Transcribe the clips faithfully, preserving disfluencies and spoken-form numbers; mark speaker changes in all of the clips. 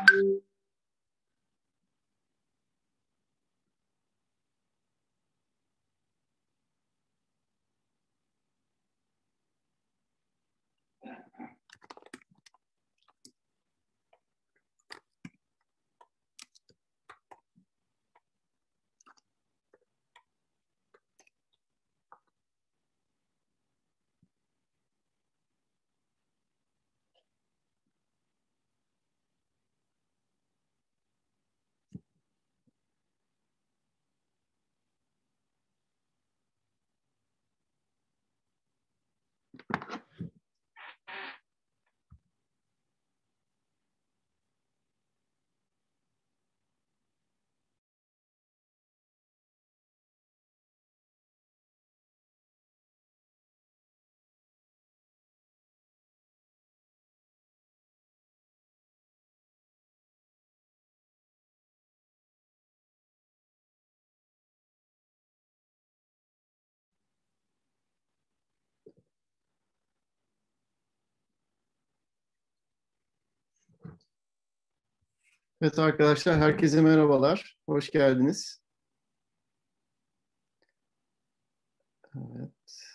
Speaker 1: Evet arkadaşlar, herkese merhabalar. Hoş geldiniz. Evet,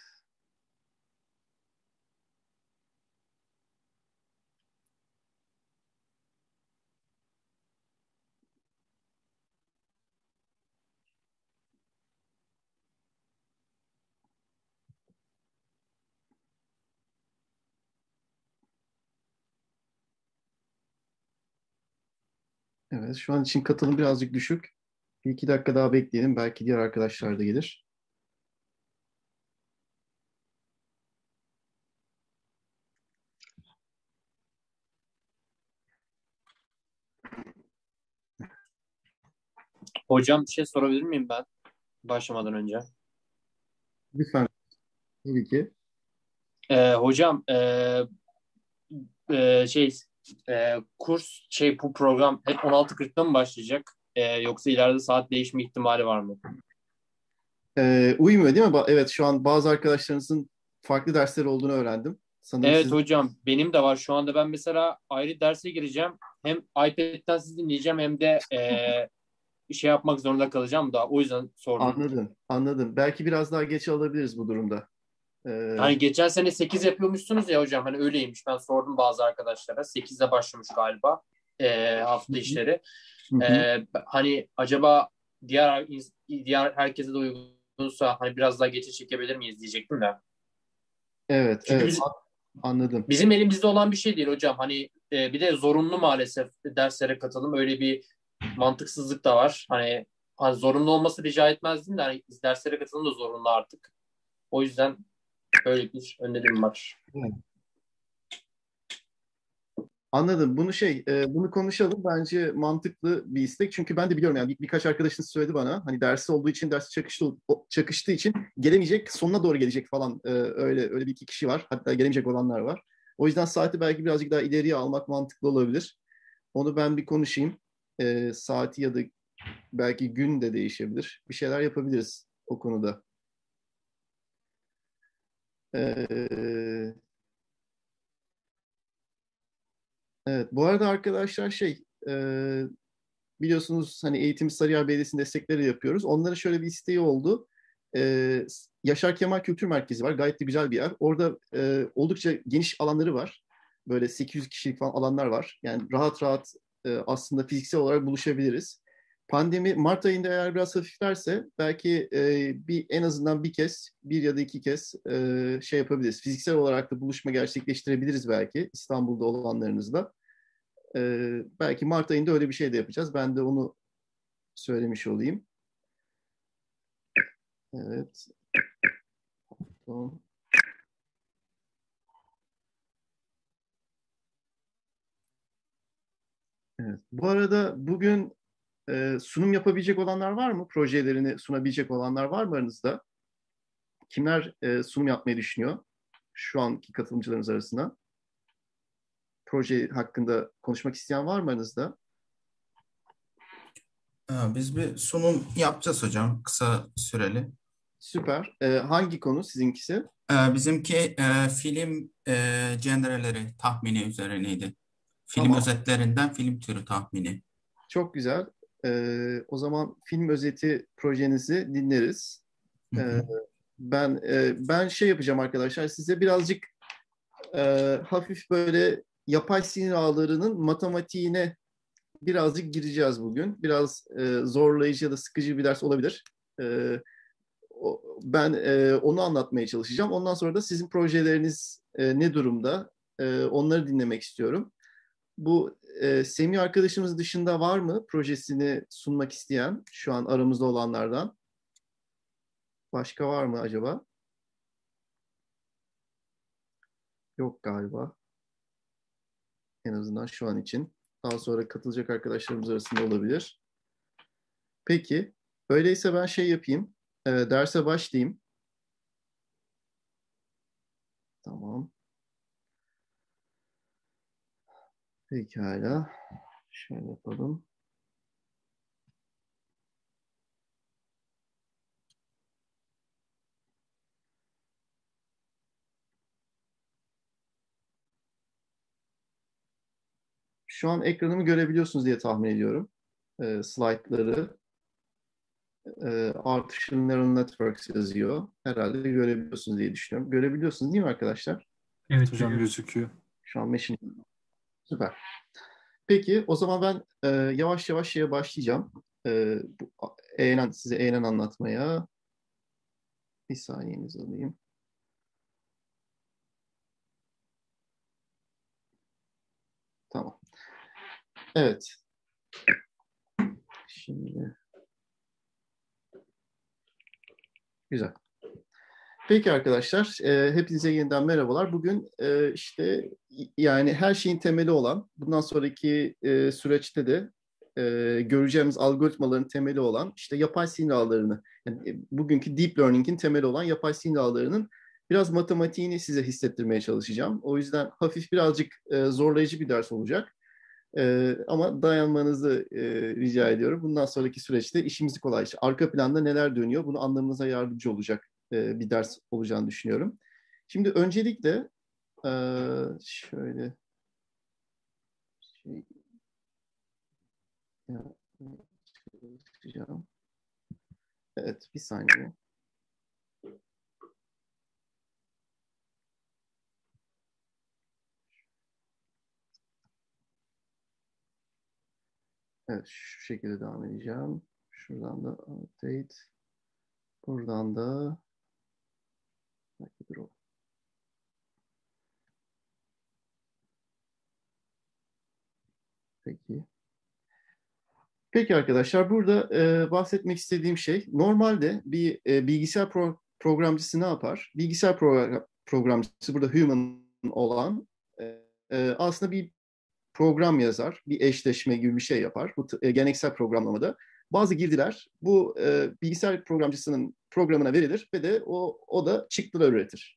Speaker 1: evet. Şu an için katılım birazcık düşük. Bir iki dakika daha bekleyelim. Belki diğer arkadaşlar da gelir.
Speaker 2: Hocam bir şey sorabilir miyim ben başlamadan önce?
Speaker 1: Lütfen, tabii ki.
Speaker 2: Ee, hocam ee, ee, şey ee, kurs şey bu program hep on altı kırkta mı başlayacak? Ee, yoksa ileride saat değişme ihtimali var mı?
Speaker 1: Ee, uymuyor değil mi? Ba- Evet, şu an bazı arkadaşlarınızın farklı dersleri olduğunu öğrendim. Sanırım
Speaker 2: Evet
Speaker 1: siz...
Speaker 2: hocam benim de var şu anda ben mesela ayrı derse gireceğim. Hem iPad'den sizi dinleyeceğim hem de ee, şey yapmak zorunda kalacağım da o yüzden sordum.
Speaker 1: Anladım, anladım. Belki biraz daha geç alabiliriz bu durumda. Ee,
Speaker 2: Hani geçen sene sekiz yapıyormuşsunuz ya hocam hani öyleymiş. Ben sordum bazı arkadaşlara. sekizde başlamış galiba ee,
Speaker 1: hı
Speaker 2: hafta
Speaker 1: hı,
Speaker 2: işleri.
Speaker 1: hı hı.
Speaker 2: Ee, hani acaba diğer diğer herkese de uygunsa hani biraz daha geçe çekebilir miyiz diyecektim de.
Speaker 1: Evet,
Speaker 2: Çünkü
Speaker 1: evet.
Speaker 2: biz,
Speaker 1: Anladım.
Speaker 2: bizim elimizde olan bir şey değil hocam. Hani e, bir de zorunlu maalesef derslere katılım. Öyle bir mantıksızlık da var. Hani, hani zorunlu olması rica etmezdim de hani derslere katılım da zorunlu artık. O yüzden böyle bir önerim var.
Speaker 1: Evet. Anladım. Bunu şey, e, bunu konuşalım. Bence mantıklı bir istek. Çünkü ben de biliyorum yani bir- birkaç arkadaşınız söyledi bana. Hani dersi olduğu için, dersi çakıştı, o- çakıştığı için gelemeyecek, sonuna doğru gelecek falan. E, öyle öyle bir iki kişi var. Hatta gelemeyecek olanlar var. O yüzden saati belki birazcık daha ileriye almak mantıklı olabilir. Onu ben bir konuşayım. E, saati ya da belki gün de değişebilir. Bir şeyler yapabiliriz o konuda. E, evet. Bu arada arkadaşlar şey, e, biliyorsunuz hani Eğitim Sarıyer Belediyesi'nin destekleri yapıyoruz. Onların şöyle bir isteği oldu. Ee, Yaşar Kemal Kültür Merkezi var. Gayet de güzel bir yer. Orada e, oldukça geniş alanları var. Böyle sekiz yüz kişilik falan alanlar var. Yani rahat rahat e, aslında fiziksel olarak buluşabiliriz. Pandemi Mart ayında eğer biraz hafiflerse belki e, bir en azından bir kez, bir ya da iki kez e, şey yapabiliriz. Fiziksel olarak da buluşma gerçekleştirebiliriz belki İstanbul'da olanlarınızla. Ee, belki Mart ayında öyle bir şey de yapacağız. Ben de onu söylemiş olayım. Evet. Tamam. Evet. Bu arada bugün e, sunum yapabilecek olanlar var mı? Projelerini sunabilecek olanlar var mı aranızda? Kimler e, sunum yapmayı düşünüyor şu anki katılımcılarımız arasında? Proje hakkında konuşmak isteyen var mı aranızda?
Speaker 3: Ha, Biz bir sunum yapacağız hocam kısa süreli.
Speaker 1: Süper. E, hangi konu sizinkisi?
Speaker 3: Ee, bizimki e, film e, genreleri tahmini üzerineydi. Film
Speaker 1: Tamam.
Speaker 3: özetlerinden film türü tahmini.
Speaker 1: Çok güzel. Ee, o zaman film özeti projenizi dinleriz.
Speaker 3: Hı
Speaker 1: Ee,
Speaker 3: hı.
Speaker 1: ben e, ben şey yapacağım arkadaşlar. Size birazcık e, hafif böyle yapay sinir ağlarının matematiğine birazcık gireceğiz bugün. Biraz e, zorlayıcı ya da sıkıcı bir ders olabilir. E, o- ben e, onu anlatmaya çalışacağım. Ondan sonra da sizin projeleriniz e, ne durumda? E, onları dinlemek istiyorum. Bu e, Semih arkadaşımız dışında var mı projesini sunmak isteyen şu an aramızda olanlardan? Başka var mı acaba? Yok galiba. En azından şu an için. Daha sonra katılacak arkadaşlarımız arasında olabilir. Peki. Öyleyse ben şey yapayım. E, derse başlayayım. Tamam. Pekala. Şöyle yapalım. Şu an ekranımı görebiliyorsunuz diye tahmin ediyorum. E, slaytları. E, Artificial Neural Networks yazıyor. Herhalde görebiliyorsunuz diye düşünüyorum. Görebiliyorsunuz değil mi arkadaşlar?
Speaker 4: Evet hocam gözüküyor.
Speaker 1: Şu an Machine. Süper. Peki o zaman ben e, yavaş yavaş şeye başlayacağım. E, bu, eğlen, size eğlen anlatmaya. Bir saniyenizi alayım. Tamam. Evet. Şimdi güzel. Peki arkadaşlar, e, hepinize yeniden merhabalar. Bugün e, işte yani her şeyin temeli olan, bundan sonraki e, süreçte de e, göreceğimiz algoritmaların temeli olan işte yapay sinir ağlarını, yani, e, bugünkü deep learning'in temeli olan yapay sinir ağlarının biraz matematiğini size hissettirmeye çalışacağım. O yüzden hafif birazcık e, zorlayıcı bir ders olacak. E, ama dayanmanızı e, rica ediyorum. Bundan sonraki süreçte işimizi kolaylaştıracak. Arka planda neler dönüyor bunu anlamamıza yardımcı olacak e, bir ders olacağını düşünüyorum. Şimdi öncelikle e, şöyle şey yapacağım. Evet, bir saniye. Evet, şu şekilde devam edeceğim. Şuradan da update. Buradan da peki. Peki arkadaşlar, burada e, bahsetmek istediğim şey, normalde bir e, bilgisayar pro- programcısı ne yapar? Bilgisayar pro- programcısı, burada human olan, e, e, aslında bir program yazar, bir eşleşme gibi bir şey yapar. Bu e, geleneksel programlamada. Bazı girdiler bu e, bilgisayar programcısının programına verilir ve de o, o da çıktılar üretir.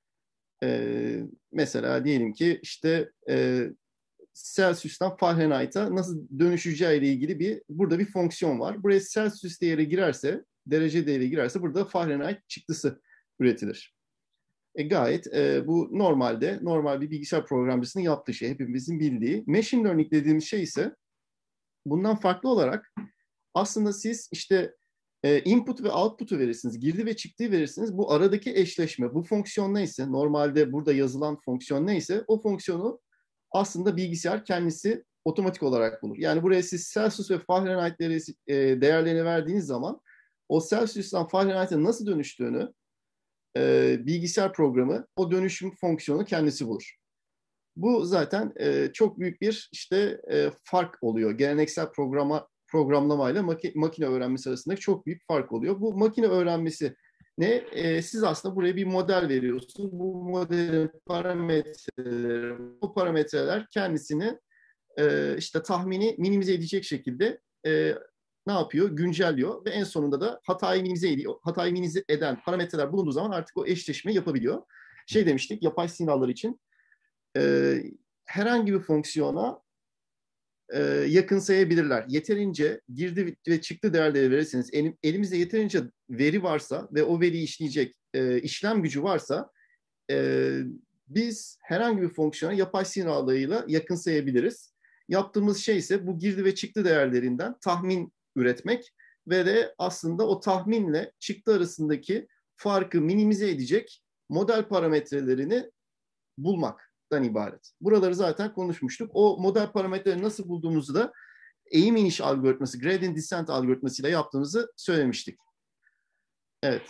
Speaker 1: E, mesela diyelim ki işte e, Celsius'tan Fahrenheit'a nasıl dönüşeceği ile ilgili bir burada bir fonksiyon var. Buraya Celsius değeri girerse, derece değeri girerse burada Fahrenheit çıktısı üretilir. E, gayet e, bu normalde normal bir bilgisayar programcısının yaptığı şey, hepimizin bildiği. Machine learning dediğimiz şey ise bundan farklı olarak aslında siz işte e, input ve output'u verirsiniz, girdi ve çıktığı verirsiniz. Bu aradaki eşleşme, bu fonksiyon neyse, normalde burada yazılan fonksiyon neyse o fonksiyonu aslında bilgisayar kendisi otomatik olarak bulur. Yani buraya siz Celsius ve Fahrenheit'leri e, değerlerini verdiğiniz zaman o Celsius'tan Fahrenheit'e nasıl dönüştüğünü e, bilgisayar programı o dönüşüm fonksiyonu kendisi bulur. Bu zaten e, çok büyük bir işte e, fark oluyor. Geleneksel programa programlamayla maki, makine öğrenmesi arasındaki çok büyük fark oluyor. Bu makine öğrenmesi ne? E, siz aslında buraya bir model veriyorsunuz. Bu modelin parametreleri, bu parametreler kendisini e, işte tahmini minimize edecek şekilde e, ne yapıyor? Güncelliyor ve en sonunda da hatayı minimize ediyor. Hatayı minimize eden parametreler bulunduğu zaman artık o eşleşmeyi yapabiliyor. Şey demiştik, yapay sinirler için e, herhangi bir fonksiyona e, yakınsayabilirler. Yeterince girdi ve çıktı değerleri verirseniz, elim, elimizde yeterince veri varsa ve o veriyi işleyecek e, işlem gücü varsa e, biz herhangi bir fonksiyona yapay sinir ağlarıyla yakınsayabiliriz. Yaptığımız şey ise bu girdi ve çıktı değerlerinden tahmin üretmek ve de aslında o tahminle çıktı arasındaki farkı minimize edecek model parametrelerini bulmaktan ibaret. Buraları zaten konuşmuştuk. O model parametreleri nasıl bulduğumuzu da eğim iniş algoritması, gradient descent algoritmasıyla yaptığımızı söylemiştik. Evet.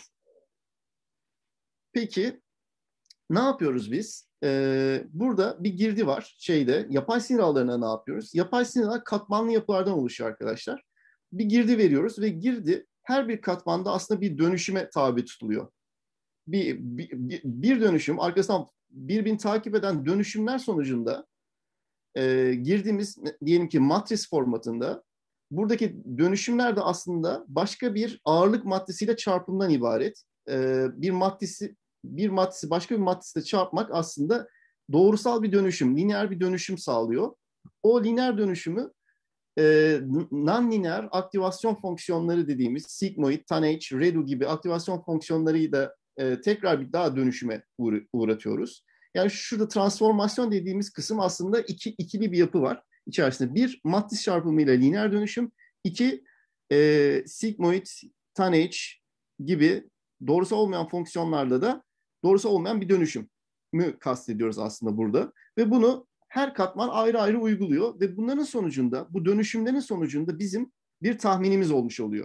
Speaker 1: Peki ne yapıyoruz biz? Ee, burada bir girdi var şeyde. Yapay sinir ağlarına ne yapıyoruz? Yapay sinir ağlar katmanlı yapılardan oluşuyor arkadaşlar. Bir girdi veriyoruz ve girdi her bir katmanda aslında bir dönüşüme tabi tutuluyor. Bir, bir, bir dönüşüm arkasından birbirini takip eden dönüşümler sonucunda e, girdiğimiz diyelim ki matris formatında buradaki dönüşümler de aslında başka bir ağırlık maddesiyle çarpımdan ibaret. E, bir maddesi bir maddesi başka bir maddesiyle çarpmak aslında doğrusal bir dönüşüm, lineer bir dönüşüm sağlıyor. O lineer dönüşümü e, non-lineer aktivasyon fonksiyonları dediğimiz sigmoid, tanh, redo gibi aktivasyon fonksiyonlarıyla da e, tekrar bir daha dönüşüme uğra- uğratıyoruz. Yani şurada transformasyon dediğimiz kısım aslında iki, ikili bir yapı var içerisinde. Bir, matris çarpımıyla lineer dönüşüm. İki, e, sigmoid, tanh gibi doğrusal olmayan fonksiyonlarla da doğrusal olmayan bir dönüşümü kastediyoruz aslında burada. Ve bunu her katman ayrı ayrı uyguluyor ve bunların sonucunda, bu dönüşümlerin sonucunda bizim bir tahminimiz olmuş oluyor.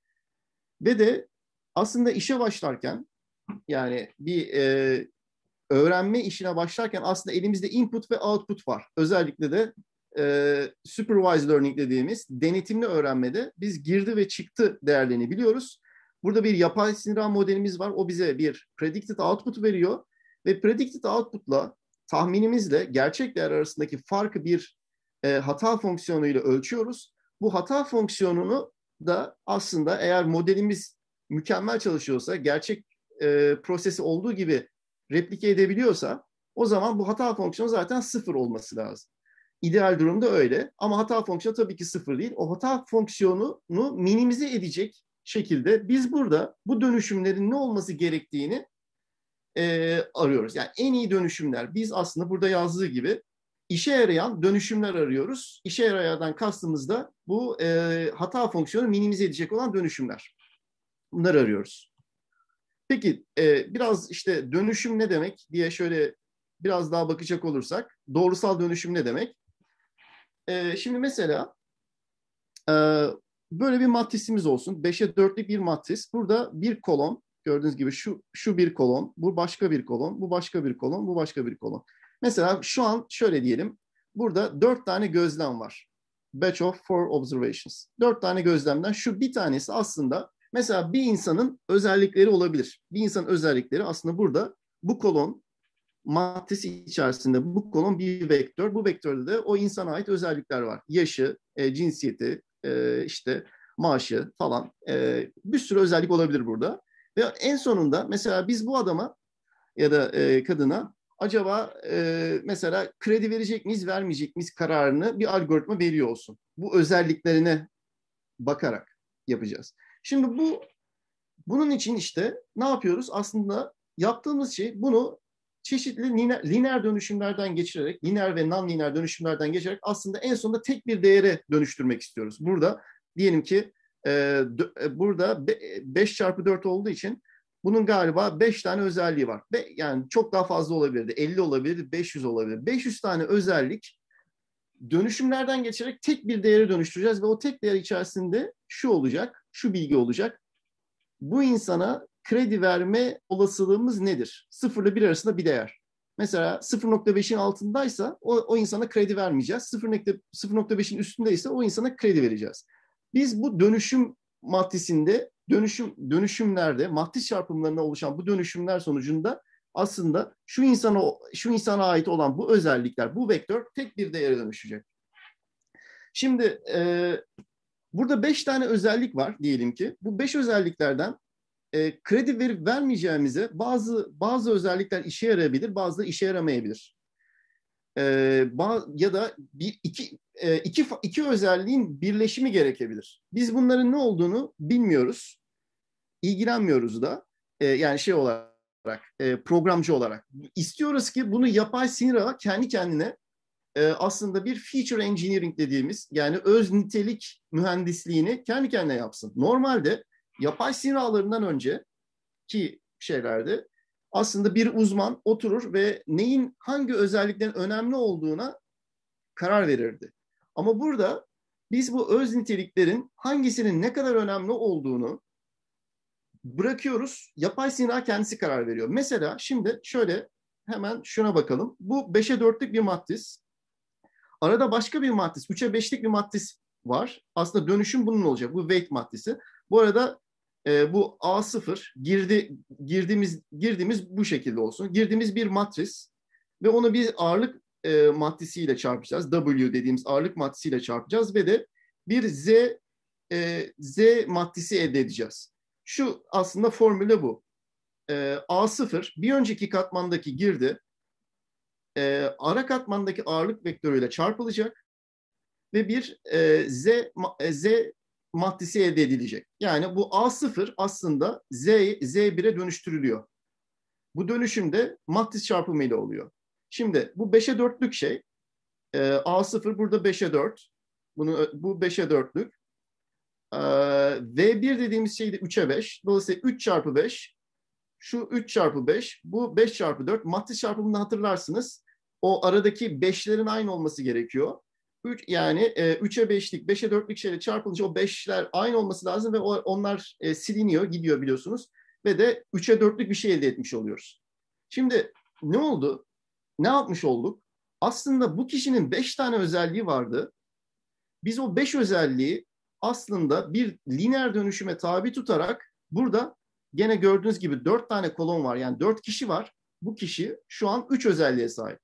Speaker 1: Ve de aslında işe başlarken, yani bir e, öğrenme işine başlarken aslında elimizde input ve output var. Özellikle de e, supervised learning dediğimiz denetimli öğrenmede biz girdi ve çıktı değerlerini biliyoruz. Burada bir yapay sinir ağ modelimiz var. O bize bir predicted output veriyor ve predicted output'la tahminimizle gerçek değer arasındaki farkı bir e, hata fonksiyonuyla ölçüyoruz. Bu hata fonksiyonunu da aslında eğer modelimiz mükemmel çalışıyorsa, gerçek e, prosesi olduğu gibi replike edebiliyorsa o zaman bu hata fonksiyonu zaten sıfır olması lazım. İdeal durumda öyle ama hata fonksiyonu tabii ki sıfır değil. O hata fonksiyonunu minimize edecek şekilde biz burada bu dönüşümlerin ne olması gerektiğini e, arıyoruz. Yani en iyi dönüşümler, biz aslında burada yazdığı gibi işe yarayan dönüşümler arıyoruz. İşe yarayan kastımız da bu e, hata fonksiyonu minimize edecek olan dönüşümler. Bunları arıyoruz. Peki e, biraz işte dönüşüm ne demek diye şöyle biraz daha bakacak olursak, doğrusal dönüşüm ne demek? E, şimdi mesela e, böyle bir matrisimiz olsun. beşe dörtlük bir matris. Burada bir kolon, gördüğünüz gibi şu, şu bir kolon, bu başka bir kolon, bu başka bir kolon, bu başka bir kolon. Mesela şu an şöyle diyelim, burada dört tane gözlem var. Batch of four observations. Dört tane gözlemden şu bir tanesi aslında mesela bir insanın özellikleri olabilir. Bir insanın özellikleri aslında burada bu kolon matrisi içerisinde bu kolon bir vektör. Bu vektörde de o insana ait özellikler var. Yaşı, e, cinsiyeti, e, işte maaşı falan. E, bir sürü özellik olabilir burada. Ve en sonunda mesela biz bu adama ya da e, kadına acaba e, mesela kredi verecek miyiz, vermeyecek miyiz kararını bir algoritma veriyor olsun. Bu özelliklerine bakarak yapacağız. Şimdi bu bunun için işte ne yapıyoruz? Aslında yaptığımız şey bunu çeşitli lineer, lineer dönüşümlerden geçirerek, lineer ve non-lineer dönüşümlerden geçerek aslında en sonunda tek bir değere dönüştürmek istiyoruz. Burada diyelim ki e, burada beş çarpı dört olduğu için bunun galiba beş tane özelliği var. Be, yani çok daha fazla olabilirdi. elli olabilirdi, beş yüz olabilir. beş yüz tane özellik dönüşümlerden geçerek tek bir değere dönüştüreceğiz ve o tek değer içerisinde şu olacak, şu bilgi olacak. Bu insana kredi verme olasılığımız nedir? sıfır ile bir arasında bir değer. Mesela sıfır nokta beşin altındaysa o, o insana kredi vermeyeceğiz. sıfır nokta beşin üstündeyse o insana kredi vereceğiz. Biz bu dönüşüm matrisinde, dönüşüm dönüşümlerde, matris çarpımlarına oluşan bu dönüşümler sonucunda aslında şu insana şu insana ait olan bu özellikler, bu vektör tek bir değere dönüşecek. Şimdi e, burada beş tane özellik var diyelim ki. Bu beş özelliklerden e, kredi verip vermeyeceğimize bazı bazı özellikler işe yarayabilir, bazıları işe yaramayabilir. E, ba- ya da bir iki, e, iki iki özelliğin birleşimi gerekebilir. Biz bunların ne olduğunu bilmiyoruz, ilgilenmiyoruz da. E, yani şey olarak, e, programcı olarak istiyoruz ki bunu yapay sinir ağı kendi kendine e, aslında bir feature engineering dediğimiz, yani öz nitelik mühendisliğini kendi kendine yapsın. Normalde yapay sinir ağlarından önceki şeylerde aslında bir uzman oturur ve neyin hangi özelliklerin önemli olduğuna karar verirdi. Ama burada biz bu öz niteliklerin hangisinin ne kadar önemli olduğunu bırakıyoruz. Yapay sinir ağ kendisi karar veriyor. Mesela şimdi şöyle hemen şuna bakalım. Bu beşe dörtlük bir matris. Arada başka bir matris, üçe beşlik bir matris var. Aslında dönüşüm bunun olacak. Bu weight matrisi. Bu arada e, bu A sıfır girdi, girdiğimiz girdiğimiz bu şekilde olsun. Girdiğimiz bir matris ve onu bir ağırlık e, matrisiyle çarpacağız. W dediğimiz ağırlık matrisiyle çarpacağız ve de bir Z e, Z matrisi elde edeceğiz. Şu aslında formülü bu. E, A sıfır bir önceki katmandaki girdi e, ara katmandaki ağırlık vektörüyle çarpılacak ve bir e, Z, e, Z matrisi elde edilecek. Yani bu A sıfır aslında Z, Z bire dönüştürülüyor. Bu dönüşümde matris çarpımı ile oluyor. Şimdi bu beşe dörtlük şey. E, A sıfır burada beşe dört. Bunu, bu beşe dörtlük. E, V bir dediğimiz şey de üçe beş. Dolayısıyla üç çarpı beş. Şu üç çarpı beş. Bu beş çarpı dört. Matris çarpımını hatırlarsınız. O aradaki beşlerin aynı olması gerekiyor. üç, yani e, üçe beşlik, beşe dörtlük şeyle çarpılınca o beşler aynı olması lazım ve o, onlar e, siliniyor, gidiyor biliyorsunuz. Ve de üçe dörtlük bir şey elde etmiş oluyoruz. Şimdi ne oldu? Ne yapmış olduk? Aslında bu kişinin beş tane özelliği vardı. Biz o beş özelliği aslında bir lineer dönüşüme tabi tutarak burada gene gördüğünüz gibi dört tane kolon var. Yani dört kişi var. Bu kişi şu an üç özelliğe sahip.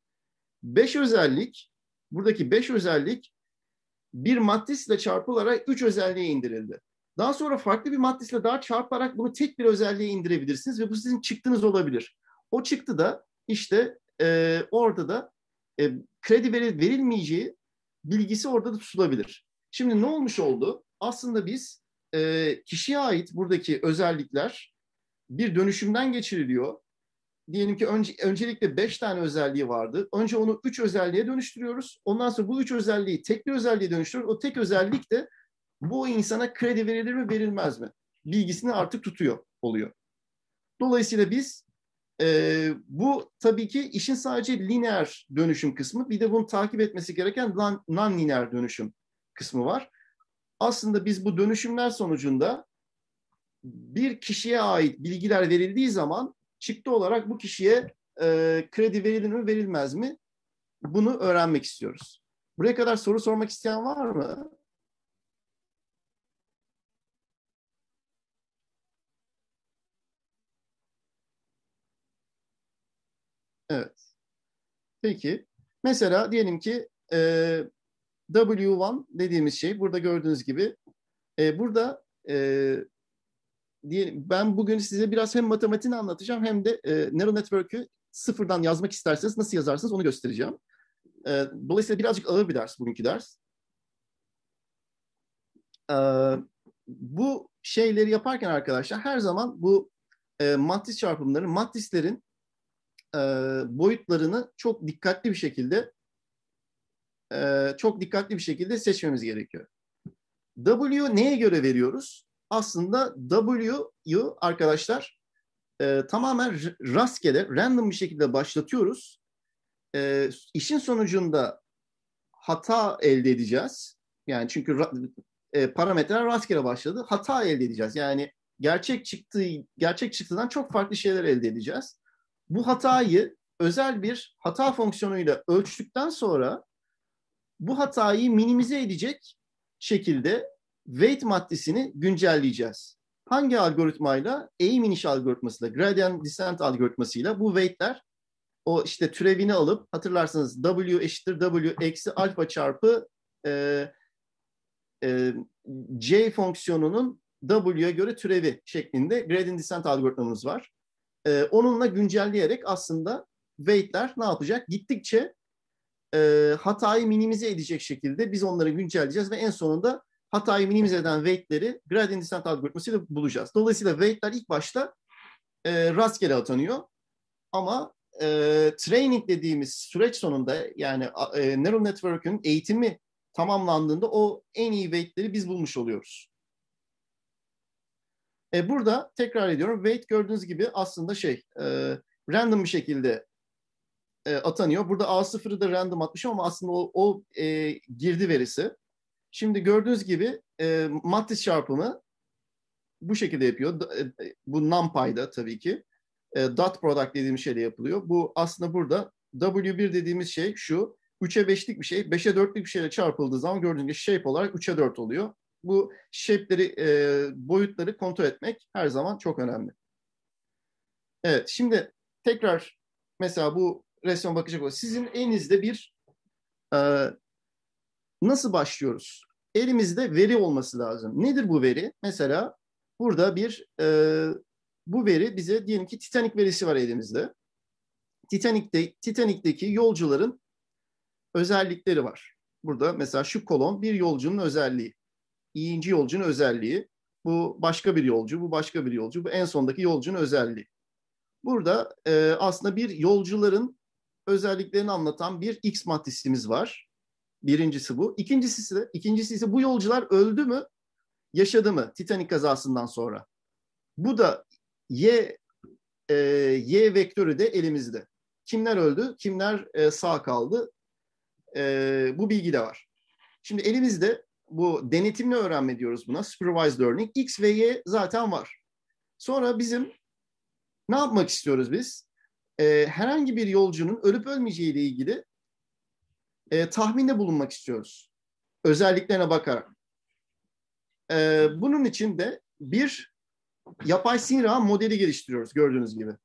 Speaker 1: beş özellik, buradaki beş özellik bir matrisle çarpılarak üç özelliğe indirildi. Daha sonra farklı bir matrisle daha çarparak bunu tek bir özelliğe indirebilirsiniz ve bu sizin çıktınız olabilir. O çıktı da işte e, orada da e, kredi veril, verilmeyeceği bilgisi orada da tutulabilir. Şimdi ne olmuş oldu? Aslında biz e, kişiye ait buradaki özellikler bir dönüşümden geçiriliyor. Diyelim ki önce, öncelikle beş tane özelliği vardı. Önce onu üç özelliğe dönüştürüyoruz. Ondan sonra bu üç özelliği tek bir özelliğe dönüştürüyoruz. O tek özellik de bu insana kredi verilir mi verilmez mi? Bilgisini artık tutuyor oluyor. Dolayısıyla biz e, bu tabii ki işin sadece lineer dönüşüm kısmı. Bir de bunu takip etmesi gereken non-lineer dönüşüm kısmı var. Aslında biz bu dönüşümler sonucunda bir kişiye ait bilgiler verildiği zaman çıktı olarak bu kişiye e, kredi verilir mi verilmez mi? Bunu öğrenmek istiyoruz. Buraya kadar soru sormak isteyen var mı? Evet. Peki. Mesela diyelim ki e, W bir dediğimiz şey burada gördüğünüz gibi e, burada e, diyelim, ben bugün size biraz hem matematiğini anlatacağım hem de e, Neural Network'ü sıfırdan yazmak isterseniz nasıl yazarsınız onu göstereceğim. E, dolayısıyla birazcık ağır bir ders bugünkü ders. E, bu şeyleri yaparken arkadaşlar her zaman bu e, matris çarpımları, matrislerin e, boyutlarını çok dikkatli bir şekilde e, çok dikkatli bir şekilde seçmemiz gerekiyor. W neye göre veriyoruz? Aslında W'yu arkadaşlar e, tamamen rastgele, random bir şekilde başlatıyoruz. E, işin sonucunda hata elde edeceğiz. Yani çünkü e, parametreler rastgele başladı. Hata elde edeceğiz. Yani gerçek çıktığı, gerçek çıktıdan çok farklı şeyler elde edeceğiz. Bu hatayı özel bir hata fonksiyonuyla ölçtükten sonra bu hatayı minimize edecek şekilde weight maddesini güncelleyeceğiz. Hangi algoritmayla? A-Minish algoritmasıyla, gradient descent algoritmasıyla bu weightler o işte türevini alıp hatırlarsanız W eşittir W eksi alfa çarpı e, e, C fonksiyonunun W'ye göre türevi şeklinde gradient descent algoritmamız var. E, onunla güncelleyerek aslında weightler ne yapacak? Gittikçe e, hatayı minimize edecek şekilde biz onları güncelleyeceğiz ve en sonunda hatayı minimize eden weightleri gradient descent algoritmasıyla bulacağız. Dolayısıyla weightler ilk başta e, rastgele atanıyor ama e, training dediğimiz süreç sonunda yani e, neural network'ün eğitimi tamamlandığında o en iyi weight'leri biz bulmuş oluyoruz. E, burada tekrar ediyorum, weight gördüğünüz gibi aslında şey e, random bir şekilde e, atanıyor. Burada A sıfırı da random atmışım ama aslında o, o e, girdi verisi. Şimdi gördüğünüz gibi e, matris çarpımı bu şekilde yapıyor. E, bu NumPy'da tabii ki. E, dot product dediğimiz şeyle yapılıyor. Bu aslında burada W bir dediğimiz şey şu. üçe beşlik bir şey. beşe dörtlük bir şeyle çarpıldığı zaman gördüğünüz gibi shape olarak üçe dört oluyor. Bu shape'leri, e, boyutları kontrol etmek her zaman çok önemli. Evet, şimdi tekrar mesela bu resme bakacak olursak sizin elinizde bir e, nasıl başlıyoruz? Elimizde veri olması lazım. Nedir bu veri? Mesela burada bir e, bu veri bize diyelim ki Titanic verisi var elimizde. Titanic'te, Titanic'teki yolcuların özellikleri var. Burada mesela şu kolon bir yolcunun özelliği. İyinci yolcunun özelliği. Bu başka bir yolcu, bu başka bir yolcu. Bu en sondaki yolcunun özelliği. Burada e, aslında bir yolcuların özelliklerini anlatan bir X matrisimiz var. Birincisi bu. İkincisi de, ikincisi ise bu yolcular öldü mü, yaşadı mı Titanic kazasından sonra? Bu da Y e, Y vektörü de elimizde. Kimler öldü, kimler e, sağ kaldı? E, bu bilgi de var. Şimdi elimizde bu denetimli öğrenme diyoruz buna. Supervised learning. X ve Y zaten var. Sonra bizim ne yapmak istiyoruz biz? E, herhangi bir yolcunun ölüp ölmeyeceği ile ilgili e, tahminde bulunmak istiyoruz. Özelliklerine bakarak. E, bunun için de bir yapay sinir ağ modeli geliştiriyoruz gördüğünüz gibi.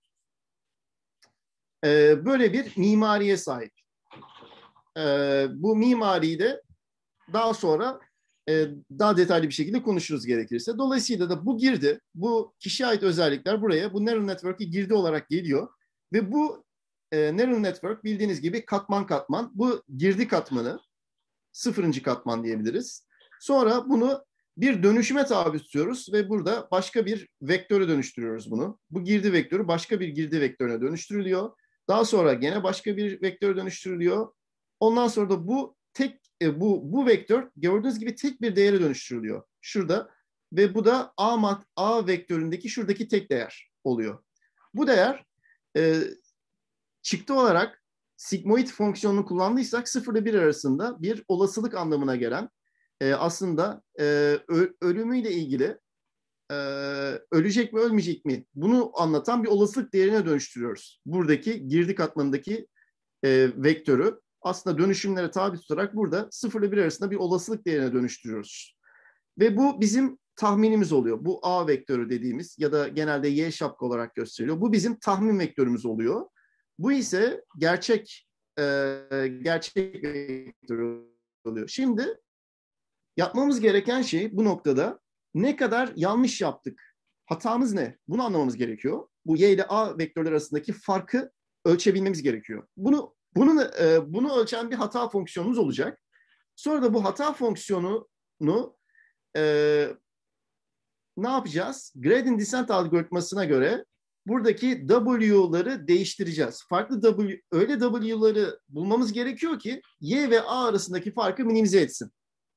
Speaker 1: E, böyle bir mimariye sahip. E, bu mimariyi de daha sonra e, daha detaylı bir şekilde konuşuruz gerekirse. Dolayısıyla da bu girdi, bu kişiye ait özellikler buraya, bu neural network'e girdi olarak geliyor. Ve bu e, neural network bildiğiniz gibi katman katman, bu girdi katmanı, sıfırıncı katman diyebiliriz. Sonra bunu bir dönüşüme tabi tutuyoruz ve burada başka bir vektöre dönüştürüyoruz bunu. Bu girdi vektörü başka bir girdi vektörüne dönüştürülüyor. Daha sonra gene başka bir vektöre dönüştürülüyor. Ondan sonra da bu tek e, bu bu vektör gördüğünüz gibi tek bir değere dönüştürülüyor. Şurada ve bu da A mat A vektöründeki şuradaki tek değer oluyor. Bu değer e, çıktı olarak sigmoid fonksiyonunu kullandıysak sıfır ile bir arasında bir olasılık anlamına gelen e, aslında e, ölümüyle ilgili e, ölecek mi ölmeyecek mi bunu anlatan bir olasılık değerine dönüştürüyoruz. Buradaki girdi katmanındaki e, vektörü aslında dönüşümlere tabi tutarak burada sıfır ile bir arasında bir olasılık değerine dönüştürüyoruz. Ve bu bizim tahminimiz oluyor. Bu A vektörü dediğimiz ya da genelde Y şapka olarak gösteriliyor. Bu bizim tahmin vektörümüz oluyor. Bu ise gerçek e, gerçek vektörü oluyor. Şimdi yapmamız gereken şey bu noktada ne kadar yanlış yaptık? Hatamız ne? Bunu anlamamız gerekiyor. Bu Y ile A vektörler arasındaki farkı ölçebilmemiz gerekiyor. Bunu bunun e, bunu ölçen bir hata fonksiyonumuz olacak. Sonra da bu hata fonksiyonunu e, ne yapacağız? Gradient descent algoritmasına göre buradaki W'ları değiştireceğiz. Farklı W, öyle W'ları bulmamız gerekiyor ki Y ve A arasındaki farkı minimize etsin.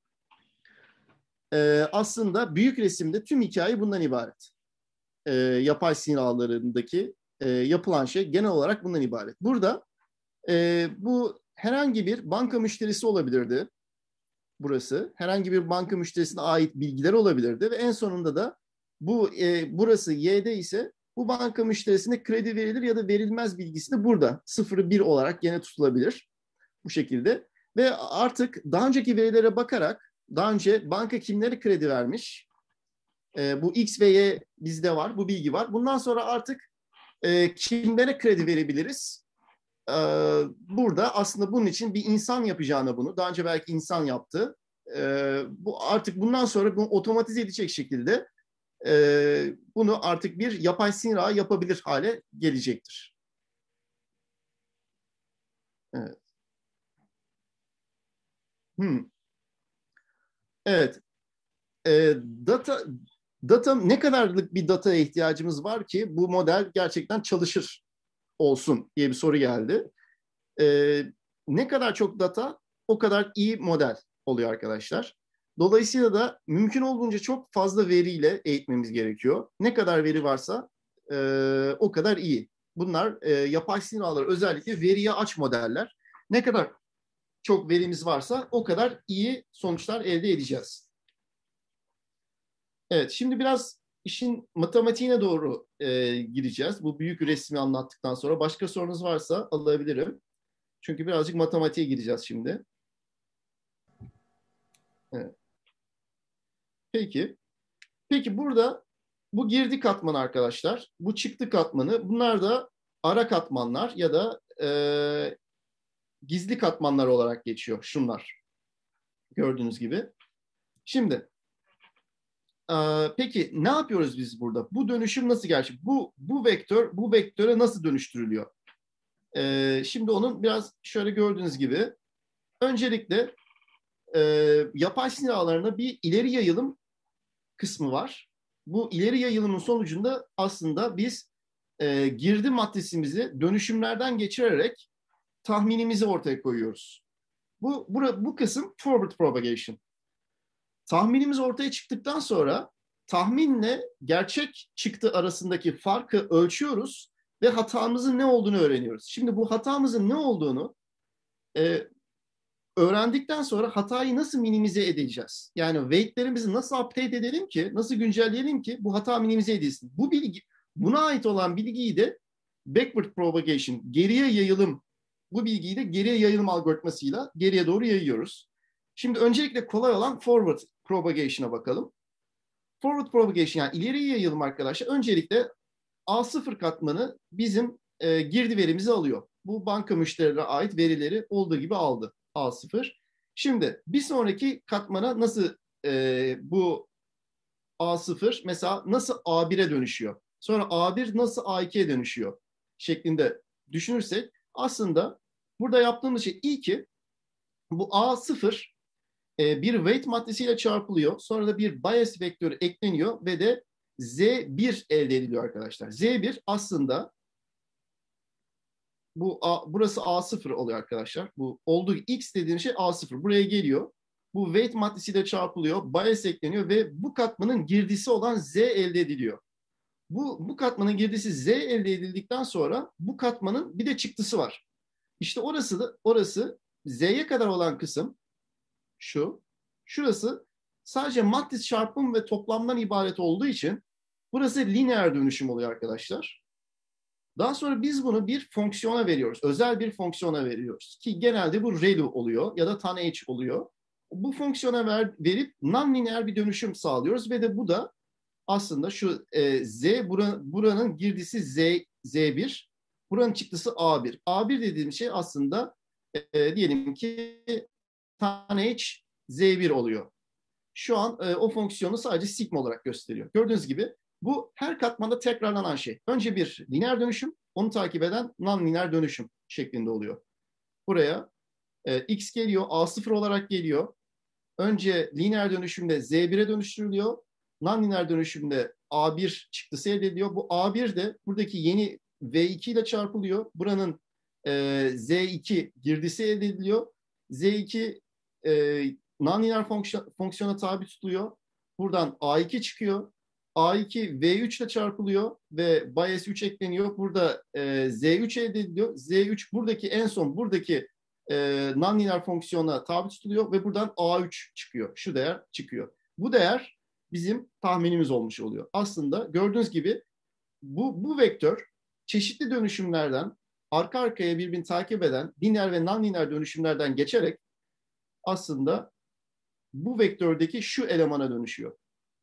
Speaker 1: Ee, aslında büyük resimde tüm hikaye bundan ibaret. Ee, yapay sinir ağlarındaki e, yapılan şey genel olarak bundan ibaret. Burada e, bu herhangi bir banka müşterisi olabilirdi. Burası. Herhangi bir banka müşterisine ait bilgiler olabilirdi ve en sonunda da bu e, burası Y'de ise bu banka müşterisine kredi verilir ya da verilmez bilgisi de burada sıfır bir olarak gene tutulabilir bu şekilde. Ve artık daha önceki verilere bakarak daha önce banka kimlere kredi vermiş, e, bu X ve Y bizde var, bu bilgi var. Bundan sonra artık e, kimlere kredi verebiliriz? E, burada aslında bunun için bir insan yapacağına bunu, daha önce belki insan yaptı. E, bu artık bundan sonra bunu otomatize edecek şekilde e, bunu artık bir yapay sinir ağı yapabilir hale gelecektir. Evet. Hmm. Evet. E, data data ne kadarlık bir dataya ihtiyacımız var ki bu model gerçekten çalışır olsun diye bir soru geldi. Ee, ne kadar çok data o kadar iyi model oluyor arkadaşlar. Dolayısıyla da mümkün olduğunca çok fazla veriyle eğitmemiz gerekiyor. Ne kadar veri varsa e, o kadar iyi. Bunlar e, yapay sinir ağları özellikle veriye aç modeller. Ne kadar çok verimiz varsa o kadar iyi sonuçlar elde edeceğiz. Evet, şimdi biraz işin matematiğine doğru e, gireceğiz. Bu büyük resmi anlattıktan sonra. Başka sorunuz varsa alabilirim. Çünkü birazcık matematiğe gireceğiz şimdi. Evet. Peki. Peki burada bu girdi katmanı arkadaşlar. Bu çıktı katmanı. Bunlar da ara katmanlar ya da e, gizli katmanlar olarak geçiyor. Şunlar. Gördüğünüz gibi. Şimdi e, peki ne yapıyoruz biz burada? Bu dönüşüm nasıl gerçek? Bu, bu vektör bu vektöre nasıl dönüştürülüyor? E, şimdi onun biraz şöyle gördüğünüz gibi öncelikle e, yapay sinir ağlarına bir ileri yayılım kısmı var. Bu ileri yayılımın sonucunda aslında biz e, girdi matrisimizi dönüşümlerden geçirerek tahminimizi ortaya koyuyoruz. Bu, bu, bu kısım forward propagation. Tahminimiz ortaya çıktıktan sonra tahminle gerçek çıktı arasındaki farkı ölçüyoruz ve hatamızın ne olduğunu öğreniyoruz. Şimdi bu hatamızın ne olduğunu e, öğrendikten sonra hatayı nasıl minimize edeceğiz? Yani weight'lerimizi nasıl update edelim ki, nasıl güncelleyelim ki bu hata minimize edilsin? Bu bilgi, buna ait olan bilgiyi de backward propagation, geriye yayılım, bu bilgiyi de geriye yayılım algoritmasıyla geriye doğru yayıyoruz. Şimdi öncelikle kolay olan forward propagation'a bakalım. Forward propagation yani ileriye yayılım arkadaşlar. Öncelikle A sıfır katmanı bizim e, girdi verimizi alıyor. Bu banka müşterilere ait verileri olduğu gibi aldı. A sıfır. Şimdi bir sonraki katmana nasıl e, bu A sıfır mesela nasıl A bire dönüşüyor? Sonra A bir nasıl A ikiye dönüşüyor? Şeklinde düşünürsek aslında burada yaptığımız şey iyi ki bu A sıfır e, bir weight maddesiyle çarpılıyor. Sonra da bir bias vektörü ekleniyor ve de Z bir elde ediliyor arkadaşlar. Z bir aslında bu A, burası A sıfır oluyor arkadaşlar. Bu olduğu X dediğim şey A sıfır. Buraya geliyor. Bu weight maddesiyle çarpılıyor. Bias ekleniyor ve bu katmanın girdisi olan Z elde ediliyor. Bu, bu katmanın girdisi Z elde edildikten sonra bu katmanın bir de çıktısı var. İşte orası da orası Z'ye kadar olan kısım şu. Şurası sadece matris çarpım ve toplamdan ibaret olduğu için burası lineer dönüşüm oluyor arkadaşlar. Daha sonra biz bunu bir fonksiyona veriyoruz. Özel bir fonksiyona veriyoruz. Ki genelde bu ReLU oluyor ya da TANH oluyor. Bu fonksiyona ver, verip non-lineer bir dönüşüm sağlıyoruz ve de bu da aslında şu e, Z bura, buranın girdisi Z, Z bir, buranın çıktısı A bir. A bir dediğim şey aslında e, diyelim ki TANH Z bir oluyor. Şu an e, o fonksiyonu sadece sigma olarak gösteriyor. Gördüğünüz gibi bu her katmanda tekrarlanan şey. Önce bir lineer dönüşüm, onu takip eden non-lineer dönüşüm şeklinde oluyor. Buraya e, X geliyor, A sıfır olarak geliyor. Önce lineer dönüşümde Z bire dönüştürülüyor. Non-lineer dönüşümde A bir çıktısı elde ediliyor. Bu A bir de buradaki yeni V iki ile çarpılıyor. Buranın e, Z iki girdisi elde ediliyor. Z iki e, non-lineer fonksiyon, fonksiyona tabi tutuluyor. Buradan A iki çıkıyor. A iki V üç ile çarpılıyor ve bias üç ekleniyor. Burada e, Z üç elde ediliyor. Z üç buradaki en son buradaki e, non-lineer fonksiyona tabi tutuluyor ve buradan A üç çıkıyor. Şu değer çıkıyor. Bu değer bizim tahminimiz olmuş oluyor. Aslında gördüğünüz gibi bu, bu vektör çeşitli dönüşümlerden arka arkaya birbirini takip eden lineer ve non-lineer dönüşümlerden geçerek aslında bu vektördeki şu elemana dönüşüyor.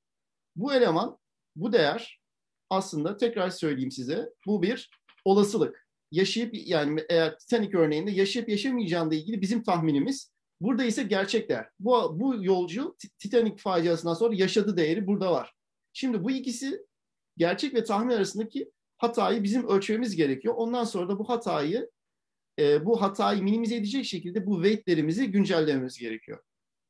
Speaker 1: Bu eleman, bu değer aslında tekrar söyleyeyim size, bu bir olasılık. Yaşayıp yani eğer Titanic örneğinde yaşayıp yaşamayacağıyla ilgili bizim tahminimiz. Burada ise gerçek değer. Bu, bu yolcu Titanic faciasından sonra yaşadığı değeri burada var. Şimdi bu ikisi gerçek ve tahmin arasındaki hatayı bizim ölçmemiz gerekiyor. Ondan sonra da bu hatayı e, bu hatayı minimize edecek şekilde bu weight'lerimizi güncellememiz gerekiyor.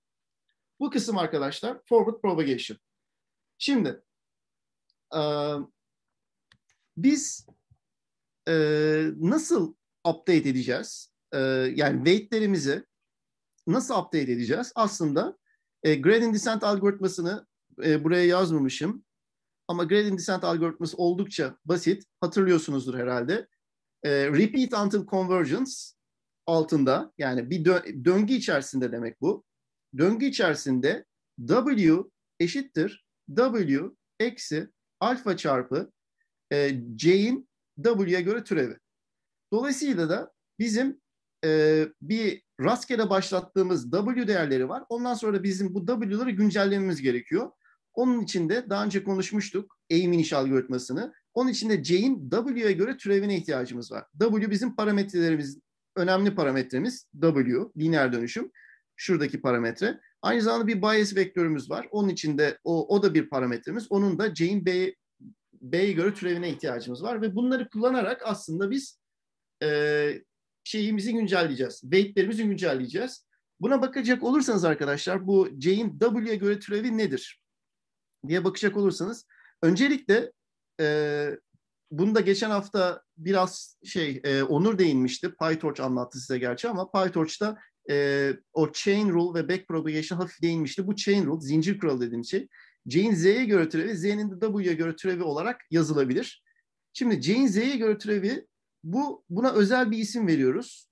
Speaker 1: Bu kısım arkadaşlar forward propagation. Şimdi e, biz e, nasıl update edeceğiz? E, yani weight'lerimizi nasıl update edeceğiz? Aslında e, gradient descent algoritmasını e, buraya yazmamışım. Ama gradient descent algoritması oldukça basit. Hatırlıyorsunuzdur herhalde. E, repeat until convergence altında, yani bir dö- döngü içerisinde demek bu. Döngü içerisinde W eşittir W eksi alfa çarpı e, C'in W'ye göre türevi. Dolayısıyla da bizim e, bir rastgele başlattığımız W değerleri var. Ondan sonra bizim bu W'ları güncellememiz gerekiyor. Onun için de daha önce konuşmuştuk A-Minish algoritmasını. Onun için de C'in W'ye göre türevine ihtiyacımız var. W bizim parametrelerimiz, önemli parametremiz W, lineer dönüşüm. Şuradaki parametre. Aynı zamanda bir bias vektörümüz var. Onun için de o, o da bir parametremiz. Onun da C'in B, B'ye göre türevine ihtiyacımız var. Ve bunları kullanarak aslında biz e, şeyimizi güncelleyeceğiz. Weight'lerimizi güncelleyeceğiz. Buna bakacak olursanız arkadaşlar, bu C'in W'ye göre türevi nedir diye bakacak olursanız, öncelikle e, bunu da geçen hafta biraz şey e, Onur değinmişti. PyTorch anlattı size gerçi, ama PyTorch'ta e, o chain rule ve backpropagation hafif değinmişti. Bu chain rule, zincir kuralı dediğim şey, C'in Z'ye göre türevi, Z'nin de W'ye göre türevi olarak yazılabilir. Şimdi C'in Z'ye göre türevi, bu buna özel bir isim veriyoruz.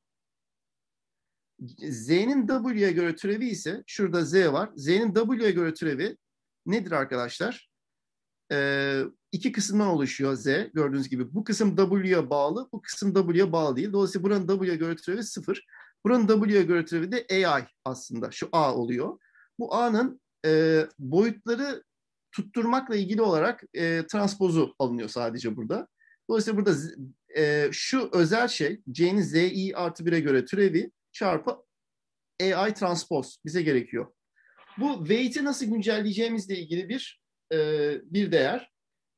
Speaker 1: Z'nin W'ye göre türevi ise, şurada Z var. Z'nin W'ye göre türevi nedir arkadaşlar? Ee, iki kısımdan oluşuyor Z. Gördüğünüz gibi bu kısım W'ye bağlı, bu kısım W'ye bağlı değil. Dolayısıyla buranın W'ye göre türevi sıfır. Buranın W'ye göre türevi de A I aslında. Şu A oluyor. Bu A'nın e, boyutları tutturmakla ilgili olarak e, transpozu alınıyor sadece burada. Dolayısıyla burada e, şu özel şey, C'nin Zi artı bire göre türevi çarpı A I transpoz bize gerekiyor. Bu weight'i nasıl güncelleyeceğimizle ilgili bir e, bir değer.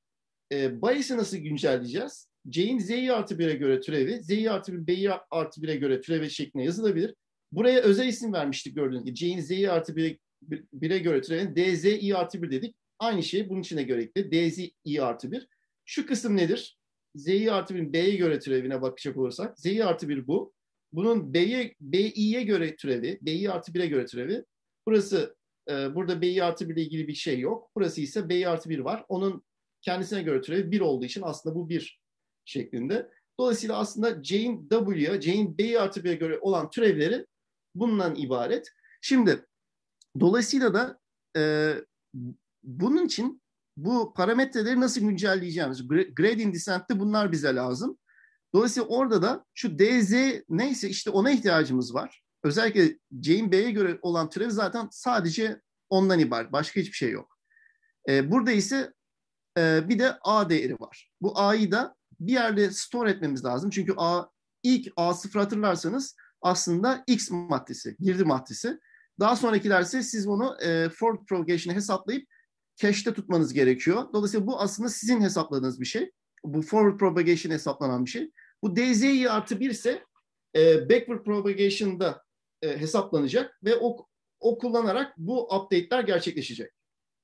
Speaker 1: E, bias'ı nasıl güncelleyeceğiz? C'in Zi artı bire göre türevi, Zi artı bir, B'yi artı bire göre türevi şeklinde yazılabilir. Buraya özel isim vermiştik gördüğünüz gibi. C'in Zi artı bire göre türevini Dzi artı bir dedik. Aynı şey bunun içine gerekli. Dzi artı bir. Şu kısım nedir? Zi artı birin B'ye göre türevine bakacak olursak, Zi artı bir bu. Bunun B'ye, Bi'ye göre türevi, Bi artı bire göre türevi. Burası, e, burada Bi artı bir ile ilgili bir şey yok. Burası ise Bi artı bir var. Onun kendisine göre türevi bir olduğu için aslında bu bir şeklinde. Dolayısıyla aslında C'in W'ye, C'in Bi artı bire göre olan türevleri bundan ibaret. Şimdi dolayısıyla da e, bunun için bu parametreleri nasıl güncelleyeceğimiz, gradient descent'te bunlar bize lazım. Dolayısıyla orada da şu dz neyse işte ona ihtiyacımız var. Özellikle C'in B'ye göre olan türev zaten sadece ondan ibaret. Başka hiçbir şey yok. Ee, burada ise e, bir de A değeri var. Bu A'yı da bir yerde store etmemiz lazım. Çünkü A, ilk A sıfır hatırlarsanız aslında X maddesi, girdi maddesi. Daha sonrakilerse siz bunu e, forward propagation'ı hesaplayıp cache'te tutmanız gerekiyor. Dolayısıyla bu aslında sizin hesapladığınız bir şey. Bu forward propagation hesaplanan bir şey. Bu dzi artı bir ise e, backward propagation'da e, hesaplanacak ve o, o kullanarak bu update'ler gerçekleşecek.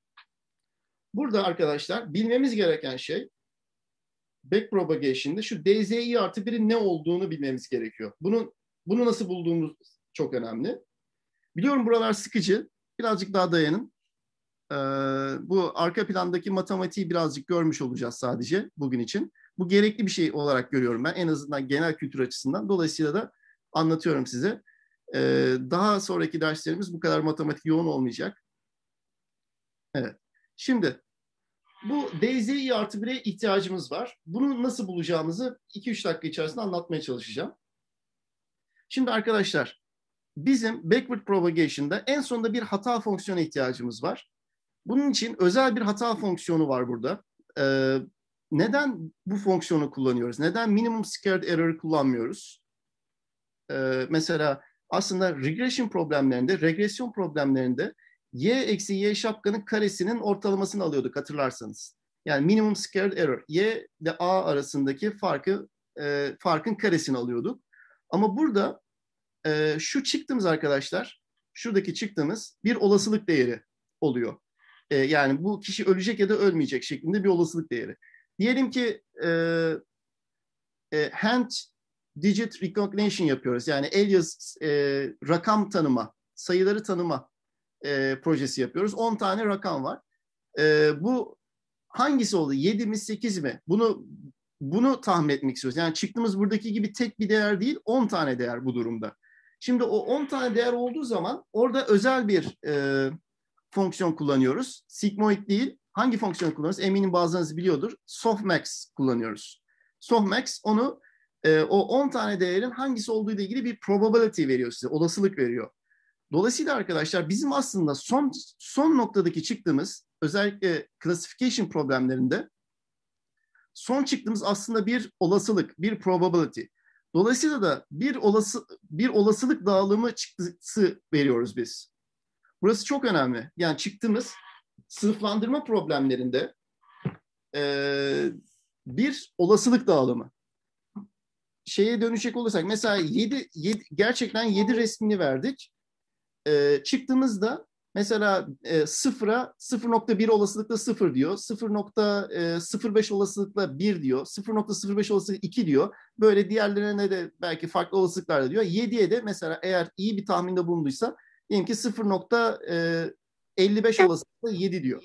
Speaker 1: Burada arkadaşlar bilmemiz gereken şey, backpropagation'da şu dzi artı birin ne olduğunu bilmemiz gerekiyor. Bunu, bunu nasıl bulduğumuz çok önemli. Biliyorum buralar sıkıcı. Birazcık daha dayanın. Ee, bu arka plandaki matematiği birazcık görmüş olacağız sadece bugün için. Bu gerekli bir şey olarak görüyorum ben, en azından genel kültür açısından. Dolayısıyla da anlatıyorum size. Ee, daha sonraki derslerimiz bu kadar matematik yoğun olmayacak. Evet. Şimdi bu dzi artı bire ihtiyacımız var. Bunu nasıl bulacağımızı iki üç dakika içerisinde anlatmaya çalışacağım. Şimdi arkadaşlar, bizim backward propagation'da en sonunda bir hata fonksiyonu ihtiyacımız var. Bunun için özel bir hata fonksiyonu var burada. Ee, neden bu fonksiyonu kullanıyoruz? Neden minimum squared error kullanmıyoruz? Ee, mesela aslında regression problemlerinde, regresyon problemlerinde y eksi y şapkanın karesinin ortalamasını alıyorduk hatırlarsanız. Yani minimum squared error. Y ile a arasındaki farkı e, farkın karesini alıyorduk. Ama burada e, şu çıktığımız arkadaşlar, şuradaki çıktığımız bir olasılık değeri oluyor. E, yani bu kişi ölecek ya da ölmeyecek şeklinde bir olasılık değeri. Diyelim ki e, e, hand digit recognition yapıyoruz. Yani el yazısı, e, rakam tanıma, sayıları tanıma e, projesi yapıyoruz. on tane rakam var. E, bu hangisi oldu? yedi mi, sekiz mi? Bunu bunu tahmin etmek istiyoruz. Yani çıktığımız buradaki gibi tek bir değer değil, on tane değer bu durumda. Şimdi o on tane değer olduğu zaman orada özel bir e, fonksiyon kullanıyoruz. Sigmoid değil. Hangi fonksiyon kullanıyoruz? Eminim bazılarınız biliyordur. Softmax kullanıyoruz. Softmax onu e, o on tane değerin hangisi olduğu ile ilgili bir probability veriyor size. Olasılık veriyor. Dolayısıyla arkadaşlar bizim aslında son son noktadaki çıktığımız özellikle classification problemlerinde son çıktığımız aslında bir olasılık, bir probability. Dolayısıyla da bir olası bir olasılık dağılımı çıktısı veriyoruz biz. Burası çok önemli. Yani çıktığımız sınıflandırma problemlerinde e, bir olasılık dağılımı. Şeye dönecek olursak mesela yedi, yedi gerçekten yedi resmini verdik. E, çıktığımızda mesela e, sıfıra sıfır nokta bir olasılıkla sıfır diyor. sıfır nokta sıfır beş olasılıkla bir diyor. sıfır nokta sıfır beş olasılıkla iki diyor. Böyle diğerlerine de belki farklı olasılıklarla diyor. yediye de mesela eğer iyi bir tahminde bulunduysa diyelim ki sıfır nokta elli beş olasılıkla yedi diyor.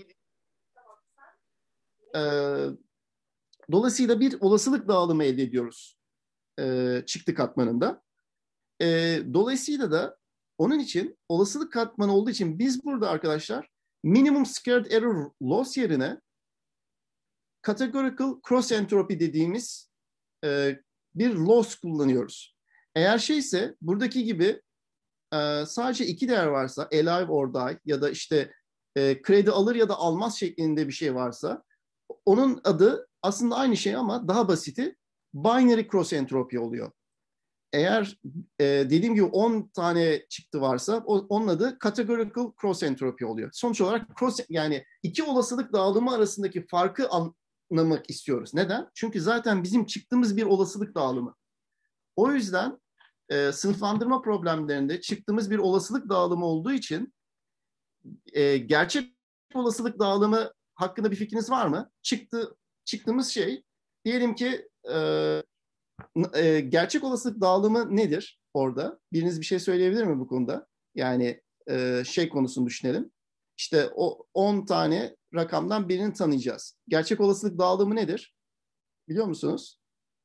Speaker 1: E, dolayısıyla bir olasılık dağılımı elde ediyoruz e, çıktı katmanında. E, dolayısıyla da onun için olasılık katmanı olduğu için biz burada arkadaşlar minimum squared error loss yerine categorical cross entropy dediğimiz e, bir loss kullanıyoruz. Eğer şeyse buradaki gibi e, sadece iki değer varsa alive or die ya da işte e, kredi alır ya da almaz şeklinde bir şey varsa onun adı aslında aynı şey ama daha basiti binary cross entropy oluyor. Eğer e, dediğim gibi on tane çıktı varsa o, onun adı categorical cross entropy oluyor. Sonuç olarak cross yani iki olasılık dağılımı arasındaki farkı anlamak istiyoruz. Neden? Çünkü zaten bizim çıktığımız bir olasılık dağılımı. O yüzden e, sınıflandırma problemlerinde çıktığımız bir olasılık dağılımı olduğu için e, gerçek olasılık dağılımı hakkında bir fikriniz var mı? Çıktı, çıktığımız şey diyelim ki e, e, gerçek olasılık dağılımı nedir orada? Biriniz bir şey söyleyebilir mi bu konuda? Yani e, şey konusunu düşünelim. İşte o on tane rakamdan birini tanıyacağız. Gerçek olasılık dağılımı nedir? Biliyor musunuz?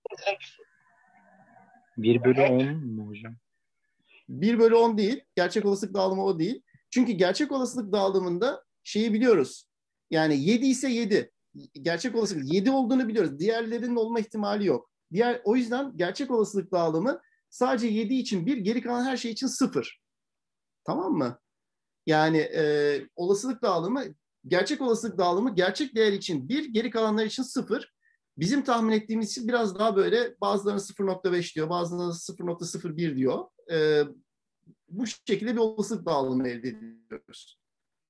Speaker 4: bir bölü on mu hocam?
Speaker 1: bir bölü on değil. Gerçek olasılık dağılımı o değil. Çünkü gerçek olasılık dağılımında şeyi biliyoruz. Yani yedi ise yedi. Gerçek olasılık yedi olduğunu biliyoruz. Diğerlerinin olma ihtimali yok. Diğer, o yüzden gerçek olasılık dağılımı sadece yedi için bir, geri kalan her şey için sıfır. Tamam mı? Yani e, olasılık dağılımı, gerçek olasılık dağılımı gerçek değer için bir, geri kalanlar için sıfır. Bizim tahmin ettiğimiz için biraz daha böyle bazılarına sıfır nokta beş diyor, bazılarına sıfır nokta sıfır bir diyor. E, bu şekilde bir olasılık dağılımı elde ediyoruz.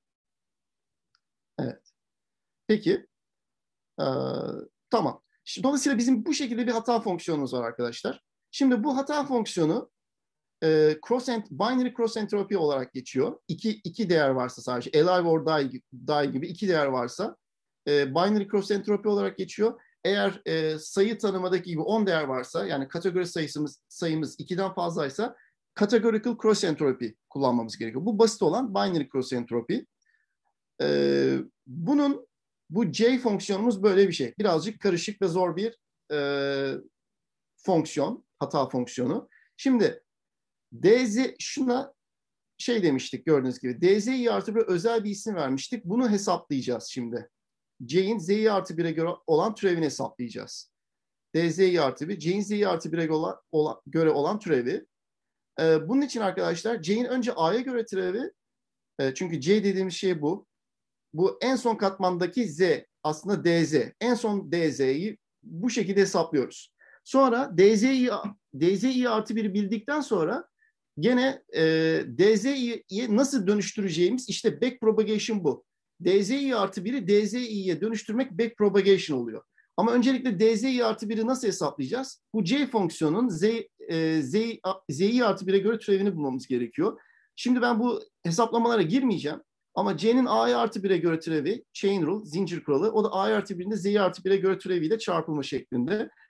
Speaker 1: Evet. Peki. Ee, tamam. Dolayısıyla bizim bu şekilde bir hata fonksiyonumuz var arkadaşlar. Şimdi bu hata fonksiyonu e, cross ent, binary cross entropy olarak geçiyor. İki, iki değer varsa sadece alive or die, die gibi iki değer varsa e, binary cross entropy olarak geçiyor. Eğer e, sayı tanımadaki gibi on değer varsa yani kategori sayısımız sayımız ikiden fazlaysa categorical cross entropy kullanmamız gerekiyor. Bu basit olan binary cross entropy. E, bunun Bu J fonksiyonumuz böyle bir şey. Birazcık karışık ve zor bir e, fonksiyon, hata fonksiyonu. Şimdi D Z, şuna şey demiştik gördüğünüz gibi. D Z i artı bir özel bir isim vermiştik. Bunu hesaplayacağız şimdi. J'in Z'yi artı bire göre olan türevini hesaplayacağız. D Z i artı bir, J'in Z'yi artı bire olan, olan, göre olan türevi. E, bunun için arkadaşlar C'in önce A'ya göre türevi, e, çünkü C dediğimiz şey bu. Bu en son katmandaki Z aslında D Z. En son D Z'yi bu şekilde hesaplıyoruz. Sonra D Z'yi D Z'yi artı biri bildikten sonra gene e, D Z'yi nasıl dönüştüreceğimiz işte backpropagation bu. D Z'yi artı biri D Z'ye dönüştürmek backpropagation oluyor. Ama öncelikle D Z'yi artı biri nasıl hesaplayacağız? Bu C fonksiyonun Z, e, Z, Z'yi artı bire göre türevini bulmamız gerekiyor. Şimdi ben bu hesaplamalara girmeyeceğim. Ama C'nin A'ya artı bire göre türevi, chain rule, zincir kuralı, o da A'ya artı birinde Z'ye artı bire göre türeviyle çarpılma şeklinde.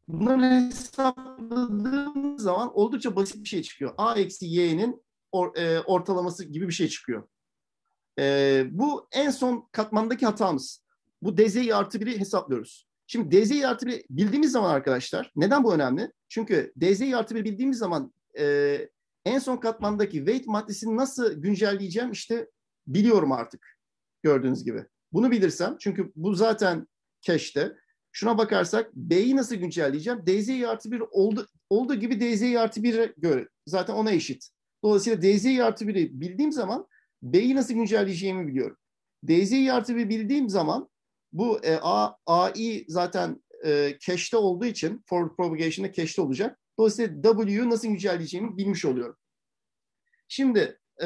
Speaker 1: Bunları hesapladığımız zaman oldukça basit bir şey çıkıyor. A eksi y'nin or, e, ortalaması gibi bir şey çıkıyor. E, bu en son katmandaki hatamız. Bu dzi artı biri hesaplıyoruz. Şimdi dzi artı biri bildiğimiz zaman arkadaşlar, neden bu önemli? Çünkü dzi artı bir bildiğimiz zaman e, en son katmandaki weight maddesini nasıl güncelleyeceğim işte biliyorum artık, gördüğünüz gibi. Bunu bilirsem, çünkü bu zaten cache'te. Şuna bakarsak B'yi nasıl güncelleyeceğim? dzi artı bir oldu, olduğu gibi dzi artı bire göre zaten ona eşit. Dolayısıyla dzi artı biri bildiğim zaman B'yi nasıl güncelleyeceğimi biliyorum. dzi artı bir bildiğim zaman bu e, A, AI zaten e, cache'te olduğu için forward propagation'da cache'te olacak. Dolayısıyla W'yu nasıl güncelleyeceğimi bilmiş oluyorum. Şimdi e,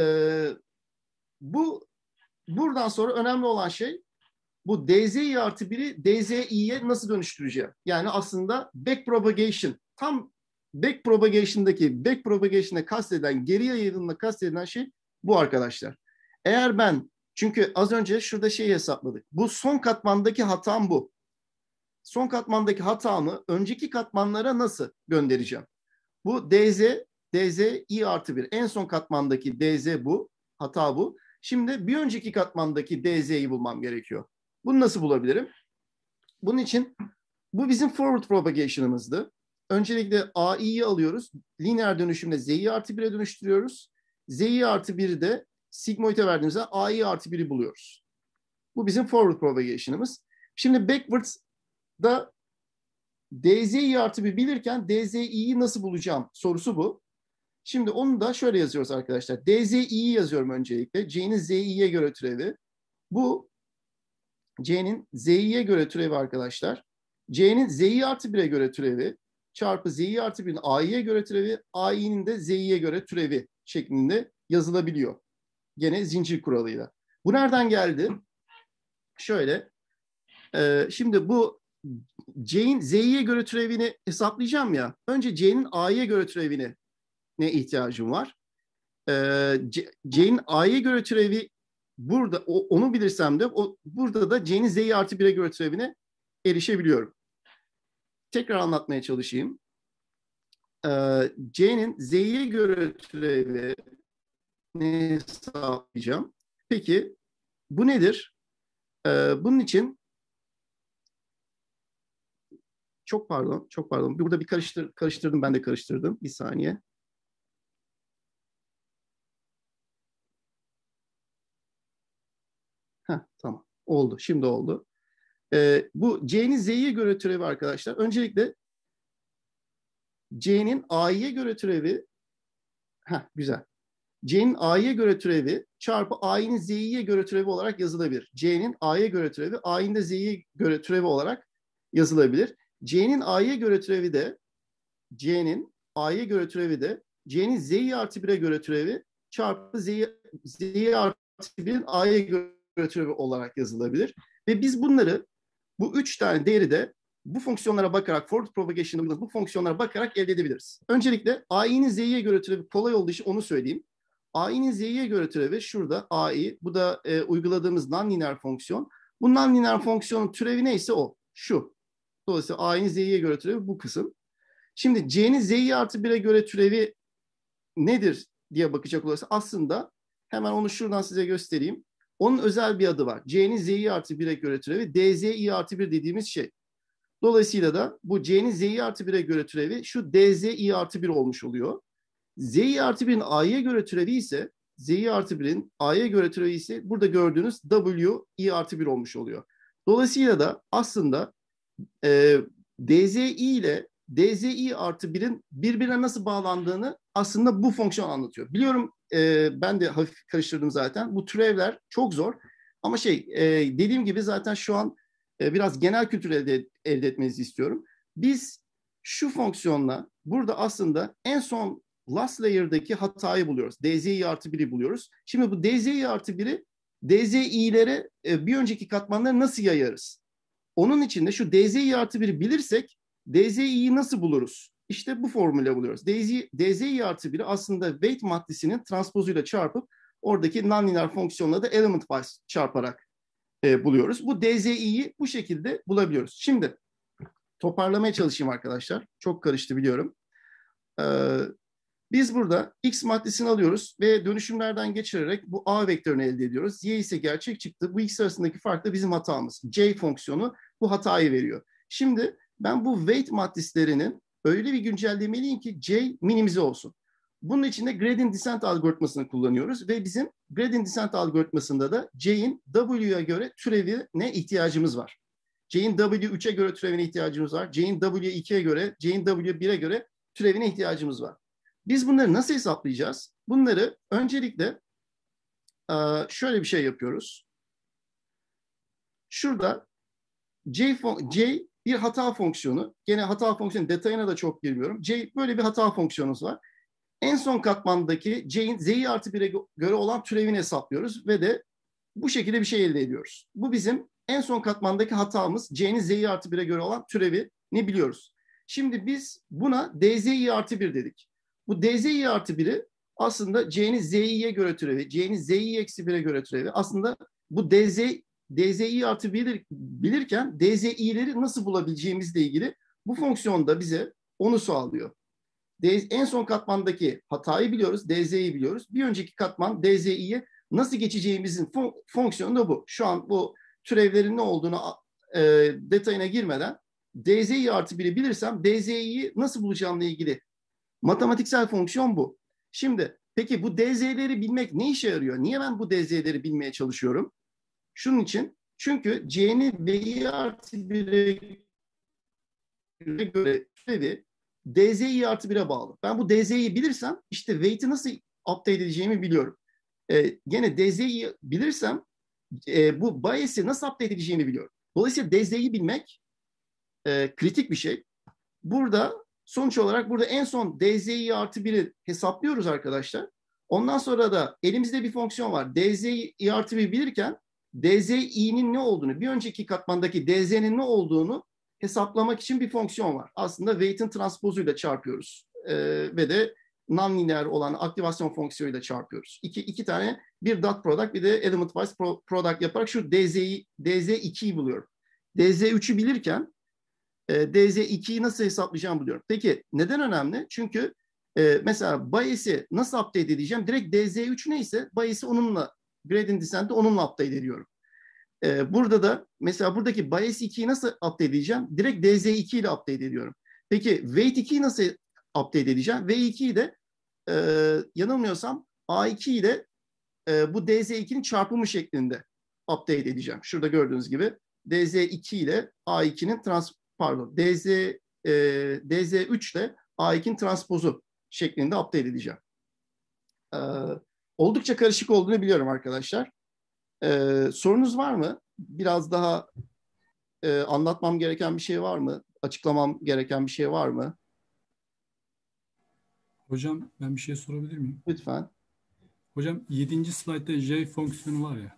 Speaker 1: bu buradan sonra önemli olan şey bu dzi artı biri dzi'ye nasıl dönüştüreceğim? Yani aslında back propagation, tam back propagation'daki back propagation'a kastedilen, geri yayılımına kastedilen şey bu arkadaşlar. Eğer ben, çünkü az önce şurada şeyi hesapladık. Bu son katmandaki hatam bu. Son katmandaki hatamı önceki katmanlara nasıl göndereceğim? Bu dz, dzi artı bir. En son katmandaki dz bu. Hata bu. Şimdi bir önceki katmandaki dz'yi bulmam gerekiyor. Bunu nasıl bulabilirim? Bunun için bu bizim forward propagation'ımızdı. Öncelikle ai'yi alıyoruz. Lineer dönüşümle z'yi artı bire dönüştürüyoruz. Z'yi artı biri de sigmoid'e verdiğimizde ai artı biri buluyoruz. Bu bizim forward propagation'ımız. Şimdi backwards'da dzi artı bir bilirken dzi'yi nasıl bulacağım sorusu bu. Şimdi onu da şöyle yazıyoruz arkadaşlar. dzi'yi yazıyorum öncelikle. C'nin zi'ye göre türevi. Bu C'nin z'ye göre türevi arkadaşlar. C'nin z'yi artı bire göre türevi çarpı z'yi artı birin a'ya göre türevi, a'nin de z'ye göre türevi şeklinde yazılabiliyor. Gene zincir kuralıyla. Bu nereden geldi? Şöyle. E, şimdi bu C'nin z'ye göre türevini hesaplayacağım ya. Önce C'nin a'ya göre türevine ne ihtiyacım var? E, C'nin a'ya göre türevi burada, o, onu bilirsem de o, burada da C'nin z'yi artı bire göre türevine erişebiliyorum. Tekrar anlatmaya çalışayım. Ee, C'nin z'ye göre türevi ne hesaplayacağım? Peki bu nedir? Ee, bunun için çok pardon, çok pardon. Burada bir karıştır, karıştırdım, ben de karıştırdım. Bir saniye. Heh, tamam. Oldu. Şimdi oldu. Ee, bu C'nin z'ye göre türevi arkadaşlar. Öncelikle C'nin a'ya göre türevi, heh, güzel. C'nin a'ya göre türevi çarpı a'nin z'ye göre türevi olarak yazılabilir. C'nin a'ya göre türevi, a'nin de z'ye göre türevi olarak yazılabilir. C'nin a'ya göre türevi de C'nin a'ya göre türevi de C'nin z'yi artı bire göre türevi çarpı z'yi z'yi artı birin a'ya göre türevi olarak yazılabilir. Ve biz bunları, bu üç tane değeri de bu fonksiyonlara bakarak, forward propagation'da bu fonksiyonlara bakarak elde edebiliriz. Öncelikle a'nin z'ye göre türevi kolay olduğu için onu söyleyeyim. A'nin z'ye göre türevi şurada ai. Bu da e, uyguladığımız non-linear fonksiyon. Bu non-linear fonksiyonun türevi neyse o. Şu. Dolayısıyla a'nin z'ye göre türevi bu kısım. Şimdi C'nin z'yi artı bire göre türevi nedir diye bakacak olursa aslında hemen onu şuradan size göstereyim. Onun özel bir adı var. C'nin z'yi artı bire göre türevi dzi artı bir dediğimiz şey. Dolayısıyla da bu C'nin z'yi artı bire göre türevi şu dzi artı bir olmuş oluyor. Z'yi artı birin a'ya göre türevi ise, z'yi artı birin a'ya göre türevi ise burada gördüğünüz w'i artı bir olmuş oluyor. Dolayısıyla da aslında e, dzi ile dzi artı birin birbirine nasıl bağlandığını aslında bu fonksiyon anlatıyor. Biliyorum e, ben de hafif karıştırdım zaten. Bu türevler çok zor. Ama şey e, dediğim gibi zaten şu an e, biraz genel kültür elde, elde etmenizi istiyorum. Biz şu fonksiyonla burada aslında en son last layer'daki hatayı buluyoruz. dzi artı biri buluyoruz. Şimdi bu dzi artı biri dzi'lere e, bir önceki katmanları nasıl yayarız? Onun için de şu dzi artı biri bilirsek dzi'yi nasıl buluruz? İşte bu formülle buluyoruz. Dzi, dzi artı biri aslında weight maddesinin transpozuyla çarpıp oradaki non-linear fonksiyonla da element wise çarparak e, buluyoruz. Bu dzi'yi bu şekilde bulabiliyoruz. Şimdi toparlamaya çalışayım arkadaşlar. Çok karıştı biliyorum. Ee, Biz burada X maddesini alıyoruz ve dönüşümlerden geçirerek bu A vektörünü elde ediyoruz. Y ise gerçek çıktı. Bu ikisi arasındaki fark da bizim hatamız. C fonksiyonu bu hatayı veriyor. Şimdi ben bu weight matrislerinin öyle bir güncellemeliyim ki C minimize olsun. Bunun için de gradient descent algoritmasını kullanıyoruz ve bizim gradient descent algoritmasında da C'in W'ye göre türevine ihtiyacımız var. C'in W üçe göre türevine ihtiyacımız var. C'in W ikiye göre, C'in W bire göre türevine ihtiyacımız var. Biz bunları nasıl hesaplayacağız? Bunları öncelikle şöyle bir şey yapıyoruz. Şurada C, C bir hata fonksiyonu. Gene hata fonksiyonu detayına da çok girmiyorum. C böyle bir hata fonksiyonumuz var. En son katmandaki C'in Z'yi artı bire göre olan türevini hesaplıyoruz ve de bu şekilde bir şey elde ediyoruz. Bu bizim en son katmandaki hatamız. C'nin Z'yi artı bire göre olan türevini biliyoruz. Şimdi biz buna dzi artı bir dedik. Bu dzi artı biri aslında C'nin zi'ye göre türevi, C'nin zi eksi bire göre türevi. Aslında bu dz, dzi artı bir bilirken dzi'leri nasıl bulabileceğimizle ilgili bu fonksiyon da bize onu sağlıyor. En son katmandaki hatayı biliyoruz, dzi'yi biliyoruz. Bir önceki katman dzi'ye nasıl geçeceğimizin fon- fonksiyonu da bu. Şu an bu türevlerin ne olduğunu e, detayına girmeden dzi artı biri bilirsem dzi'yi nasıl bulacağımla ilgili matematiksel fonksiyon bu. Şimdi peki bu dz'leri bilmek ne işe yarıyor? Niye ben bu dz'leri bilmeye çalışıyorum? Şunun için. Çünkü C'nin V'yi artı bire göre türevi dzi artı bire bağlı. Ben bu dzi'yi bilirsem işte weight'i nasıl update edeceğimi biliyorum. Ee, gene dzi'yi bilirsem e, bu bias'i nasıl update edeceğimi biliyorum. Dolayısıyla dzi'yi bilmek e, kritik bir şey. Burada sonuç olarak burada en son dzi artı biri hesaplıyoruz arkadaşlar. Ondan sonra da elimizde bir fonksiyon var. Dzi artı bir bilirken dzi'nin ne olduğunu, bir önceki katmandaki dz'nin ne olduğunu hesaplamak için bir fonksiyon var. Aslında weight'in transpozuyla çarpıyoruz. Ee, ve de non-lineer olan aktivasyon fonksiyonuyla çarpıyoruz. İki, iki tane, bir dot product bir de element wise product yaparak şu dzi, dz ikiyi buluyorum. dz üçü bilirken e, dz ikiyi nasıl hesaplayacağımı biliyorum. Peki neden önemli? Çünkü e, mesela bias'i nasıl update edeceğim? Direkt dz üç neyse bias'i onunla, gradient descent'i onunla update ediyorum. Ee, burada da mesela buradaki bias ikiyi nasıl update edeceğim? Direkt dz iki ile update ediyorum. Peki weight ikiyi nasıl update edeceğim? v ikiyi de e, yanılmıyorsam a iki ile e, bu dz ikinin çarpımı şeklinde update edeceğim. Şurada gördüğünüz gibi dz iki ile a ikinin trans pardon dz e, dz üç ile a ikinin transpozu şeklinde update edeceğim. Ee, oldukça karışık olduğunu biliyorum arkadaşlar. Ee, sorunuz var mı? Biraz daha e, anlatmam gereken bir şey var mı? Açıklamam gereken bir şey var mı?
Speaker 5: Hocam ben bir şey sorabilir miyim?
Speaker 1: Lütfen.
Speaker 5: Hocam yedinci slaytta J fonksiyonu var ya.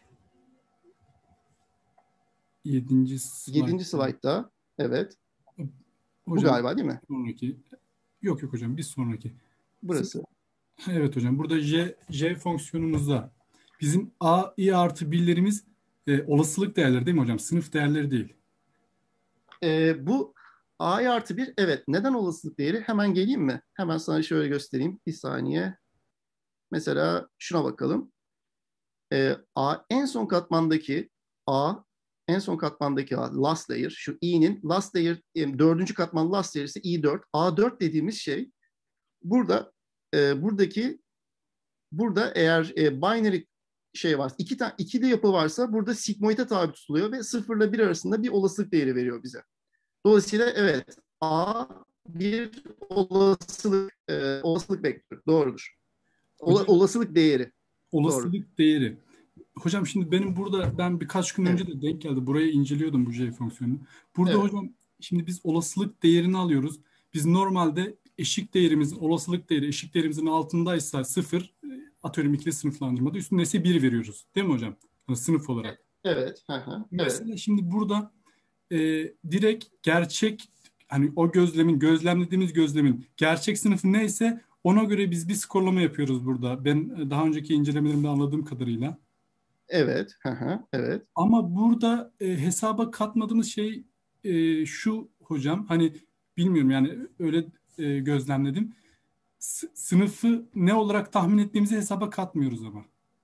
Speaker 5: yedinci slaytta.
Speaker 1: yedinci slaytta. Evet.
Speaker 5: Hocam,
Speaker 1: bu galiba değil mi?
Speaker 5: Sonraki. Yok yok hocam bir sonraki.
Speaker 1: Burası.
Speaker 5: Evet hocam. Burada J, J fonksiyonumuzda bizim A, I artı birlerimiz e, olasılık değerleri değil mi hocam? Sınıf değerleri değil.
Speaker 1: Ee, bu A artı bir, evet. Neden olasılık değeri? Hemen geleyim mi? Hemen sana şöyle göstereyim. Bir saniye. Mesela şuna bakalım. Ee, A, en son katmandaki A, en son katmandaki A, last layer, şu i'nin last layer, dördüncü katman last layer ise i dört. A dört dediğimiz şey burada e, buradaki burada eğer e, binary şey varsa, iki tane ikili yapı varsa burada sigmoid'e tabi tutuluyor ve sıfırla bir arasında bir olasılık değeri veriyor bize. Dolayısıyla evet, A bir olasılık e, olasılık vektörü. Doğrudur. Ola,
Speaker 5: Hocam,
Speaker 1: olasılık değeri.
Speaker 5: olasılık
Speaker 1: Doğru.
Speaker 5: değeri. Hocam şimdi benim burada ben birkaç gün
Speaker 1: Evet.
Speaker 5: önce de denk geldi. Burayı inceliyordum bu J fonksiyonunu. Burada
Speaker 1: Evet.
Speaker 5: hocam şimdi biz olasılık değerini alıyoruz. Biz normalde eşik değerimizin olasılık değeri eşik değerimizin altındaysa sıfır, atıyorum ikili sınıflandırmada üstünde ise bir veriyoruz. Değil mi hocam? Yani sınıf olarak.
Speaker 1: Evet. Hı hı.
Speaker 5: Mesela
Speaker 1: Evet.
Speaker 5: şimdi burada e, direkt gerçek hani o gözlemin gözlemlediğimiz gözlemin gerçek sınıfı neyse ona göre biz bir skorlama yapıyoruz burada. Ben daha önceki incelemelerimde anladığım kadarıyla.
Speaker 1: Evet. Hı hı. Evet.
Speaker 5: Ama burada e, hesaba katmadığımız şey e, şu hocam. Hani bilmiyorum yani öyle e, gözlemledim. S- sınıfı ne olarak tahmin ettiğimizi hesaba katmıyoruz ama.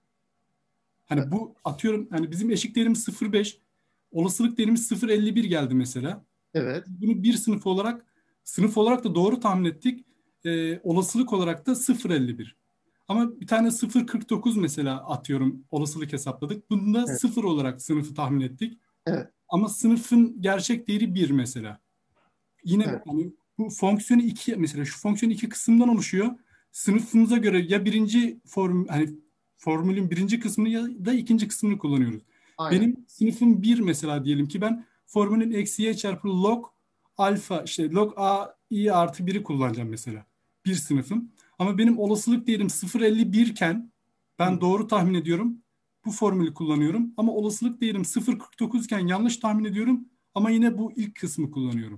Speaker 5: Hani bu atıyorum hani bizim eşik değerimiz sıfır virgül beş, olasılık değerimiz sıfır virgül elli bir geldi mesela.
Speaker 1: Evet.
Speaker 5: Bunu bir sınıf olarak sınıf olarak da doğru tahmin ettik. Ee, olasılık olarak da sıfır virgül elli bir. Ama bir tane sıfır virgül kırk dokuz mesela atıyorum olasılık hesapladık. Bunu da
Speaker 1: Evet.
Speaker 5: sıfır olarak sınıfı tahmin ettik.
Speaker 1: Evet.
Speaker 5: Ama sınıfın gerçek değeri bir mesela. Yine
Speaker 1: Evet.
Speaker 5: hani bu fonksiyonu iki mesela şu fonksiyon iki kısımdan oluşuyor. Sınıfımıza göre ya birinci form hani formülün birinci kısmını ya da ikinci kısmını kullanıyoruz.
Speaker 1: Aynen.
Speaker 5: Benim sınıfım bir mesela diyelim ki ben formülün eksi y çarpı log alfa işte log a i artı biri kullanacağım mesela. Bir sınıfım. Ama benim olasılık değerim sıfır virgül elli bir iken ben
Speaker 1: Hı.
Speaker 5: doğru tahmin ediyorum. Bu formülü kullanıyorum. Ama olasılık değerim sıfır virgül kırk dokuz iken yanlış tahmin ediyorum. Ama yine bu ilk kısmı kullanıyorum.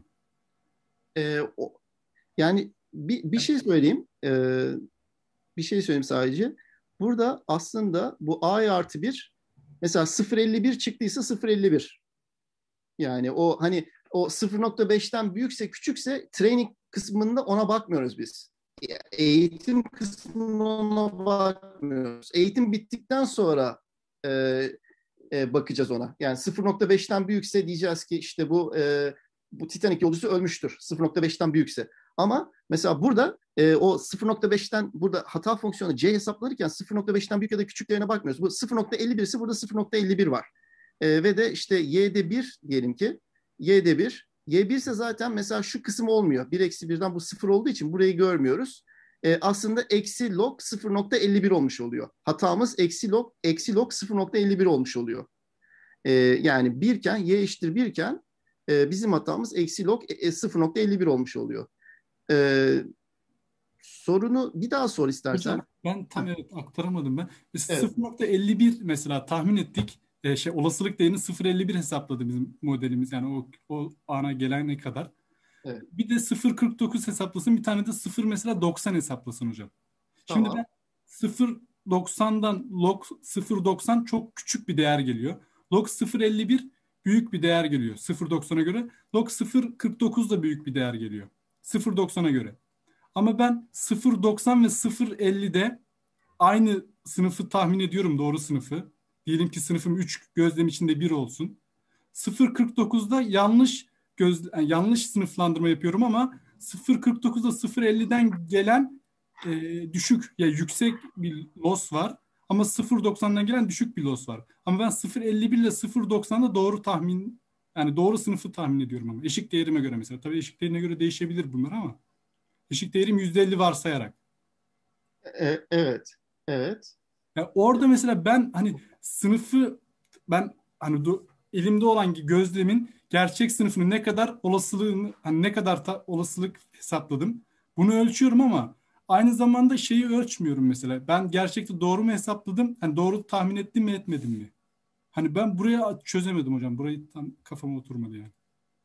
Speaker 1: Ee, o, yani bir, bir şey söyleyeyim. Ee, bir şey söyleyeyim sadece. Burada aslında bu a artı bir mesela sıfır virgül elli bir çıktıysa sıfır virgül elli bir. Yani o hani o sıfır nokta beşten büyükse küçükse training kısmında ona bakmıyoruz biz. Eğitim kısmında ona bakmıyoruz. Eğitim bittikten sonra e, e, bakacağız ona. Yani sıfır nokta beşten büyükse diyeceğiz ki işte bu e, bu Titanic yolcusu ölmüştür. sıfır nokta beşten büyükse. Ama mesela burada e, o sıfır nokta beşten burada hata fonksiyonu c hesaplanırken sıfır nokta beşten büyük ya da küçüklerine bakmıyoruz. Bu sıfır nokta elli bir ise burada sıfır nokta elli bir var. E, ve de işte y'de bir diyelim ki y'de bir. y bir ise zaten mesela şu kısım olmuyor. bir eksi birden bu sıfır olduğu için burayı görmüyoruz. E, aslında eksi log sıfır nokta elli bir olmuş oluyor. Hatamız eksi log, eksi log sıfır nokta elli bir olmuş oluyor. E, yani birken y eşittir birken e, bizim hatamız eksi log e, sıfır nokta elli bir olmuş oluyor. E, sorunu bir daha sor istersen.
Speaker 5: Hocam ben tam evet aktaramadım ben. Biz
Speaker 1: Evet.
Speaker 5: sıfır nokta elli bir mesela tahmin ettik. E, şey olasılık değerini sıfır virgül elli bir hesapladı bizim modelimiz yani o, o ana gelene kadar.
Speaker 1: Evet.
Speaker 5: Bir de sıfır virgül kırk dokuz hesaplasın bir tane de sıfır mesela doksan hesaplasın hocam. Şimdi ben
Speaker 1: Tamam.
Speaker 5: sıfır virgül doksandan log sıfır virgül doksan çok küçük bir değer geliyor. Log sıfır virgül elli bir büyük bir değer geliyor sıfır virgül doksana göre. Log sıfır virgül kırk dokuz da büyük bir değer geliyor sıfır virgül doksana göre. Ama ben sıfır virgül doksan ve sıfır virgül ellide aynı sınıfı tahmin ediyorum doğru sınıfı. Diyelim ki sınıfım üç gözlem içinde bir olsun. sıfır virgül kırk dokuzda yanlış göz yani yanlış sınıflandırma yapıyorum ama sıfır virgül kırk dokuzda sıfır virgül elliden gelen e, düşük ya yüksek bir loss var ama sıfır virgül doksandan gelen düşük bir loss var. Ama ben sıfır virgül elli bir ile sıfır virgül doksanda doğru tahmin yani doğru sınıfı tahmin ediyorum ama eşik değerime göre mesela. Tabii eşik değerine göre değişebilir bunlar ama eşik değerim yüzde elli varsayarak.
Speaker 1: E, evet. Evet.
Speaker 5: Ya orada mesela ben hani sınıfı ben hani do- elimde olan gözlemin gerçek sınıfını ne kadar olasılığını hani ne kadar ta- olasılık hesapladım. Bunu ölçüyorum ama aynı zamanda şeyi ölçmüyorum mesela. Ben gerçekte doğru mu hesapladım? Hani doğru tahmin ettim mi etmedim mi? Hani ben buraya çözemedim hocam. Burayı tam kafama oturmadı yani.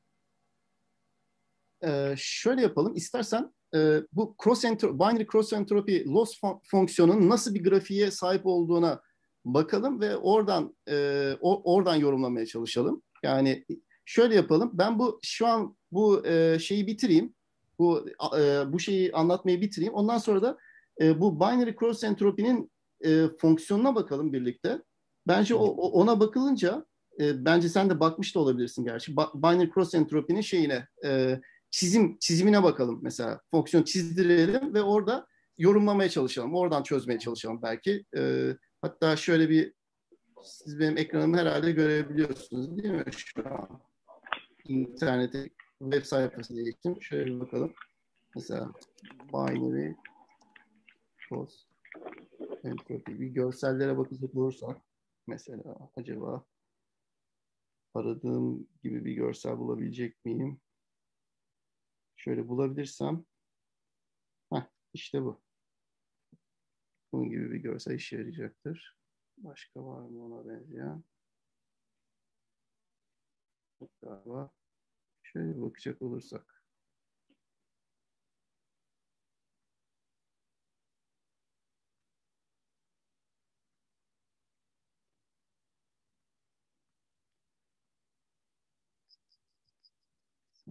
Speaker 1: Ee, şöyle yapalım. İstersen e, bu cross entro- binary cross entropy loss fon- fonksiyonun nasıl bir grafiğe sahip olduğuna bakalım ve oradan e, o- oradan yorumlamaya çalışalım. Yani şöyle yapalım. Ben bu şu an bu e, şeyi bitireyim. Bu e, bu şeyi anlatmayı bitireyim. Ondan sonra da e, bu binary cross entropy'nin e, fonksiyonuna bakalım birlikte. Bence o, o- ona bakılınca e, bence sen de bakmış da olabilirsin gerçi. Ba- binary cross entropy'nin şeyine e, çizim çizimine bakalım mesela. Fonksiyon çizdirelim ve orada yorumlamaya çalışalım. Oradan çözmeye çalışalım belki. Ee, hatta şöyle bir siz benim ekranımı herhalde görebiliyorsunuz değil mi? Şu an internete web sayfasına geçtim. Şöyle bir bakalım. Mesela binary cross entropy bir görsellere bakacak olursak mesela acaba aradığım gibi bir görsel bulabilecek miyim? Şöyle bulabilirsem heh, işte bu. Bunun gibi bir görsel işe yarayacaktır. Başka var mı ona benzeyen? Galiba şöyle bakacak olursak.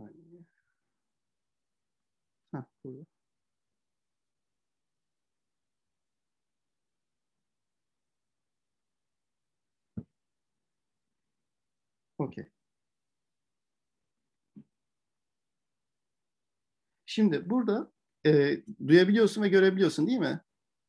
Speaker 1: saniye. Heh, burada. Okey. Şimdi burada e, duyabiliyorsun ve görebiliyorsun değil mi?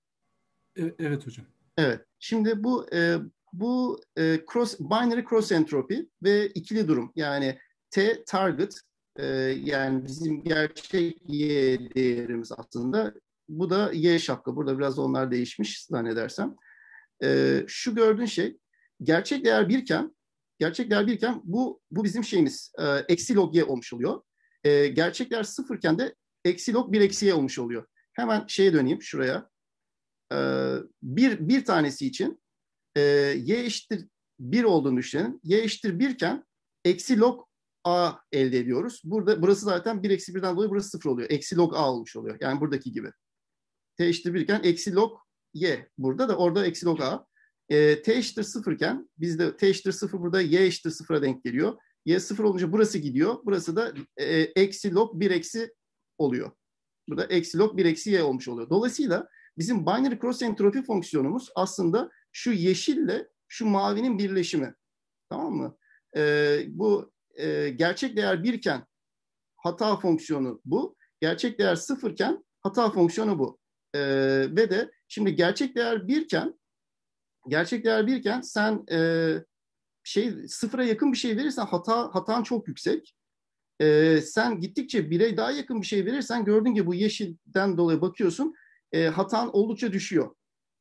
Speaker 5: E- Evet hocam.
Speaker 1: Evet. Şimdi bu e, bu e, cross binary cross entropy ve ikili durum. Yani T target e, yani bizim gerçek Y değerimiz aslında. Bu da Y şapka. Burada biraz onlar değişmiş zannedersem. E, şu gördüğün şey gerçek değer birken gerçek değer birken bu bu bizim şeyimiz. E, eksi log Y olmuş oluyor. E, gerçek değer sıfırken de eksi log bir eksi Y olmuş oluyor. Hemen şeye döneyim şuraya. Ee, bir, bir tanesi için e, y eşittir bir olduğunu düşünelim. Y eşittir bir iken eksi log a elde ediyoruz. Burada, burası zaten bir eksi birden dolayı burası sıfır oluyor. Eksi log a olmuş oluyor. Yani buradaki gibi. T eşittir bir iken eksi log y. Burada da orada eksi log a. E, t eşittir sıfır iken bizde t eşittir sıfır burada y eşittir sıfıra denk geliyor. Y sıfır olunca burası gidiyor. Burası da e, eksi log bir eksi oluyor. Burada eksi log bir eksi y olmuş oluyor. Dolayısıyla bizim binary cross entropi fonksiyonumuz aslında şu yeşille şu mavinin birleşimi. Tamam mı? Ee, bu e, gerçek değer birken hata fonksiyonu bu. Gerçek değer sıfırken hata fonksiyonu bu. Ee, ve de şimdi gerçek değer birken gerçek değer birken sen e, şey sıfıra yakın bir şey verirsen hata hatan çok yüksek. Ee, sen gittikçe bire daha yakın bir şey verirsen gördüğün gibi bu yeşilden dolayı bakıyorsun e, hatan oldukça düşüyor.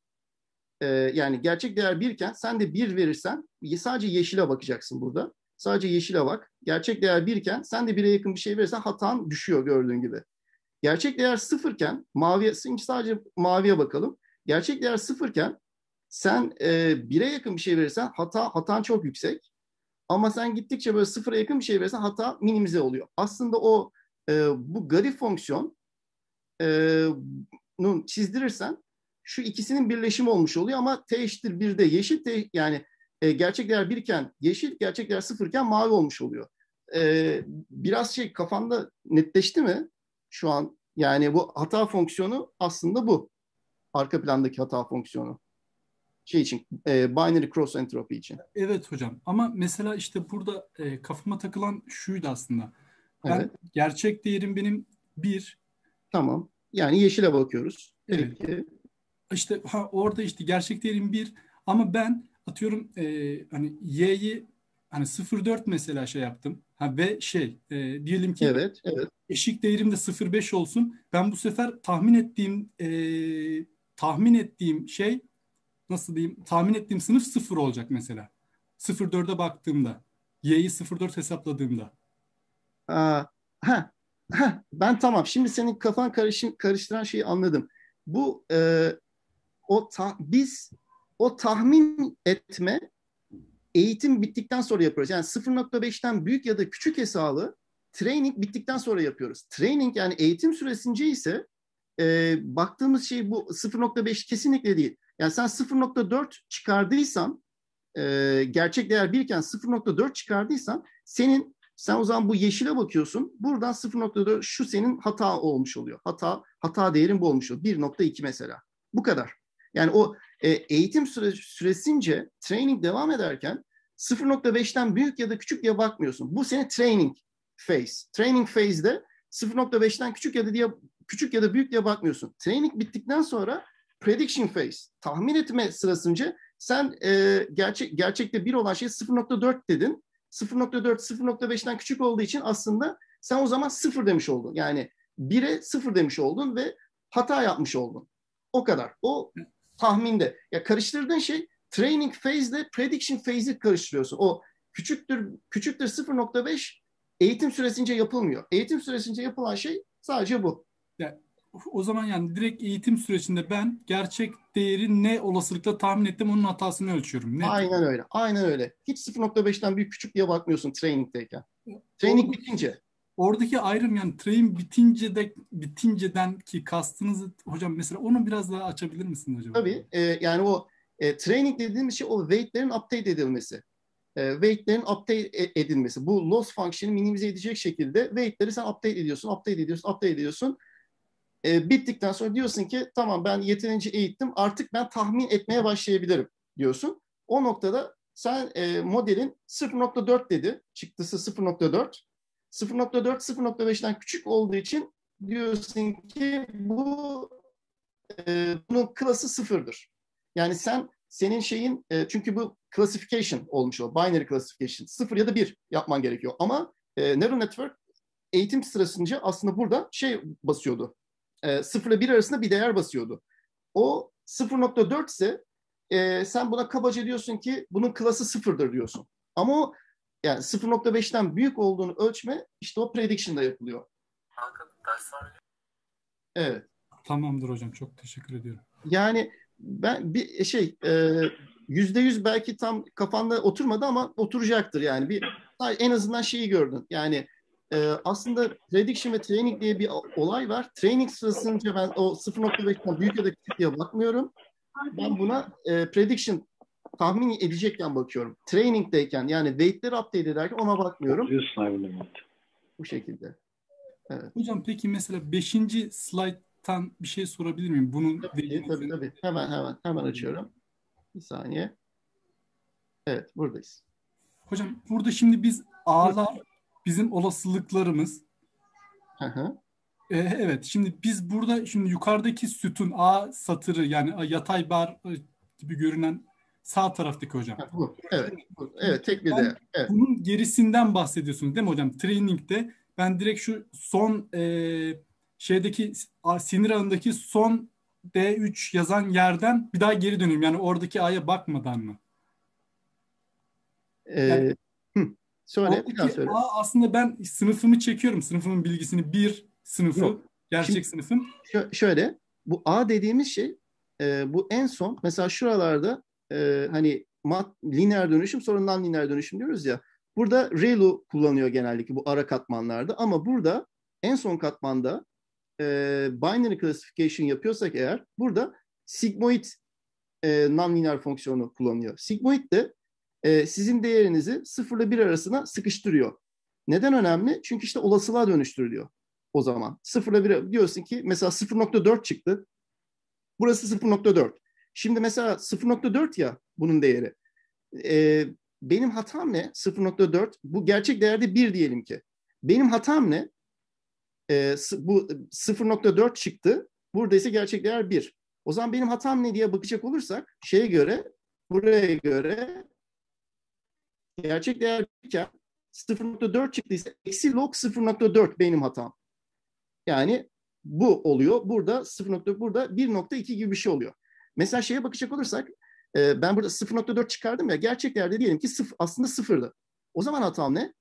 Speaker 1: E, yani gerçek değer birken sen de bir verirsen sadece yeşile bakacaksın burada. Sadece yeşile bak. Gerçek değer birken sen de bire yakın bir şey verirsen hatan düşüyor gördüğün gibi. Gerçek değer sıfırken maviye, sadece maviye bakalım. Gerçek değer sıfırken sen e, bire yakın bir şey verirsen hata hatan çok yüksek. Ama sen gittikçe böyle sıfıra yakın bir şey verirsen hata minimize oluyor. Aslında o e, bu garip fonksiyon e, nun çizdirirsen şu ikisinin birleşimi olmuş oluyor ama t eşittir birde yeşil t, yani e, gerçek değer bir iken yeşil, gerçek değer sıfır iken mavi olmuş oluyor. E, biraz şey kafanda netleşti mi şu an? Yani bu hata fonksiyonu aslında bu. Arka plandaki hata fonksiyonu. Şey için, e, binary cross entropy için.
Speaker 5: Evet hocam. Ama mesela işte burada e, kafama takılan şuydu aslında. Ben
Speaker 1: Evet.
Speaker 5: gerçek değerim benim bir.
Speaker 1: Tamam. Yani yeşile bakıyoruz.
Speaker 5: Evet.
Speaker 1: Peki.
Speaker 5: İşte ha, orada işte gerçek değerim bir. Ama ben atıyorum e, hani y'yi hani sıfır virgül dört mesela şey yaptım. Ha, ve şey e, diyelim ki
Speaker 1: Evet, evet.
Speaker 5: eşik değerim de sıfır virgül beş olsun. Ben bu sefer tahmin ettiğim e, tahmin ettiğim şey nasıl diyeyim? Tahmin ettiğim sınıf sıfır olacak mesela. sıfır virgül dörde baktığımda. Y'yi sıfır virgül dört hesapladığımda.
Speaker 1: Aa, ha, ha, ben tamam. Şimdi senin kafan karışım, karıştıran şeyi anladım. Bu e, o ta, biz o tahmin etme eğitim bittikten sonra yapıyoruz. Yani sıfır nokta beşten büyük ya da küçük hesabı training bittikten sonra yapıyoruz. Training yani eğitim süresince ise e, baktığımız şey bu sıfır nokta beş kesinlikle değil. Yani sen sıfır nokta dört çıkardıysan e, gerçek değer birken sıfır nokta dört çıkardıysan senin sen o zaman bu yeşile bakıyorsun. Buradan sıfır nokta dört şu senin hata olmuş oluyor. Hata hata değerin bu olmuş oluyor. bir nokta iki mesela. Bu kadar. Yani o e, eğitim süre, süresince training devam ederken sıfır nokta beşten büyük ya da küçük diye bakmıyorsun. Bu senin training phase. Training phase'de sıfır nokta beşten küçük ya da diye küçük ya da büyük diye bakmıyorsun. Training bittikten sonra prediction phase, tahmin etme sırasınca sen e, gerçek gerçekte bir olan şey sıfır nokta dört dedin. sıfır nokta dört sıfır nokta beşten küçük olduğu için aslında sen o zaman sıfır demiş oldun. Yani bire sıfır demiş oldun ve hata yapmış oldun. O kadar. O tahminde. Ya karıştırdığın şey training phase ile prediction phase'i karıştırıyorsun. O küçüktür küçüktür sıfır nokta beş eğitim süresince yapılmıyor. Eğitim süresince yapılan şey sadece bu.
Speaker 5: Yani, o zaman yani direkt eğitim sürecinde ben gerçek değeri ne olasılıkla tahmin ettim onun hatasını ölçüyorum. Net.
Speaker 1: Aynen öyle. Aynen öyle. Hiç sıfır nokta beşten büyük küçük diye bakmıyorsun training'deyken. Training
Speaker 5: Oradaki,
Speaker 1: bitince.
Speaker 5: oradaki ayrım yani train bitince de bitinceden ki kastınızı hocam mesela onu biraz daha açabilir misiniz hocam?
Speaker 1: Tabii e, yani o e, training dediğimiz şey o weight'lerin update edilmesi. e, weight'lerin update e- edilmesi. Bu loss function'ı minimize edecek şekilde weight'leri sen update ediyorsun, update ediyorsun, update ediyorsun. E, bittikten sonra diyorsun ki tamam ben yeterince eğittim, artık ben tahmin etmeye başlayabilirim diyorsun. O noktada sen e, modelin sıfır nokta dört dedi, çıktısı sıfır nokta dört. sıfır nokta dört sıfır nokta beşten küçük olduğu için diyorsun ki bu e, bunun klası sıfırdır. Yani sen senin şeyin e, çünkü bu classification olmuş o. Binary classification. Sıfır ya da bir yapman gerekiyor. Ama e, neural network eğitim sırasınca aslında burada şey basıyordu. E, sıfır ile bir arasında bir değer basıyordu. O sıfır nokta dört ise e, sen buna kabaca diyorsun ki bunun klası sıfırdır diyorsun. Ama o yani sıfır nokta beşten büyük olduğunu ölçme işte o prediction'da yapılıyor. Evet.
Speaker 5: Tamamdır hocam. Çok teşekkür ediyorum.
Speaker 1: Yani ben bir şey yüzde yüz belki tam kafanda oturmadı ama oturacaktır yani. Bir en azından şeyi gördün. Yani e, aslında prediction ve training diye bir olay var. Training sırasında ben o sıfır nokta beşten büyük ya da küçük diye bakmıyorum. Ben buna e, prediction tahmin edecekken bakıyorum. Training'deyken yani weight'leri update ederken ona bakmıyorum. Bu şekilde. Evet.
Speaker 5: Hocam peki mesela beşinci slayttan bir şey sorabilir miyim? Bunun
Speaker 1: Tabii tabii, tabii. Hemen hemen hemen açıyorum. Bir saniye. Evet, buradayız.
Speaker 5: Hocam burada şimdi biz A'lar bizim olasılıklarımız.
Speaker 1: Hı hı.
Speaker 5: Ee, evet, şimdi biz burada şimdi yukarıdaki sütun A satırı yani yatay bar gibi görünen sağ taraftaki hocam.
Speaker 1: Ha, bu. Evet. Bu. Evet, tek bir değer. Evet.
Speaker 5: Bunun gerisinden bahsediyorsunuz değil mi hocam? Training'de ben direkt şu son e, şeydeki sinir ağındaki son D üç yazan yerden bir daha geri döneyim. Yani oradaki A'ya bakmadan mı?
Speaker 1: Ee,
Speaker 5: Yani,
Speaker 1: hı. Söyle, bir daha
Speaker 5: oradaki
Speaker 1: söyle.
Speaker 5: A aslında ben sınıfımı çekiyorum. Sınıfımın bilgisini bir sınıfı,
Speaker 1: Yok.
Speaker 5: gerçek
Speaker 1: Şimdi,
Speaker 5: sınıfım.
Speaker 1: şö- şöyle, bu A dediğimiz şey e, bu en son mesela şuralarda e, hani mat, lineer dönüşüm sonra non-lineer dönüşüm diyoruz ya. Burada ReLU kullanıyor genellikle bu ara katmanlarda ama burada en son katmanda e, binary classification yapıyorsak eğer burada sigmoid e, non-lineer fonksiyonu kullanıyor. Sigmoid de e, sizin değerinizi sıfır ile bir arasına sıkıştırıyor. Neden önemli? Çünkü işte olasılığa dönüştürülüyor o zaman. sıfır ile bir diyorsun ki mesela sıfır nokta dört çıktı. Burası sıfır nokta dört. Şimdi mesela sıfır nokta dört ya bunun değeri. E, benim hatam ne? sıfır nokta dört. Bu gerçek değerde bir diyelim ki. Benim hatam ne? E, bu sıfır nokta dört çıktı. Burada ise gerçek değer bir. O zaman benim hatam ne diye bakacak olursak şeye göre, buraya göre gerçek değer birken sıfır nokta dört çıktıysa eksi log sıfır nokta dört benim hatam. Yani bu oluyor. Burada sıfır. Burada bir nokta iki gibi bir şey oluyor. Mesela şeye bakacak olursak e, ben burada sıfır nokta dört çıkardım ya gerçek değerde diyelim ki sıfır, aslında sıfırdı. O zaman hatam ne?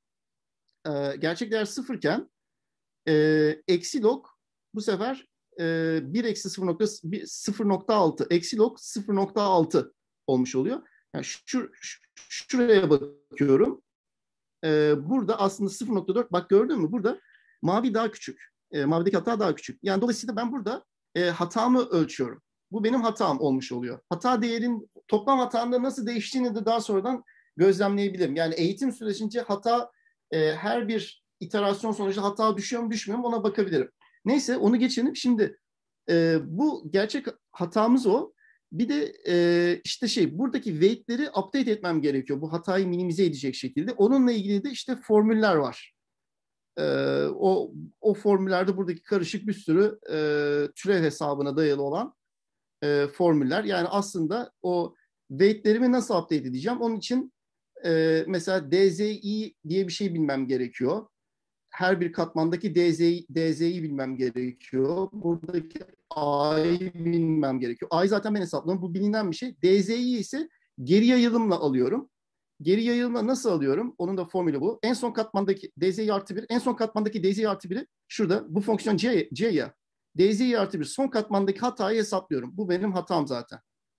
Speaker 1: E, gerçek değer sıfırken e, eksi log bu sefer e, bir eksi sıfır nokta altı eksi log sıfır nokta altı olmuş oluyor. Yani şu, şu, şuraya bakıyorum. Ee, burada aslında sıfır nokta dört bak gördün mü? Burada mavi daha küçük. E, mavideki hata daha küçük. Yani dolayısıyla ben burada e, hatamı ölçüyorum. Bu benim hatam olmuş oluyor. Hata değerin toplam hatanın nasıl değiştiğini de daha sonradan gözlemleyebilirim. Yani eğitim sürecince hata e, her bir iterasyon sonucunda hata düşüyor mu düşmüyor mu ona bakabilirim. Neyse onu geçelim. Şimdi e, bu gerçek hatamız o. Bir de e, işte şey buradaki weight'leri update etmem gerekiyor. Bu hatayı minimize edecek şekilde. Onunla ilgili de işte formüller var. E, o o formüllerde buradaki karışık bir sürü e, türev hesabına dayalı olan e, formüller. Yani aslında o weight'lerimi nasıl update edeceğim? Onun için e, mesela D Z I diye bir şey bilmem gerekiyor. Her bir katmandaki D Z I, D Z I bilmem gerekiyor. Buradaki A'yı bilmem gerekiyor. A'yı zaten ben hesapladım. Bu bilinen bir şey. D Z I ise geri yayılımla alıyorum. Geri yayılımla nasıl alıyorum? Onun da formülü bu. En son katmandaki D Z I artı bir, en son katmandaki D Z I artı bir'i şurada. Bu fonksiyon C, C ya. D Z I artı bir son katmandaki hatayı hesaplıyorum. Bu benim hatam zaten.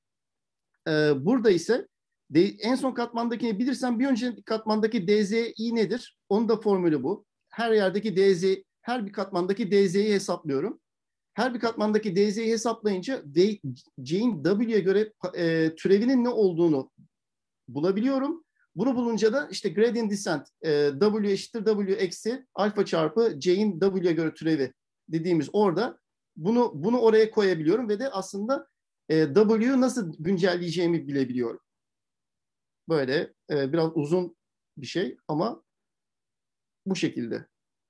Speaker 1: Ee, burada ise de, en son katmandakini bilirsem bir önceki katmandaki D Z I nedir? Onun da formülü bu. Her yerdeki D Z, her bir katmandaki D Z'yi hesaplıyorum. Her bir katmandaki D Z'yi hesaplayınca C'nin W'ye göre e, türevinin ne olduğunu bulabiliyorum. Bunu bulunca da işte gradient descent e, W eşittir W eksi alfa çarpı C'in W'ye göre türevi dediğimiz orada bunu bunu oraya koyabiliyorum ve de aslında e, W'yu nasıl güncelleyeceğimi bilebiliyorum. Böyle e, biraz uzun bir şey ama bu şekilde.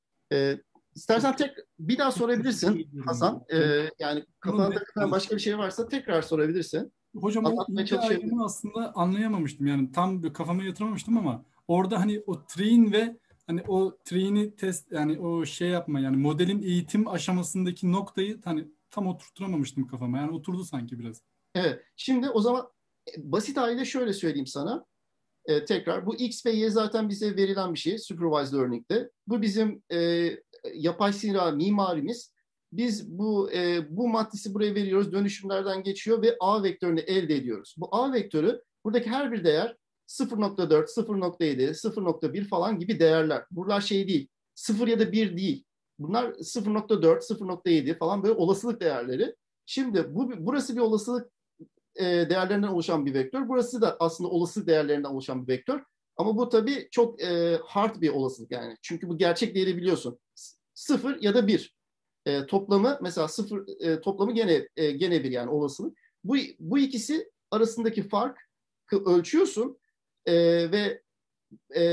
Speaker 1: E, istersen tek bir daha sorabilirsin Hasan. E, yani kafana takılan başka bir şey varsa tekrar sorabilirsin.
Speaker 5: Hocam o
Speaker 1: Anlatmaya
Speaker 5: ince
Speaker 1: çalışabilirim.
Speaker 5: ayrımı aslında anlayamamıştım. Yani tam bir kafama yatıramamıştım ama orada hani o train ve hani o train'i test yani o şey yapma yani modelin eğitim aşamasındaki noktayı hani tam oturtturamamıştım kafama. Yani oturdu sanki biraz.
Speaker 1: Evet. Şimdi o zaman e, basit haliyle şöyle söyleyeyim sana. E, tekrar bu X ve Y zaten bize verilen bir şey supervised learning'de. Bu bizim e, yapay zeka mimarimiz. Biz bu e, bu matrisi buraya veriyoruz, dönüşümlerden geçiyor ve A vektörünü elde ediyoruz. Bu A vektörü buradaki her bir değer sıfır nokta dört, sıfır nokta yedi, sıfır nokta bir falan gibi değerler. Bunlar şey değil, sıfır ya da bir değil. Bunlar sıfır nokta dört, sıfır nokta yedi falan böyle olasılık değerleri. Şimdi bu burası bir olasılık e, değerlerinden oluşan bir vektör. Burası da aslında olasılık değerlerinden oluşan bir vektör. Ama bu tabii çok e, hard bir olasılık yani. Çünkü bu gerçek değeri biliyorsun. Sıfır ya da bir. E, toplamı mesela sıfır e, toplamı gene e, gene bir yani olasılık. Bu bu ikisi arasındaki fark ölçüyorsun e, ve e,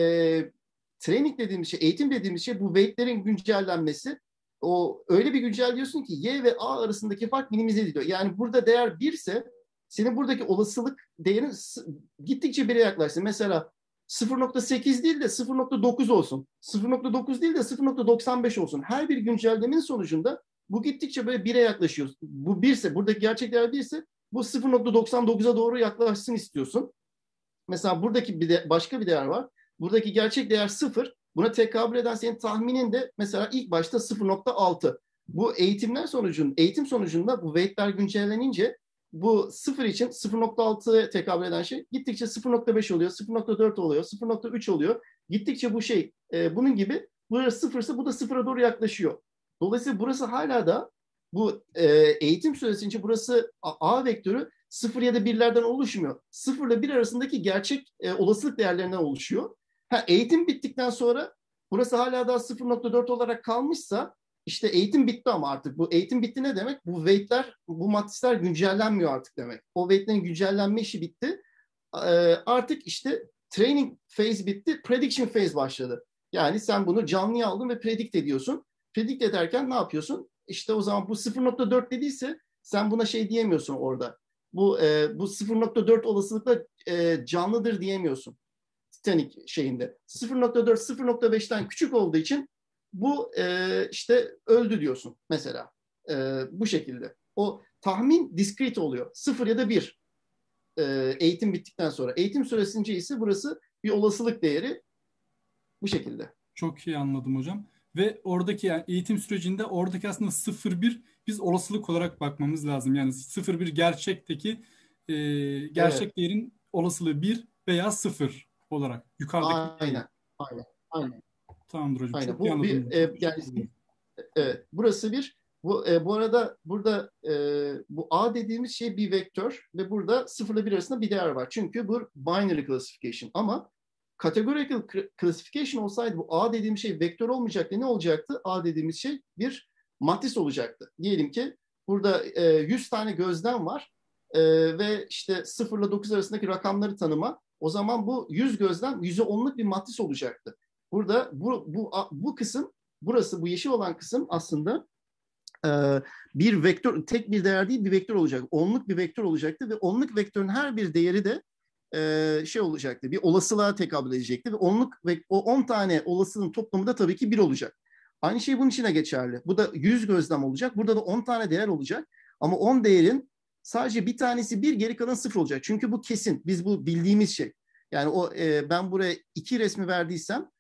Speaker 1: training dediğimiz şey, eğitim dediğimiz şey bu weightlerin güncellenmesi. O öyle bir güncelliyorsun ki Y ve A arasındaki fark minimize ediliyor. Yani burada değer bir ise senin buradaki olasılık değerin gittikçe bire yaklaşsın. Mesela sıfır nokta sekiz değil de sıfır nokta dokuz olsun. sıfır nokta dokuz değil de sıfır nokta doksan beş olsun. Her bir güncellemenin sonucunda bu gittikçe böyle bire yaklaşıyor. Bu birse, buradaki gerçek değer birse bu sıfır nokta doksan dokuza doğru yaklaşsın istiyorsun. Mesela buradaki bir de, başka bir değer var. Buradaki gerçek değer sıfır. Buna tekabül eden senin tahminin de mesela ilk başta sıfır nokta altı. Bu eğitimler sonucunda, eğitim sonucunda bu weightler güncellenince bu sıfır için sıfır nokta altıya tekabül eden şey gittikçe sıfır nokta beş oluyor, sıfır nokta dört oluyor, sıfır nokta üç oluyor. Gittikçe bu şey e, bunun gibi burası sıfırsa bu da sıfıra doğru yaklaşıyor. Dolayısıyla burası hala da bu e, eğitim süresince burası A, A vektörü sıfır ya da birlerden oluşmuyor. sıfır ile bir arasındaki gerçek e, olasılık değerlerinden oluşuyor. Ha, eğitim bittikten sonra burası hala daha sıfır nokta dört olarak kalmışsa işte eğitim bitti ama artık bu eğitim bitti ne demek? Bu weightler, bu matrisler güncellenmiyor artık demek. O weightlerin güncellenme işi bitti. Ee, artık işte training phase bitti, prediction phase başladı. Yani sen bunu canlıya aldın ve predict ediyorsun. Predict ederken ne yapıyorsun? İşte o zaman bu sıfır nokta dört dediyse sen buna şey diyemiyorsun orada. Bu e, bu sıfır nokta dört olasılıkla e, canlıdır diyemiyorsun. Titanic şeyinde. sıfır nokta dört sıfır nokta beşten küçük olduğu için bu e, işte öldü diyorsun mesela. E, bu şekilde. O tahmin discrete oluyor. sıfır ya da bir e, eğitim bittikten sonra. Eğitim süresince ise burası bir olasılık değeri bu şekilde.
Speaker 5: Çok iyi anladım hocam. Ve oradaki yani eğitim sürecinde oradaki aslında sıfır bir biz olasılık olarak bakmamız lazım. Yani sıfır bir gerçekteki e, gerçek
Speaker 1: Evet.
Speaker 5: değerin olasılığı bir veya sıfır olarak yukarıdaki değer.
Speaker 1: Aynen. Aynen. Aynen.
Speaker 5: Tamamdır hocam.
Speaker 1: Aynen.
Speaker 5: Çok iyi
Speaker 1: Bu
Speaker 5: anladım.
Speaker 1: bir
Speaker 5: Çok
Speaker 1: e,
Speaker 5: teşekkür
Speaker 1: yani
Speaker 5: ederim.
Speaker 1: evet, burası bir. Bu, e, bu arada burada e, bu A dediğimiz şey bir vektör ve burada sıfır ile bir arasında bir değer var. Çünkü bu binary classification. Ama categorical classification olsaydı bu A dediğimiz şey vektör olmayacaktı. Ne olacaktı? A dediğimiz şey bir matris olacaktı. Diyelim ki burada e, yüz tane gözlem var e, ve işte sıfır ile dokuz arasındaki rakamları tanıma. O zaman bu yüz gözlem yüze onluk bir matris olacaktı. Burada bu, bu, bu kısım burası bu yeşil olan kısım aslında e, bir vektör, tek bir değer değil bir vektör olacak. Onluk bir vektör olacaktı ve onluk vektörün her bir değeri de e, şey olacaktı. Bir olasılığa tekabül edecekti ve onluk ve o on tane olasılığın toplamı da tabii ki bir olacak. Aynı şey bunun için de geçerli. Bu da yüz gözlem olacak. Burada da on tane değer olacak. Ama on değerin sadece bir tanesi bir, geri kalan sıfır olacak. Çünkü bu kesin. Biz bu bildiğimiz şey. Yani o e, ben buraya iki resmi verdiysem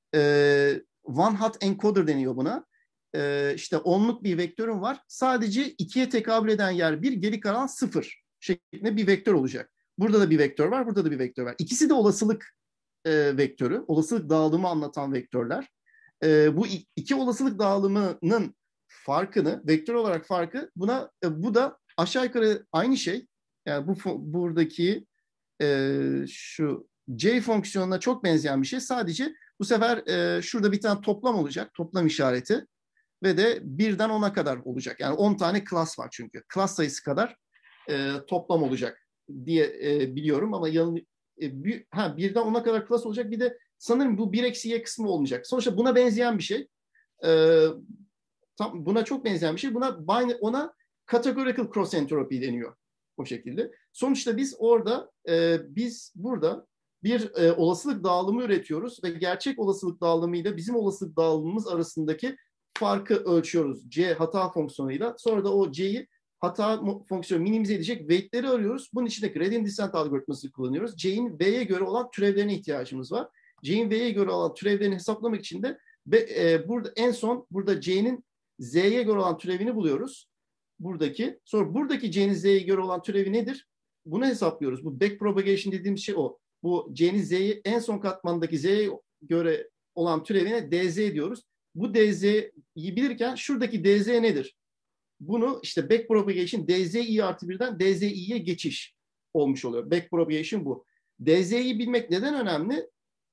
Speaker 1: e, one hot encoder deniyor buna. Ee, işte onluk bir vektörüm var. Sadece ikiye tekabül eden yer bir, geri kalan sıfır şeklinde bir vektör olacak. Burada da bir vektör var, burada da bir vektör var. İkisi de olasılık e, vektörü, olasılık dağılımı anlatan vektörler. E, bu iki olasılık dağılımının farkını, vektör olarak farkı buna e, bu da aşağı yukarı aynı şey. Yani bu buradaki e, şu C fonksiyonuna çok benzeyen bir şey. Sadece bu sefer e, şurada bir tane toplam olacak. Toplam işareti. Ve de birden ona kadar olacak. Yani on tane class var çünkü. Class sayısı kadar e, toplam olacak diye e, biliyorum ama yanı, e, bir, ha, birden ona kadar class olacak. Bir de sanırım bu bir eksi y kısmı olmayacak. Sonuçta buna benzeyen bir şey. E, tam, buna çok benzeyen bir şey. Buna ona categorical cross entropy deniyor. O şekilde. Sonuçta biz orada e, biz burada bir e, olasılık dağılımı üretiyoruz ve gerçek olasılık dağılımıyla bizim olasılık dağılımımız arasındaki farkı ölçüyoruz C hata fonksiyonuyla. Sonra da o C'yi hata fonksiyonu minimize edecek weight'leri arıyoruz. Bunun için de gradient descent algoritması kullanıyoruz. C'nin V'ye göre olan türevlerine ihtiyacımız var. C'nin V'ye göre olan türevlerini hesaplamak için de e, burada en son burada C'nin Z'ye göre olan türevini buluyoruz. Buradaki. Sonra buradaki C'nin Z'ye göre olan türevi nedir? Bunu hesaplıyoruz. Bu backpropagation dediğimiz şey o. Bu C'nin Z'ye en son katmandaki Z'ye göre olan türevine D Z diyoruz. Bu D Z'yi bilirken şuradaki D Z nedir? Bunu işte backpropagation D Z i artı birden D Z i'ye geçiş olmuş oluyor. Backpropagation bu. D Z'yi bilmek neden önemli?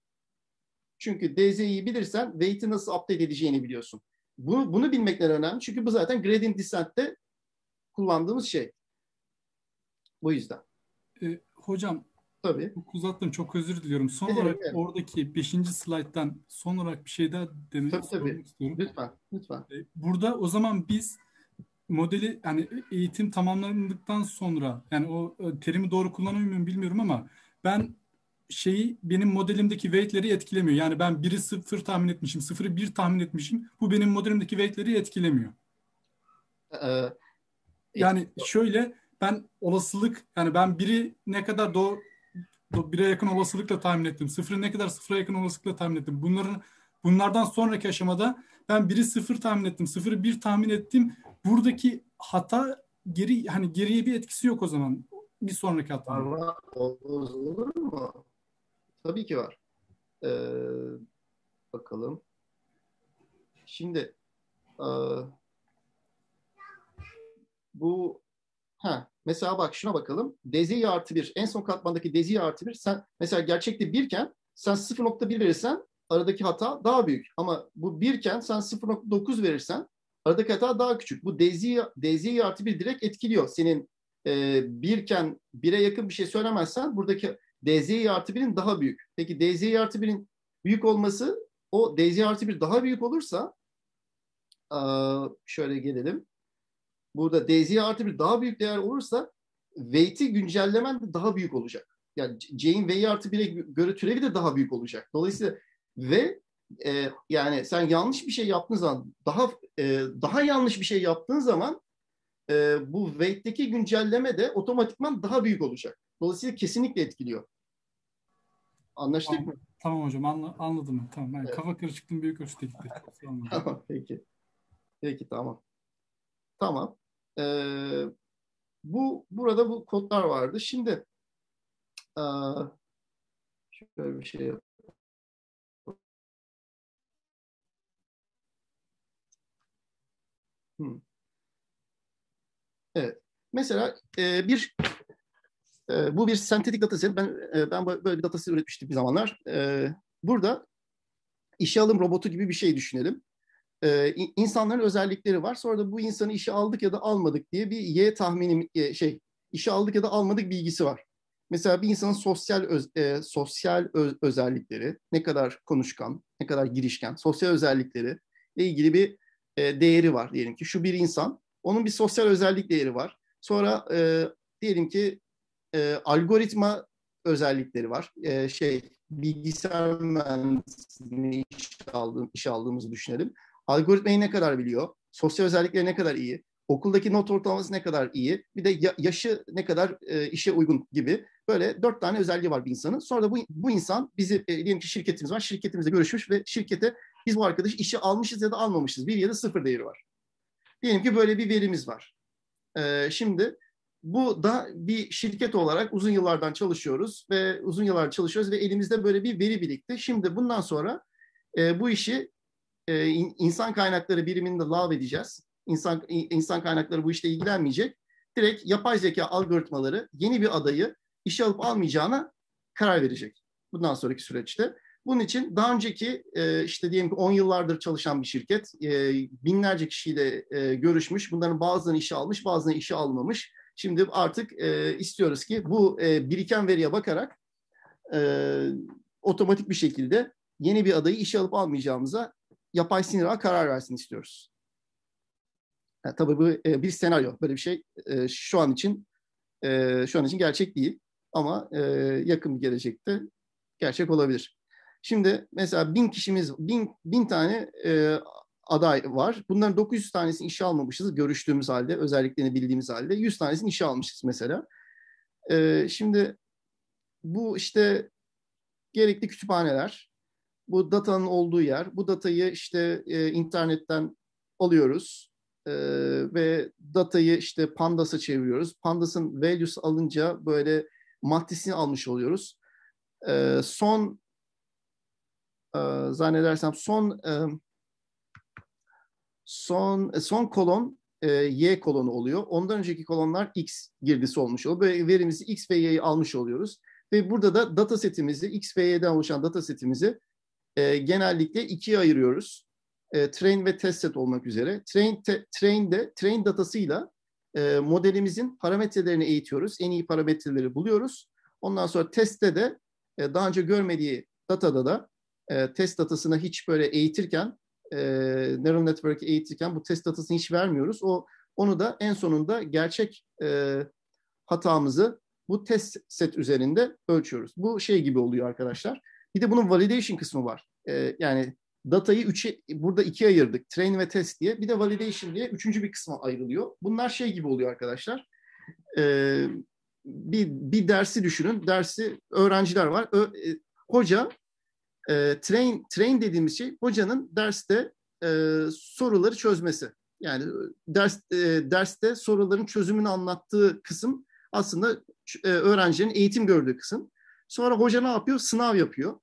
Speaker 1: Çünkü D Z'yi bilirsen weight'i nasıl update edeceğini biliyorsun. Bunu, bunu bilmek neden önemli? Çünkü bu zaten gradient descent'te kullandığımız şey. Bu yüzden.
Speaker 5: E, hocam
Speaker 1: tabii.
Speaker 5: Çok uzattım. Çok özür diliyorum. Son
Speaker 1: Evet,
Speaker 5: olarak
Speaker 1: evet.
Speaker 5: oradaki beşinci slayttan son olarak bir şey daha demek
Speaker 1: tabii, tabii.
Speaker 5: istiyorum.
Speaker 1: Lütfen. Lütfen.
Speaker 5: Burada o zaman biz modeli yani eğitim tamamlandıktan sonra yani o terimi doğru kullanıyor muyum bilmiyorum ama ben şeyi benim modelimdeki weight'leri etkilemiyor. Yani ben biri sıfır tahmin etmişim, sıfırı bir tahmin etmişim. Bu benim modelimdeki weight'leri etkilemiyor.
Speaker 1: Ee,
Speaker 5: Yani şöyle ben olasılık yani ben biri ne kadar doğru bire yakın olasılıkla tahmin ettim. Sıfırı ne kadar sıfıra yakın olasılıkla tahmin ettim. Bunların bunlardan sonraki aşamada ben biri sıfır tahmin ettim. Sıfırı bir tahmin ettim. Buradaki hata geri hani geriye bir etkisi yok o zaman. Bir sonraki hata.
Speaker 1: Ama olur mu? Tabii ki var. Ee, bakalım. Şimdi e, bu ha mesela bak şuna bakalım. D Z i artı bir. En son katmandaki D Z i artı bir. Sen mesela gerçekte birken sen sıfır nokta bir verirsen aradaki hata daha büyük. Ama bu birken sen sıfır nokta dokuz verirsen aradaki hata daha küçük. Bu D Z i, D Z i artı bir direkt etkiliyor. Senin e, birken bire yakın bir şey söylemezsen buradaki D Z i artı birin daha büyük. Peki D Z i artı birin büyük olması o D Z i artı bir daha büyük olursa şöyle gelelim. Burada D Z i artı bir daha büyük değer olursa weight'i güncellemen de daha büyük olacak. Yani C'in V'yi artı bire göre türevi de daha büyük olacak. Dolayısıyla ve e, yani sen yanlış bir şey yaptığın zaman daha e, daha yanlış bir şey yaptığın zaman e, bu weight'teki güncelleme de otomatikman daha büyük olacak. Dolayısıyla kesinlikle etkiliyor. Anlaştık
Speaker 5: tamam,
Speaker 1: mı?
Speaker 5: Tamam hocam anla, anladım. Tamam. Yani
Speaker 1: evet.
Speaker 5: Kafa karışıklığım büyük ölçüde gitti.
Speaker 1: Tamam peki. Peki tamam. Tamam. Ee, bu burada bu kodlar vardı. Şimdi ee, şöyle bir şey yapalım. Hmm. Evet. Mesela e, bir e, bu bir sentetik dataset. Ben e, ben böyle bir dataset üretmiştim bir zamanlar. E, burada işe alım robotu gibi bir şey düşünelim. Ee, insanların özellikleri var. Sonra da bu insanı işe aldık ya da almadık diye bir Y tahmini e, şey işe aldık ya da almadık bilgisi var. Mesela bir insanın sosyal öz, e, sosyal öz, özellikleri, ne kadar konuşkan, ne kadar girişken, sosyal özellikleri ile ilgili bir e, değeri var diyelim ki. Şu bir insan, onun bir sosyal özellik değeri var. Sonra e, diyelim ki e, algoritma özellikleri var. E, şey bilgisayar mühendisliğini işe, aldığım, işe aldığımızı düşünelim. Algoritmayı ne kadar biliyor? Sosyal özellikleri ne kadar iyi? Okuldaki not ortalaması ne kadar iyi? Bir de yaşı ne kadar e, işe uygun gibi. Böyle dört tane özelliği var bir insanın. Sonra da bu, bu insan bizi, e, diyelim ki şirketimiz var. Şirketimizle görüşmüş ve şirkete biz bu arkadaşı işe almışız ya da almamışız. Bir ya da sıfır değeri var. Diyelim ki böyle bir verimiz var. E, şimdi bu da bir şirket olarak uzun yıllardan çalışıyoruz ve uzun yıllar çalışıyoruz ve elimizde böyle bir veri birikti. Şimdi bundan sonra e, bu işi e, insan kaynakları biriminde lav edeceğiz. İnsan, insan kaynakları bu işle ilgilenmeyecek. Direkt yapay zeka algoritmaları yeni bir adayı işe alıp almayacağına karar verecek. bundan sonraki süreçte. Bunun için daha önceki e, işte diyelim ki on yıllardır çalışan bir şirket e, binlerce kişiyle e, görüşmüş. Bunların bazılarını işe almış, bazılarını işe almamış. Şimdi artık e, istiyoruz ki bu e, biriken veriye bakarak e, otomatik bir şekilde yeni bir adayı işe alıp almayacağımıza yapay sinir ağı karar versin istiyoruz. Yani tabii bu e, bir senaryo. Böyle bir şey e, şu an için e, şu an için gerçek değil. Ama e, yakın bir gelecekte gerçek olabilir. Şimdi mesela bin kişimiz, bin, bin tane e, aday var. Bunların dokuz yüz tanesini işe almamışız görüştüğümüz halde, özelliklerini bildiğimiz halde. yüz tanesini işe almışız mesela. E, şimdi bu işte gerekli kütüphaneler, bu datanın olduğu yer, bu datayı işte e, internetten alıyoruz e, ve datayı işte Pandas'a çeviriyoruz. Pandas'ın values alınca böyle maddesini almış oluyoruz. E, son e, zannedersem son e, son son kolon e, Y kolonu oluyor. Ondan önceki kolonlar X girdisi olmuş oluyor. Böyle verimizi X ve Y'yi almış oluyoruz. Ve burada da data setimizi, X ve Y'den oluşan data setimizi e, genellikle ikiye ayırıyoruz. E, train ve test set olmak üzere. Train, te, train'de, train datasıyla e, modelimizin parametrelerini eğitiyoruz. En iyi parametreleri buluyoruz. Ondan sonra testte de e, daha önce görmediği datada da e, test datasını hiç böyle eğitirken, e, neural network'ı eğitirken bu test datasını hiç vermiyoruz. O onu da en sonunda gerçek e, hatamızı bu test set üzerinde ölçüyoruz. Bu şey gibi oluyor arkadaşlar. Bir de bunun validation kısmı var. Ee, yani datayı üçe, burada ikiye ayırdık. Train ve test diye. Bir de validation diye üçüncü bir kısma ayrılıyor. Bunlar şey gibi oluyor arkadaşlar. Ee, bir, bir dersi düşünün. Dersi öğrenciler var. Ö, e, hoca e, train, train dediğimiz şey hocanın derste e, soruları çözmesi. Yani ders e, derste soruların çözümünü anlattığı kısım aslında e, öğrencilerin eğitim gördüğü kısım. Sonra hoca ne yapıyor? Sınav yapıyor.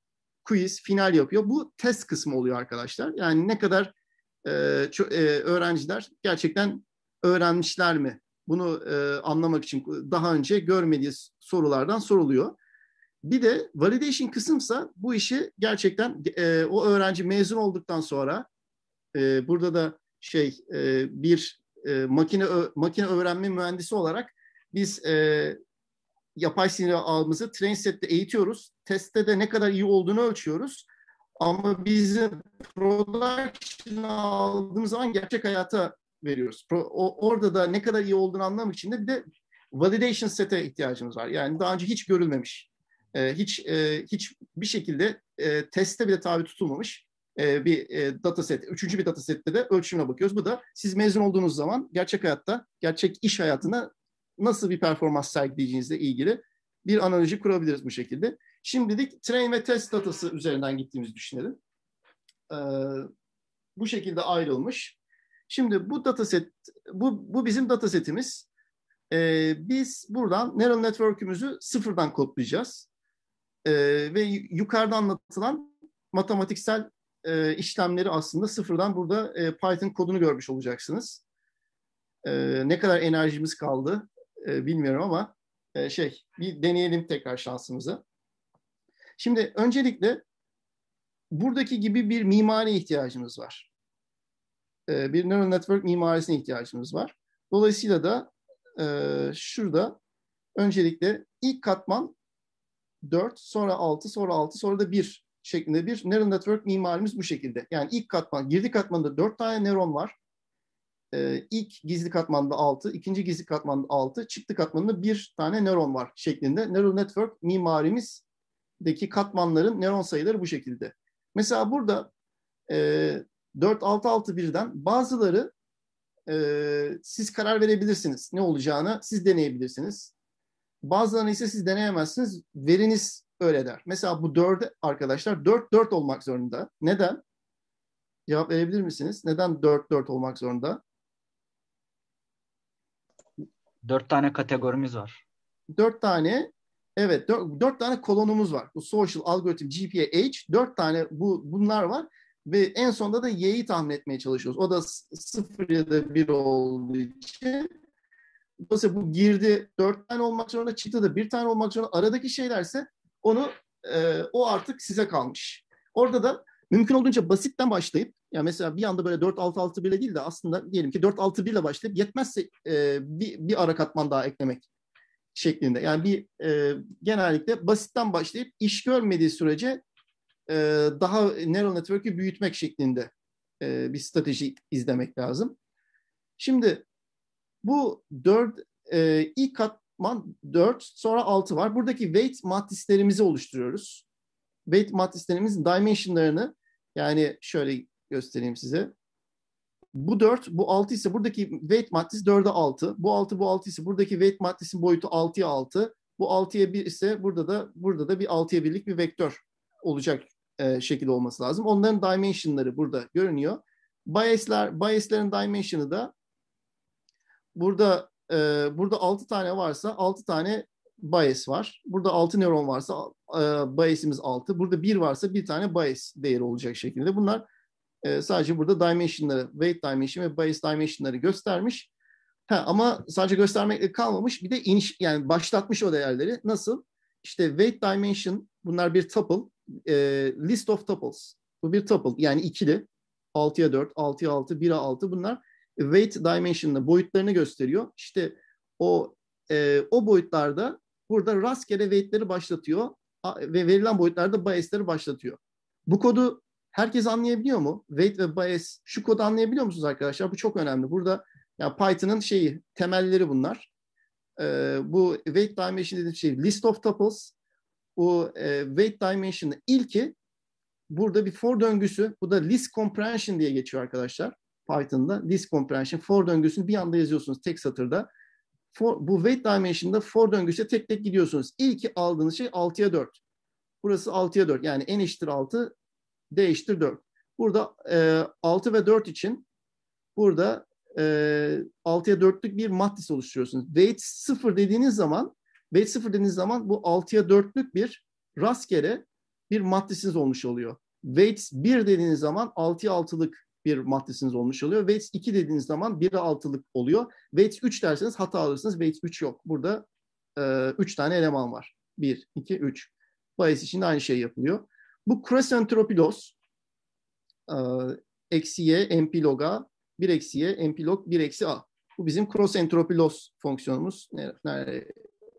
Speaker 1: Quiz, final yapıyor. Bu test kısmı oluyor arkadaşlar. Yani ne kadar e, ço- e, öğrenciler gerçekten öğrenmişler mi? Bunu e, anlamak için daha önce görmediği sorulardan soruluyor. Bir de validation kısımsa bu işi gerçekten e, o öğrenci mezun olduktan sonra e, burada da şey e, bir e, makine makine öğrenme mühendisi olarak biz e, yapay sinir ağımızı train sette eğitiyoruz. Testte de ne kadar iyi olduğunu ölçüyoruz. Ama bizim production'a aldığımız zaman gerçek hayata veriyoruz. Pro, o, orada da ne kadar iyi olduğunu anlamak için de bir de validation set'e ihtiyacımız var. Yani daha önce hiç görülmemiş, e, hiç e, hiç bir şekilde e, teste bile tabi tutulmamış e, bir e, data set. Üçüncü bir data sette de ölçümüne bakıyoruz. Bu da siz mezun olduğunuz zaman gerçek hayatta, gerçek iş hayatına nasıl bir performans sergileyeceğinizle ilgili bir analoji kurabiliriz bu şekilde. Şimdilik train ve test datası üzerinden gittiğimizi düşünelim. Ee, bu şekilde ayrılmış. Şimdi bu dataset, bu, bu bizim datasetimiz. Ee, biz buradan neural network'ümüzü sıfırdan kodlayacağız. Ee, ve yukarıda anlatılan matematiksel e, işlemleri aslında sıfırdan burada e, Python kodunu görmüş olacaksınız. Ee, ne kadar enerjimiz kaldı e, bilmiyorum ama e, şey bir deneyelim tekrar şansımızı. Şimdi öncelikle buradaki gibi bir mimariye ihtiyacımız var. E, bir neural network mimarisine ihtiyacımız var. Dolayısıyla da e, şurada öncelikle ilk katman dört, sonra altı, sonra altı, sonra da bir şeklinde bir neural network mimarimiz bu şekilde. Yani ilk katman, girdi katmanında dört tane nöron var. Ee, ilk gizli katmanda altı, ikinci gizli katmanda altı, çıktı katmanında bir tane nöron var şeklinde. Neural network mimarimizdeki katmanların nöron sayıları bu şekilde. Mesela burada e, dört, altı, altı, birden bazıları e, siz karar verebilirsiniz. Ne olacağını siz deneyebilirsiniz. Bazılarını ise siz deneyemezsiniz. Veriniz öyle der. Mesela bu dörde arkadaşlar dört, dört olmak zorunda. Neden? Cevap verebilir misiniz? Neden dört, dört olmak zorunda?
Speaker 4: Dört tane kategorimiz var.
Speaker 1: Dört tane, evet dört, dört tane kolonumuz var. Bu social, algoritm, G P A, H, dört tane bu, bunlar var. Ve en sonunda da Y'yi tahmin etmeye çalışıyoruz. O da sıfır ya da bir olduğu için. Dolayısıyla bu girdi dört tane olmak zorunda, çıktı da bir tane olmak zorunda. Aradaki şeylerse onu e, o artık size kalmış. Orada da mümkün olduğunca basitten başlayıp, yani mesela bir anda böyle dört altı altı bir ile değil de aslında diyelim ki dört altı bir ile başlayıp yetmezse e, bir, bir ara katman daha eklemek şeklinde. Yani bir e, genellikle basitten başlayıp iş görmediği sürece e, daha neural network'ü büyütmek şeklinde e, bir strateji izlemek lazım. Şimdi bu dört e, ilk katman dört, sonra altı var. Buradaki weight matrislerimizi oluşturuyoruz. Weight matrislerimizin dimensionlarını, yani şöyle göstereyim size. Bu dört, bu altı ise buradaki weight matris dörde altı. Bu altı, bu altı ise buradaki weight matrisin boyutu altıya altı. Bu altıya bir ise burada da burada da bir altıya birlik bir vektör olacak e, şekilde olması lazım. Onların dimensionları burada görünüyor. Bias'ler, bias'lerin dimension'ı da burada e, burada altı tane varsa altı tane bias var. Burada altı nöron varsa e, bias'imiz altı. Burada bir varsa bir tane bias değeri olacak şekilde. Bunlar e, sadece burada dimension'ları, weight dimension ve bias dimension'ları göstermiş. Ha, ama sadece göstermekle kalmamış. Bir de iniş, yani başlatmış o değerleri. Nasıl? İşte weight dimension, bunlar bir tuple. E, list of tuples. Bu bir tuple, yani ikili. altıya dört, altıya altı, bire altı, bunlar weight dimension'la boyutlarını gösteriyor. İşte o e, o boyutlarda burada rastgele weight'leri başlatıyor ve verilen boyutlarda bias'leri başlatıyor. Bu kodu herkes anlayabiliyor mu? Weight ve bias, şu kodu anlayabiliyor musunuz arkadaşlar? Bu çok önemli. Burada yani Python'ın şeyi, temelleri bunlar. E, bu weight dimension dediğim şey list of tuples. Bu e, weight dimension'ın ilki burada bir for döngüsü. Bu da list comprehension diye geçiyor arkadaşlar. Python'da list comprehension, for döngüsünü bir anda yazıyorsunuz tek satırda. For, bu weight dimension'da for döngüsü tek tek gidiyorsunuz. İlki aldığınız şey altıya dört. Burası altıya dört. Yani n eşittir altı, d eşittir dört. Burada e, altı ve dört için burada e, altıya dörtlük bir matris oluşturuyorsunuz. Weight sıfır dediğiniz zaman weight sıfır dediğiniz zaman bu altıya dörtlük bir rastgele bir matrisiniz olmuş oluyor. Weight bir dediğiniz zaman altıya altılık bir matrisiniz olmuş oluyor. Weight iki dediğiniz zaman bire altılık oluyor. Weight üç derseniz hata alırsınız. Weight üç yok. Burada üç e, tane eleman var. bir, iki, üç. Bias için de aynı şey yapılıyor. Bu cross entropy loss e, eksi y np log a, bir eksi y np log bir eksi a. Bu bizim cross entropy loss fonksiyonumuz. Nerede?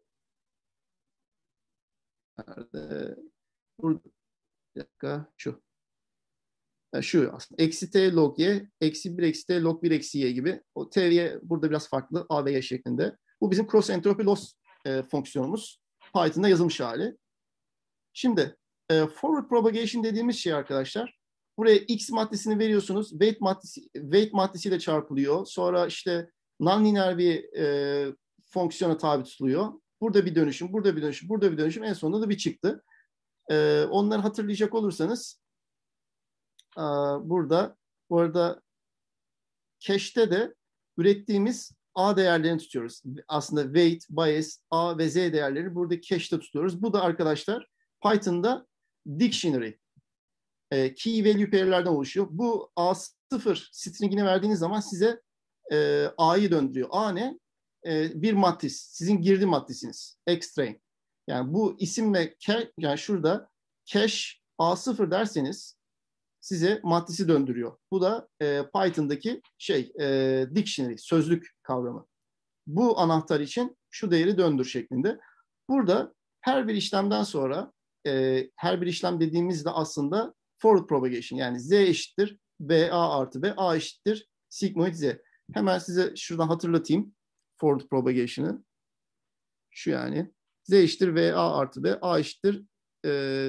Speaker 1: Nerede? Burada. Bir dakika. Şu. Yani şu aslında. Eksi t log y, eksi bir eksi t log bir eksi y gibi. O t'ye burada biraz farklı. A ve y şeklinde. Bu bizim cross entropy loss e, fonksiyonumuz. Python'da yazılmış hali. Şimdi e, forward propagation dediğimiz şey arkadaşlar. Buraya x matrisini veriyorsunuz. Weight matrisi, weight matrisiyle çarpılıyor. Sonra işte nonlinear bir e, fonksiyona tabi tutuluyor. Burada bir dönüşüm, burada bir dönüşüm, burada bir dönüşüm. En sonunda da bir çıktı. E, onları hatırlayacak olursanız e, burada bu arada cache'te de ürettiğimiz A değerlerini tutuyoruz. Aslında weight, bias, A ve Z değerleri burada cache'te tutuyoruz. Bu da arkadaşlar Python'da dictionary. E, key value pair'lerden oluşuyor. Bu A sıfır stringini verdiğiniz zaman size e, A'yı döndürüyor. A ne? E, bir matris. Sizin girdi matrisiniz. Xtrain. Yani bu isim ve yani şurada cache A sıfır derseniz size matrisi döndürüyor. Bu da e, Python'daki şey e, dictionary, sözlük kavramı. Bu anahtar için şu değeri döndür şeklinde. Burada her bir işlemden sonra e, her bir işlem dediğimizde aslında forward propagation, yani z eşittir b a artı b, a eşittir sigmoid z. Hemen size şuradan hatırlatayım forward propagation'ı. Şu yani z eşittir v a artı b, a eşittir e,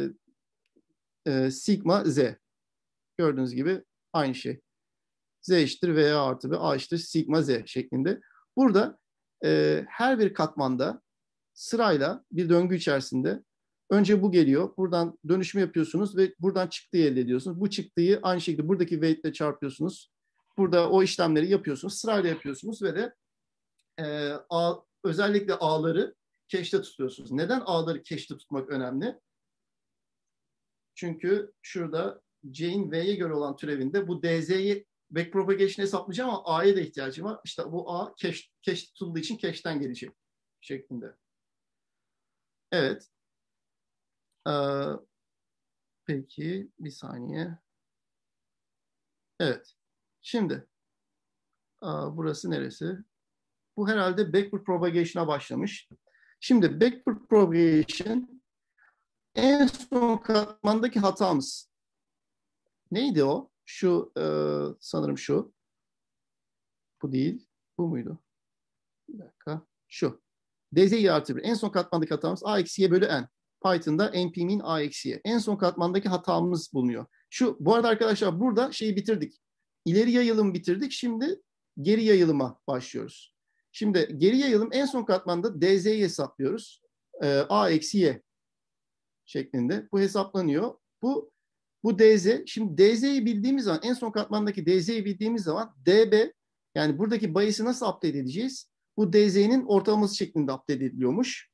Speaker 1: e, sigma z. Gördüğünüz gibi aynı şey. Z eşittir V A artı B, A eşittir sigma Z şeklinde. Burada e, her bir katmanda sırayla bir döngü içerisinde önce bu geliyor. Buradan dönüşümü yapıyorsunuz ve buradan çıktıyı elde ediyorsunuz. Bu çıktıyı aynı şekilde buradaki weight ile çarpıyorsunuz. Burada o işlemleri yapıyorsunuz. Sırayla yapıyorsunuz ve de e, A, özellikle A'ları cache'te tutuyorsunuz. Neden A'ları cache'te tutmak önemli? Çünkü şurada C'in V'ye göre olan türevinde bu D Z'yi backpropagation hesaplayacağım ama A'ya da ihtiyacım var. İşte bu A cache, cache tutulduğu için cache'ten gelecek şeklinde. Evet. Ee, peki bir saniye. Evet. Şimdi aa, burası neresi? Bu herhalde backward propagation'a başlamış. Şimdi backward propagation en son katmandaki hatamız. Neydi o? Şu e, sanırım şu. Bu değil. Bu muydu? Bir dakika. Şu. D Z Y artı bir. En son katmandaki hatamız A eksi Y bölü N. Python'da npmin A eksi Y. En son katmandaki hatamız bulunuyor. Şu, bu arada arkadaşlar burada şeyi bitirdik. İleri yayılım bitirdik. Şimdi geri yayılıma başlıyoruz. Şimdi geri yayılım en son katmanda D Z'yi hesaplıyoruz. Ee, A eksi Y şeklinde. Bu hesaplanıyor. Bu bu D Z. Şimdi D Z'yi bildiğimiz zaman, en son katmandaki D Z'yi bildiğimiz zaman D B, yani buradaki bias'ı nasıl update edeceğiz? Bu D Z'nin ortalaması şeklinde update ediliyormuş.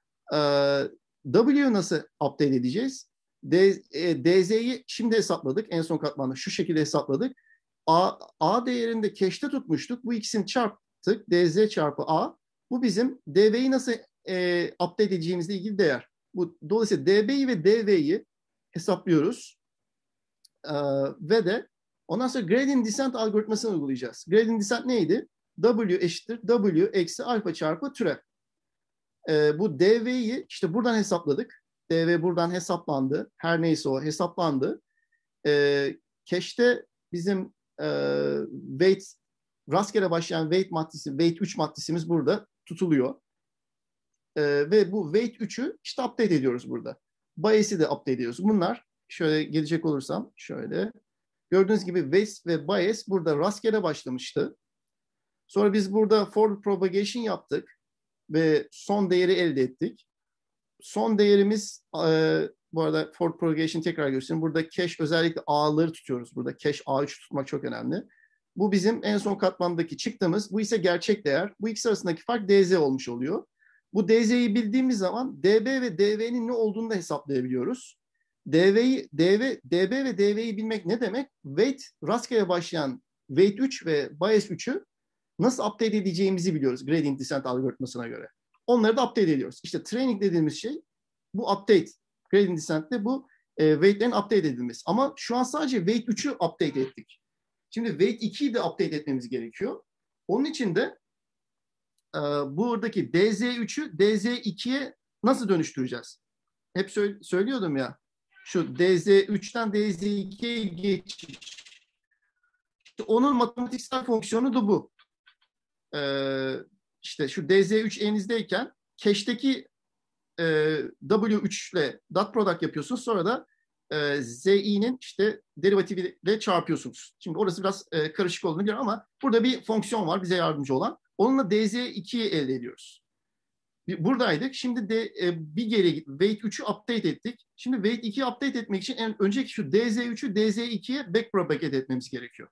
Speaker 1: Ee, W'yu nasıl update edeceğiz? D, e, D Z'yi şimdi hesapladık. En son katmanda şu şekilde hesapladık. A, A değerinde cache'te tutmuştuk. Bu ikisini çarptık. D Z çarpı A. Bu bizim D V'yi nasıl e, update edeceğimizle ilgili değer. Bu, dolayısıyla D B'yi ve D V'yi hesaplıyoruz. Ee, ve de ondan sonra gradient descent algoritmasını uygulayacağız. Gradient descent neydi? W eşittir W eksi alfa çarpı türev. Ee, bu D V'yi işte buradan hesapladık. D V buradan hesaplandı. Her neyse o hesaplandı. Ee, cache'te bizim e, weight, rastgele başlayan weight maddesi, weight üç maddesimiz burada tutuluyor. Ee, ve bu weight üçü işte update ediyoruz burada. Bias'i de update ediyoruz. Bunlar şöyle gelecek olursam şöyle. Gördüğünüz gibi weight ve bias burada rastgele başlamıştı. Sonra biz burada forward propagation yaptık ve son değeri elde ettik. Son değerimiz e, bu arada forward propagation tekrar göstereyim. Burada cache, özellikle A'ları tutuyoruz. Burada cache A üç tutmak çok önemli. Bu bizim en son katmandaki çıktığımız. Bu ise gerçek değer. Bu ikisi arasındaki fark D Z olmuş oluyor. Bu D Z'yi bildiğimiz zaman D B ve D V'nin ne olduğunu da hesaplayabiliyoruz. D V'yi, D V, D B ve D V'yi bilmek ne demek? Weight, rastgele başlayan weight üç ve bias üçü nasıl update edeceğimizi biliyoruz gradient descent algoritmasına göre. Onları da update ediyoruz. İşte training dediğimiz şey bu update. Gradient descent'te bu e, weight'lerin update edilmesi. Ama şu an sadece weight üçü update ettik. Şimdi weight ikiyi de update etmemiz gerekiyor. Onun için de e, buradaki D Z üçü D Z ikiye nasıl dönüştüreceğiz? Hep sö- söylüyordum ya. Şu D Z üçten D Z ikiye geçiş. İşte onun matematiksel fonksiyonu da bu. Ee, işte şu D Z üç elinizdeyken cache'deki e, W üç ile dot product yapıyorsunuz. Sonra da e, Zi'nin işte derivatifiyle çarpıyorsunuz. Şimdi orası biraz e, karışık olduğunu biliyorum ama burada bir fonksiyon var bize yardımcı olan. Onunla D Z ikiyi elde ediyoruz. Buradaydık. Şimdi de e, bir geri weight üçü update ettik. Şimdi weight ikiyi update etmek için en önceki şu D Z üçü D Z ikiye backpropagate etmemiz gerekiyor.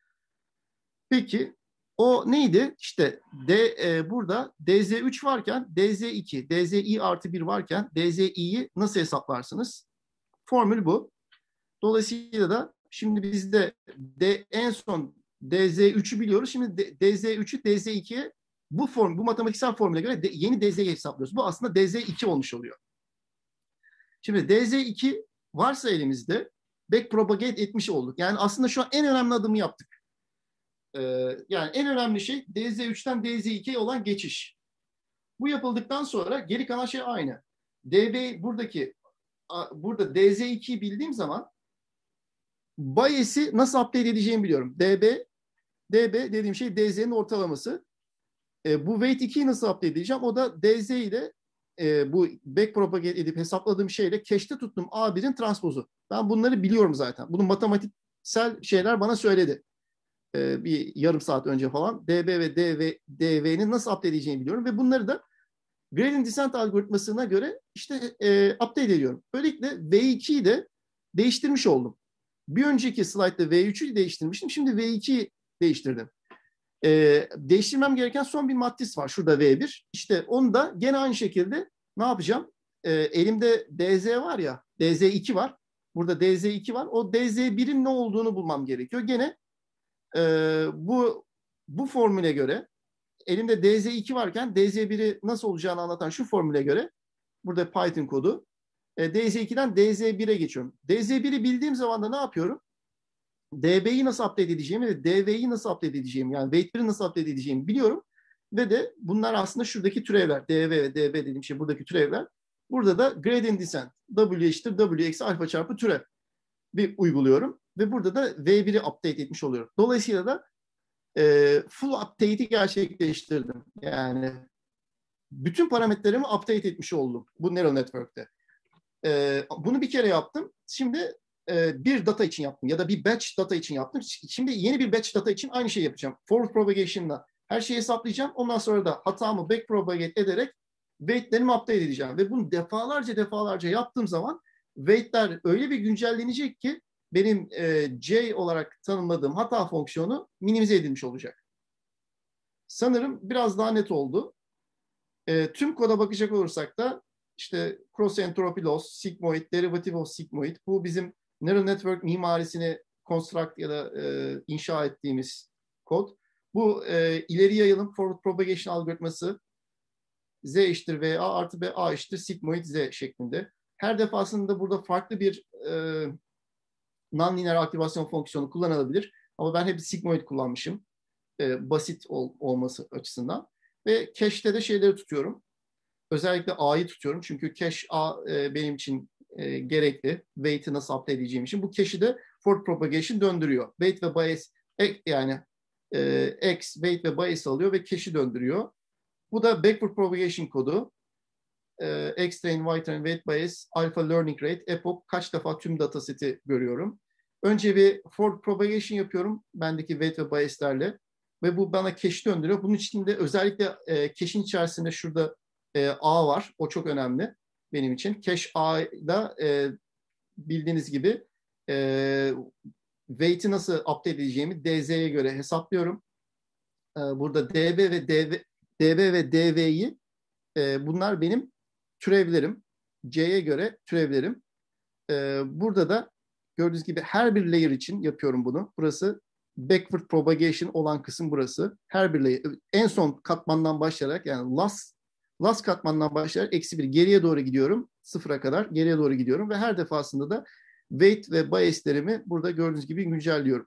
Speaker 1: Peki o neydi? İşte D, e, burada D Z üç varken D Z iki, D Z I artı bir varken D Z I'yi nasıl hesaplarsınız? Formül bu. Dolayısıyla da şimdi biz de D, en son D Z üçü biliyoruz. Şimdi D, D Z üçü D Z ikiye bu form, bu matematiksel formüle göre de, yeni D Z'yi hesaplıyoruz. Bu aslında D Z iki olmuş oluyor. Şimdi D Z iki varsa elimizde backpropagate etmiş olduk. Yani aslında şu an en önemli adımı yaptık. Ee, yani en önemli şey D Z üçten D Z ikiye olan geçiş. Bu yapıldıktan sonra geri kalan şey aynı. D B buradaki burada D Z ikiyi bildiğim zaman bias'i nasıl update edeceğimi biliyorum. D B D B dediğim şey D Z'nin ortalaması. E, bu weight ikiyi nasıl update edeceğim? O da D Z ile e, bu backpropagate edip hesapladığım şeyle cache'te tuttuğum A birin transpozu. Ben bunları biliyorum zaten. Bunun matematiksel şeyler bana söyledi. E, bir yarım saat önce falan. D B ve D V, D V'nin nasıl update edeceğini biliyorum ve bunları da gradient descent algoritmasına göre işte e, update ediyorum. Böylelikle V ikiyi de değiştirmiş oldum. Bir önceki slaytta V üçü değiştirmiştim. Şimdi V ikiyi değiştirdim. Ee, değiştirmem gereken son bir matris var. Şurada V bir. İşte onu da gene aynı şekilde ne yapacağım? Ee, elimde D Z var ya, D Z iki var. Burada D Z iki var. O D Z birin ne olduğunu bulmam gerekiyor. Gene e, bu bu formüle göre elimde D Z iki varken D Z biri nasıl olacağını anlatan şu formüle göre burada Python kodu. E, D Z ikiden D Z bire geçiyorum. D Z biri bildiğim zaman da ne yapıyorum? D B'yi nasıl update edeceğimi ve D V'yi nasıl update edeceğimi, yani wait biri nasıl update edeceğimi biliyorum. Ve de bunlar aslında şuradaki türevler. D V ve D B dediğim şey buradaki türevler. Burada da gradient descent. W eşittir W eksi alfa çarpı türev bir uyguluyorum. Ve burada da V biri update etmiş oluyorum. Dolayısıyla da e, full update'i gerçekleştirdim. Yani bütün parametrelerimi update etmiş oldum bu neural network'te. E, bunu bir kere yaptım. Şimdi e, bir data için yaptım ya da bir batch data için yaptım. Şimdi yeni bir batch data için aynı şeyi yapacağım. Forward propagation'la her şeyi hesaplayacağım. Ondan sonra da hatamı back propagate ederek weight'lerimi update edeceğim. Ve bunu defalarca defalarca yaptığım zaman weight'ler öyle bir güncellenecek ki benim e, J olarak tanımladığım hata fonksiyonu minimize edilmiş olacak. Sanırım biraz daha net oldu. E, tüm koda bakacak olursak da işte cross entropy loss, sigmoid, derivative of sigmoid. Bu bizim neural network mimarisini construct ya da e, inşa ettiğimiz kod. Bu e, ileri yayılım forward propagation algoritması Z eşittir V A artı B A eşittir sigmoid Z şeklinde. Her defasında burada farklı bir e, non-linear aktivasyon fonksiyonu kullanılabilir. Ama ben hep sigmoid kullanmışım. E, basit ol, olması açısından. Ve cache'te de şeyleri tutuyorum. Özellikle A'yı tutuyorum. Çünkü cache A e, benim için e, gerekli. Weight'i nasıl update edeceğim için. Bu cache'i de forward propagation döndürüyor. Weight ve bias e, yani e, X, weight ve bias alıyor ve cache'i döndürüyor. Bu da backward propagation kodu. E, X train, Y train, weight bias, alpha learning rate, epoch kaç defa tüm dataseti görüyorum. Önce bir forward propagation yapıyorum. Bendeki weight ve bias'lerle. Ve bu bana cache döndürüyor. Bunun için de özellikle e, cache'in içerisinde şurada e, A var. O çok önemli benim için. Cache A'da e, bildiğiniz gibi e, weight'i nasıl update edeceğimi D Z'ye göre hesaplıyorum. E, burada D B ve D V, D B ve D V'yi e, bunlar benim türevlerim. C'ye göre türevlerim. E, burada da gördüğünüz gibi her bir layer için yapıyorum bunu. Burası backward propagation olan kısım burası. Her bir layer, en son katmandan başlayarak yani last last katmandan başlayarak eksi bir geriye doğru gidiyorum. Sıfıra kadar geriye doğru gidiyorum ve her defasında da weight ve bias'lerimi burada gördüğünüz gibi güncelliyorum.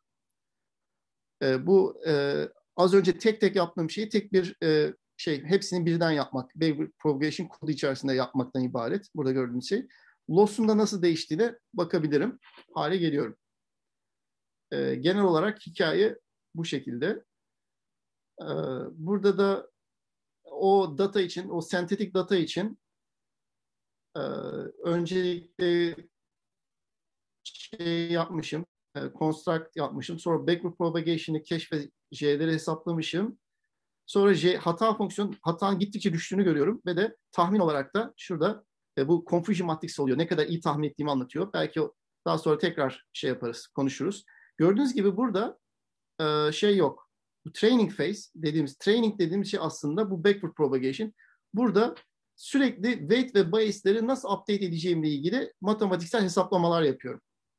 Speaker 1: E, bu e, az önce tek tek yaptığım şeyi tek bir e, şey hepsini birden yapmak. Backward propagation kodu içerisinde yapmaktan ibaret. Burada gördüğünüz şey. Loss'un da nasıl değiştiğine bakabilirim. Hale geliyorum. E, genel olarak hikaye bu şekilde. E, burada da o data için, o sentetik data için e, öncelikle şey yapmışım, e, construct yapmışım. Sonra backward propagation'ı cache ve J'leri hesaplamışım. Sonra J, hata fonksiyonu, hatanın gittikçe düştüğünü görüyorum ve de tahmin olarak da şurada e, bu confusion matrix oluyor. Ne kadar iyi tahmin ettiğimi anlatıyor. Belki daha sonra tekrar şey yaparız, konuşuruz. Gördüğünüz gibi burada e, şey yok. Bu training phase dediğimiz, training dediğimiz şey aslında bu backward propagation. Burada sürekli weight ve bias'leri nasıl update edeceğimle ilgili matematiksel hesaplamalar yapıyorum.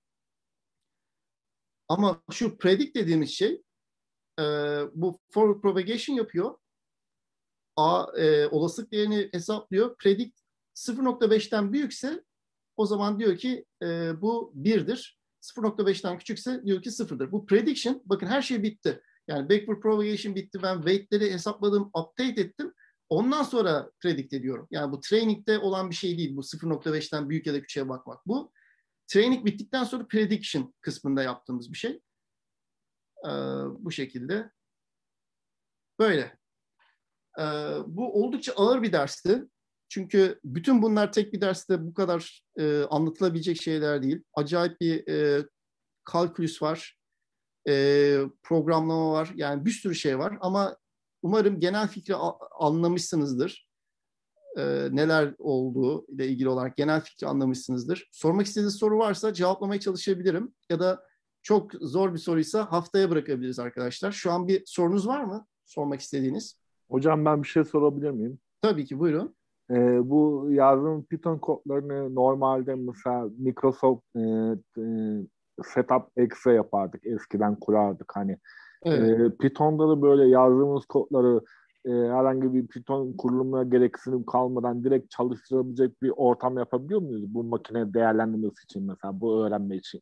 Speaker 1: Ama şu predict dediğimiz şey e, bu forward propagation yapıyor. A e, olasılık değerini hesaplıyor. Predict sıfır nokta beşten büyükse o zaman diyor ki e, bu birdir. sıfır nokta beşten küçükse diyor ki sıfırdır. Bu prediction, bakın her şey bitti. Yani backward propagation bitti. Ben weight'leri hesapladım, update ettim. Ondan sonra predict ediyorum. Yani bu training'de olan bir şey değil. Bu sıfır nokta beşten büyük ya da küçüğe bakmak. Bu training bittikten sonra prediction kısmında yaptığımız bir şey. Ee, bu şekilde. Böyle. Ee, bu oldukça ağır bir dersti. Çünkü bütün bunlar tek bir derste bu kadar e, anlatılabilecek şeyler değil. Acayip bir e, kalkülüs var. E, programlama var. Yani bir sürü şey var. Ama umarım genel fikri anlamışsınızdır. E, neler olduğu ile ilgili olarak genel fikri anlamışsınızdır. Sormak istediğiniz soru varsa cevaplamaya çalışabilirim. Ya da çok zor bir soruysa haftaya bırakabiliriz arkadaşlar. Şu an bir sorunuz var mı? Sormak istediğiniz.
Speaker 6: Hocam ben bir şey sorabilir miyim?
Speaker 1: Tabii ki, buyurun.
Speaker 6: Ee, bu yazdığım Python kodlarını normalde mesela Microsoft e, e, Setup X'e yapardık. Eskiden kurardık. Hani
Speaker 1: Evet.
Speaker 6: e, Python'da da böyle yazdığımız kodları e, herhangi bir Python kurulumuna gereksinim kalmadan direkt çalıştırabilecek bir ortam yapabiliyor muyuz bu makine değerlendirmesi için, mesela bu öğrenme için?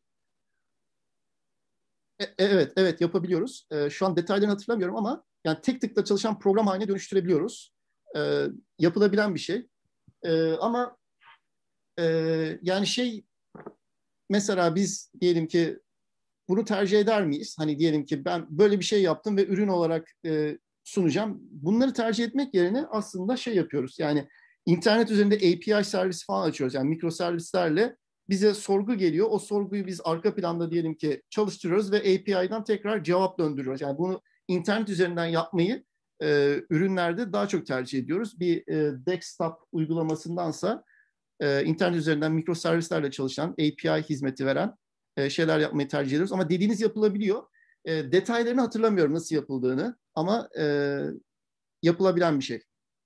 Speaker 1: E- evet, evet yapabiliyoruz. E, şu an detaylarını hatırlamıyorum ama yani tek tıkla çalışan program haline dönüştürebiliyoruz. E, yapılabilen bir şey. E, ama e, yani şey, mesela biz diyelim ki bunu tercih eder miyiz? Hani diyelim ki ben böyle bir şey yaptım ve ürün olarak e, sunacağım. Bunları tercih etmek yerine aslında şey yapıyoruz. Yani internet üzerinde A P I servisi falan açıyoruz. Yani mikro servislerle bize sorgu geliyor. O sorguyu biz arka planda diyelim ki çalıştırıyoruz ve A P I'den tekrar cevap döndürüyoruz. Yani bunu internet üzerinden yapmayı e, ürünlerde daha çok tercih ediyoruz. Bir e, desktop uygulamasındansa e, internet üzerinden mikro servislerle çalışan, A P I hizmeti veren e, şeyler yapmayı tercih ediyoruz. Ama dediğiniz yapılabiliyor. E, detaylarını hatırlamıyorum nasıl yapıldığını ama e, yapılabilen bir şey.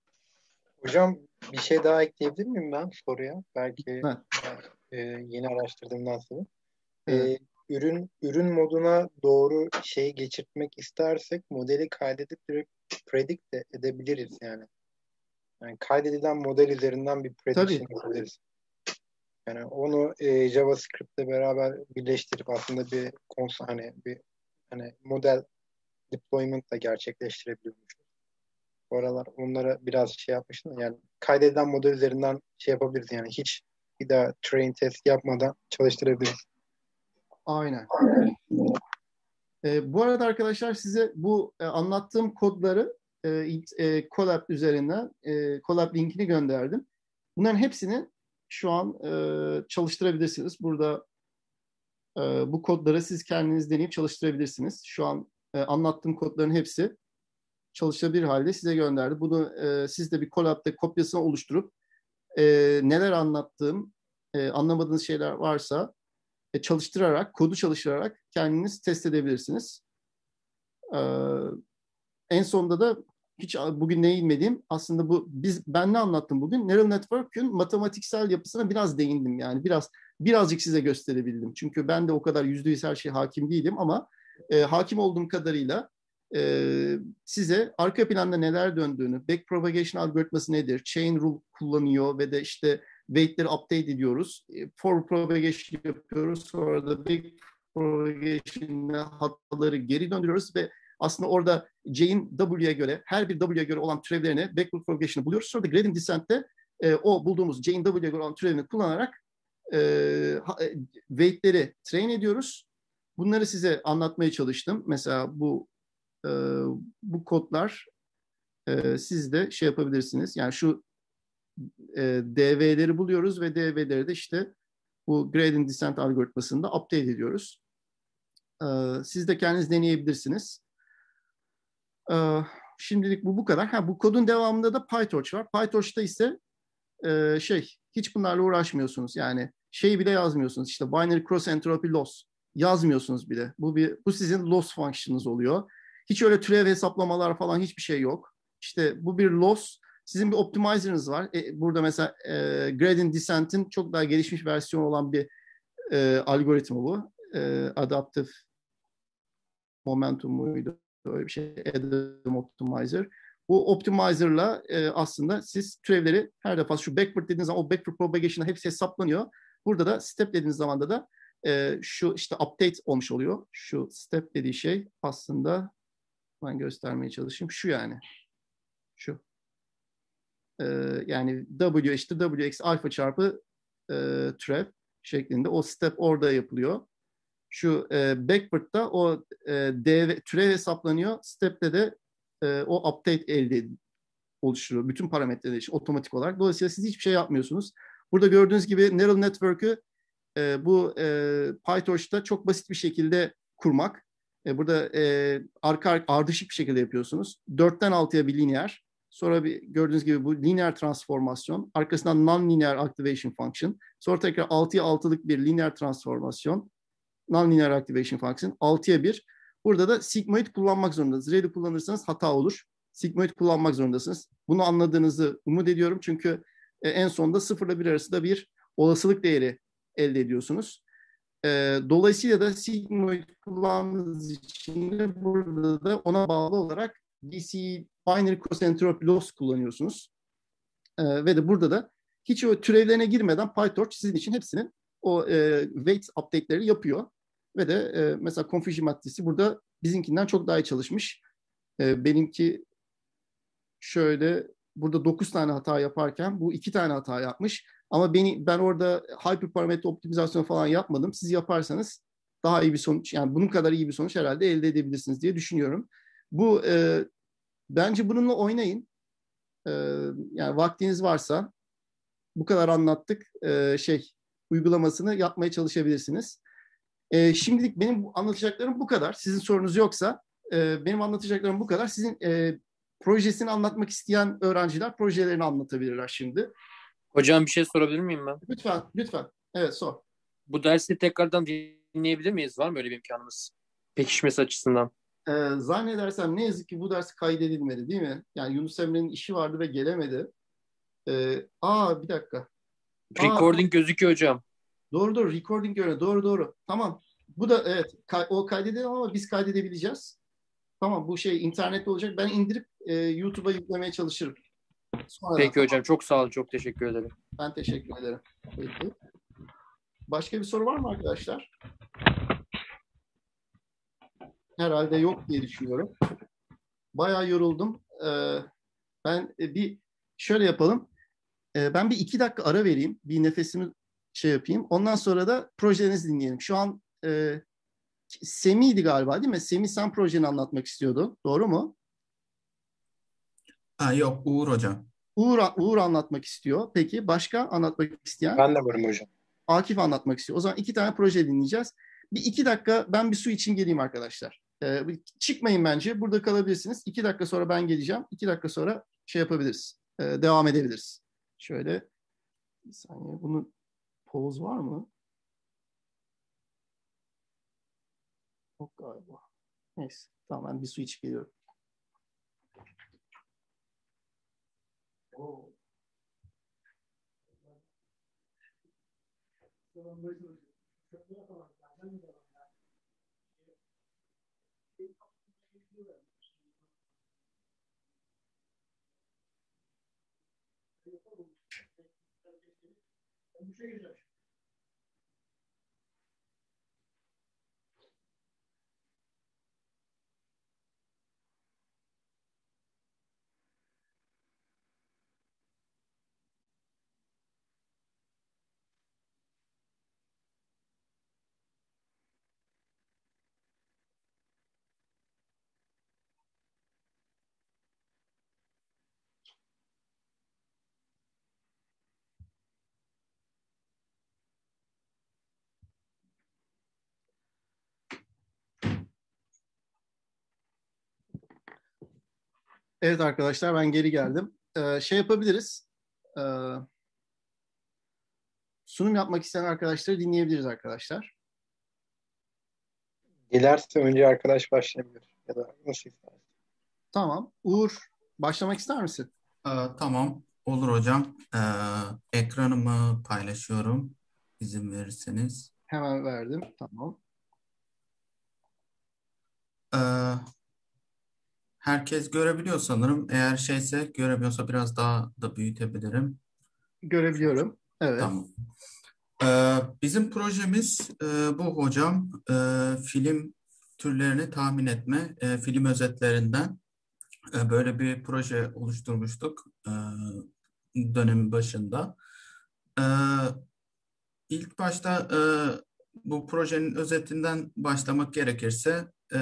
Speaker 7: Hocam bir şey daha ekleyebilir miyim ben soruya? Belki
Speaker 1: Ha,
Speaker 7: e, yeni araştırdığımdan sonra.
Speaker 1: evet.
Speaker 7: E, ürün ürün moduna doğru şeyi geçirtmek istersek modeli kaydedip direkt predict de edebiliriz yani. Yani kaydedilen model üzerinden bir prediction
Speaker 1: Tabii.
Speaker 7: yapabiliriz. Yani onu e, JavaScript'le beraber birleştirip aslında bir kons hani bir hani model deployment da gerçekleştirebiliyormuş. Bu aralar onlara biraz şey yapmıştım. Yani kaydedilen model üzerinden şey yapabiliriz yani hiç bir daha train test yapmadan çalıştırabiliriz.
Speaker 1: Aynen. E, bu arada arkadaşlar size bu e, anlattığım kodları e, e, Colab üzerinden e, Colab linkini gönderdim. Bunların hepsini şu an e, çalıştırabilirsiniz. Burada e, bu kodları siz kendiniz deneyip çalıştırabilirsiniz. Şu an e, anlattığım kodların hepsi çalışabilir halde size gönderdi. Bunu e, siz de bir Colab'da kopyasını oluşturup e, neler anlattığım, e, anlamadığınız şeyler varsa e, çalıştırarak, kodu çalıştırarak kendiniz test edebilirsiniz. E, en sonunda da hiç bugün değinmediğim aslında bu biz ben ne anlattım bugün? Neural Network'ün matematiksel yapısına biraz değindim yani biraz birazcık size gösterebildim. Çünkü ben de o kadar yüzde yüz her şeye hakim değilim ama e, hakim olduğum kadarıyla e, size arka planda neler döndüğünü, backpropagation algoritması nedir, chain rule kullanıyor ve de işte weight'leri update ediyoruz. E, forward propagation yapıyoruz. Sonra da backpropagation'la hataları geri döndürüyoruz ve aslında orada J'in W'ye göre, her bir W'ye göre olan türevlerini backward propagation'ı buluyoruz. Sonra da gradient descent'te e, o bulduğumuz J'in W'ye göre olan türevini kullanarak e, weight'leri train ediyoruz. Bunları size anlatmaya çalıştım. Mesela bu e, bu kodlar e, siz de şey yapabilirsiniz. Yani şu e, D V'leri buluyoruz ve D V'leri de işte bu gradient descent algoritmasında update ediyoruz. E, siz de kendiniz deneyebilirsiniz. Ee, şimdilik bu bu kadar. Ha, bu kodun devamında da PyTorch var. PyTorch'ta ise e, şey hiç bunlarla uğraşmıyorsunuz. Yani şeyi bile yazmıyorsunuz. İşte binary cross entropy loss yazmıyorsunuz bile. Bu bir bu sizin loss function'ınız oluyor. Hiç öyle türev hesaplamalar falan hiçbir şey yok. İşte bu bir loss. Sizin bir optimizer'ınız var. E, burada mesela e, gradient descent'in çok daha gelişmiş versiyonu olan bir e, algoritma bu. E, adaptive momentum muydu? Öyle bir şey. Adam Optimizer. Bu Optimizer'la e, aslında siz türevleri her defa şu backward dediğiniz zaman o backward propagation'ı hepsi hesaplanıyor. Burada da step dediğiniz zaman da da e, şu işte update olmuş oluyor. Şu step dediği şey aslında ben göstermeye çalışayım. Şu yani. Şu. E, yani W işte W eksi alfa çarpı e, türev şeklinde. O step orada yapılıyor. Şu e, backward'da o e, D, türev hesaplanıyor. Step'te de e, o update elde oluşturuyor. Bütün parametreler için otomatik olarak. Dolayısıyla siz hiçbir şey yapmıyorsunuz. Burada gördüğünüz gibi Neural Network'ü e, bu e, PyTorch'ta çok basit bir şekilde kurmak. E, burada e, arka ardışık bir şekilde yapıyorsunuz. dörtten altıya bir lineer. Sonra bir, gördüğünüz gibi bu lineer transformasyon. Arkasından non-linear activation function. Sonra tekrar altıya altılık bir lineer transformasyon. Non-linear activation function. altıya bir. Burada da sigmoid kullanmak zorundasınız. Red'i kullanırsanız hata olur. Sigmoid kullanmak zorundasınız. Bunu anladığınızı umut ediyorum. Çünkü e, en sonunda sıfırla bir arasında bir olasılık değeri elde ediyorsunuz. E, dolayısıyla da sigmoid kullandığınız için de burada da ona bağlı olarak B C Binary Cross Entropy Loss kullanıyorsunuz. E, ve de burada da hiç o türevlerine girmeden PyTorch sizin için hepsinin o e, weight update'leri yapıyor. Ve de e, mesela confusion matrisi burada bizimkinden çok daha iyi çalışmış. E, benimki şöyle burada dokuz tane hata yaparken bu iki tane hata yapmış. Ama beni ben orada hyperparametre optimizasyon falan yapmadım. Siz yaparsanız daha iyi bir sonuç, yani bunun kadar iyi bir sonuç herhalde elde edebilirsiniz diye düşünüyorum. Bu e, bence bununla oynayın. E, yani vaktiniz varsa bu kadar anlattık. E, şey uygulamasını yapmaya çalışabilirsiniz. E, şimdilik benim anlatacaklarım bu kadar. Sizin sorunuz yoksa e, benim anlatacaklarım bu kadar. Sizin e, projesini anlatmak isteyen öğrenciler projelerini anlatabilirler şimdi.
Speaker 2: Hocam bir şey sorabilir miyim ben?
Speaker 1: Lütfen, lütfen. Evet, sor.
Speaker 2: Bu dersi tekrardan dinleyebilir miyiz? Var mı öyle bir imkanımız? Pekişmesi açısından.
Speaker 1: Ee, zannedersem ne yazık ki bu ders kaydedilmedi değil mi? Yani Yunus Emre'nin işi vardı ve gelemedi. Ee, aa bir dakika.
Speaker 2: Recording
Speaker 1: Aa,
Speaker 2: gözüküyor hocam.
Speaker 1: doğru doğru recording göre doğru doğru. Tamam. Bu da evet kay- o kaydedelim ama biz kaydedebileceğiz. Tamam, bu şey internette olacak. Ben indirip e, YouTube'a yüklemeye çalışırım. Sonradan.
Speaker 2: Peki hocam, çok sağ olun. Çok teşekkür ederim.
Speaker 1: Ben teşekkür ederim. Peki. Başka bir soru var mı arkadaşlar? Herhalde yok diye düşünüyorum. Bayağı yoruldum. Ee, ben e, bir şöyle yapalım. Ee, ben bir iki dakika ara vereyim. Bir nefesimi şey yapayım. Ondan sonra da projelerinizi dinleyelim. Şu an e, Semih'di galiba değil mi? Semih, sen projeni anlatmak istiyordu. Doğru mu?
Speaker 3: Ha, yok, Uğur hocam.
Speaker 1: Uğur, Uğur anlatmak istiyor. Peki başka anlatmak isteyen?
Speaker 7: Ben de varım hocam.
Speaker 1: Akif anlatmak istiyor. O zaman iki tane proje dinleyeceğiz. Bir iki dakika ben bir su için geleyim arkadaşlar. Ee, çıkmayın bence. Burada kalabilirsiniz. İki dakika sonra ben geleceğim. İki dakika sonra şey yapabiliriz. Ee, devam edebiliriz. Şöyle bir saniye. Bunun pause var mı? Yok galiba. Neyse. Tamam, ben bir su içip geliyorum. Oo. Evet arkadaşlar, ben geri geldim. Ee, şey yapabiliriz. Ee, sunum yapmak isteyen arkadaşları dinleyebiliriz arkadaşlar.
Speaker 7: Dilerse önce arkadaş başlayabilir. Ya da nasıl istersen.
Speaker 1: Tamam. Uğur, başlamak ister misin?
Speaker 3: Ee, tamam, olur hocam. Ee, ekranımı paylaşıyorum, izin verirseniz.
Speaker 1: Hemen verdim. Tamam.
Speaker 3: Ee, herkes görebiliyor sanırım. Eğer şeyse, göremiyorsa biraz daha da büyütebilirim.
Speaker 1: Görebiliyorum. Evet.
Speaker 3: Tamam. Ee, bizim projemiz e, bu hocam. Ee, film türlerini tahmin etme, e, film özetlerinden e, böyle bir proje oluşturmuştuk e, dönemin başında. Ee, ilk başta e, bu projenin özetinden başlamak gerekirse, e,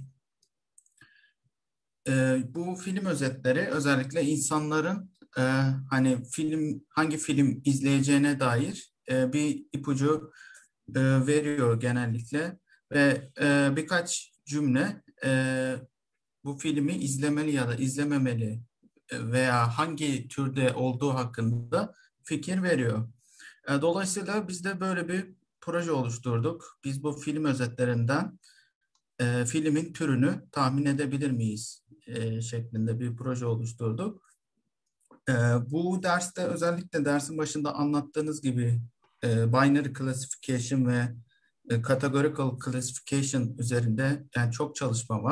Speaker 3: e, bu film özetleri özellikle insanların e, hani film hangi film izleyeceğine dair e, bir ipucu e, veriyor genellikle ve e, birkaç cümle e, bu filmi izlemeli ya da izlememeli e, veya hangi türde olduğu hakkında fikir veriyor. E, dolayısıyla biz de böyle bir proje oluşturduk. Biz bu film özetlerinden e, filmin türünü tahmin edebilir miyiz e, şeklinde bir proje oluşturduk. E, bu derste özellikle dersin başında anlattığınız gibi e, binary classification ve e, categorical classification üzerinde yani çok çalışma var.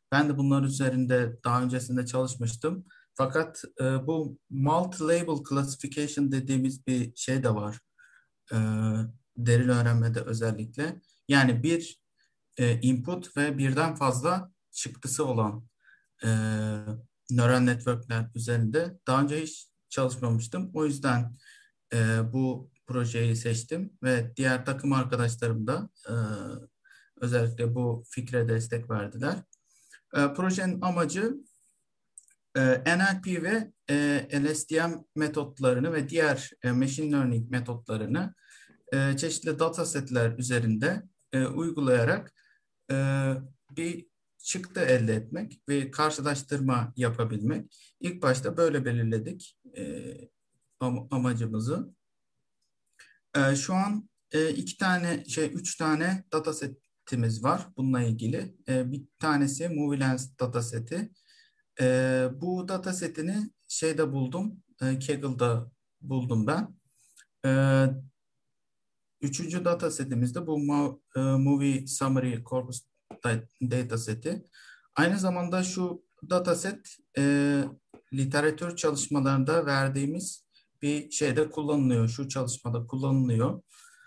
Speaker 3: Ben de bunlar üzerinde daha öncesinde çalışmıştım. Fakat e, bu multi-label classification dediğimiz bir şey de var. E, derin öğrenmede özellikle. Yani bir e, input ve birden fazla çıktısı olan e, neural networkler üzerinde daha önce hiç çalışmamıştım. O yüzden e, bu projeyi seçtim ve diğer takım arkadaşlarım da e, özellikle bu fikre destek verdiler. E, projenin amacı e, N L P ve e, L S T M metotlarını ve diğer e, machine learning metotlarını e, çeşitli datasetler üzerinde e, uygulayarak e, bir çıktı elde etmek ve karşılaştırma yapabilmek. İlk başta böyle belirledik e, am- amacımızı. E, şu an e, iki tane şey üç tane datasetimiz var bununla ilgili. E, bir tanesi MovieLens dataseti. E, bu datasetini şeyde buldum, e, Kaggle'da buldum ben. E, Üçüncü datasetimiz de bu Mo- e, Movie Summary Corpus da- dataseti. Aynı zamanda şu dataset e, literatür çalışmalarında verdiğimiz bir şeyde kullanılıyor. Şu çalışmada kullanılıyor.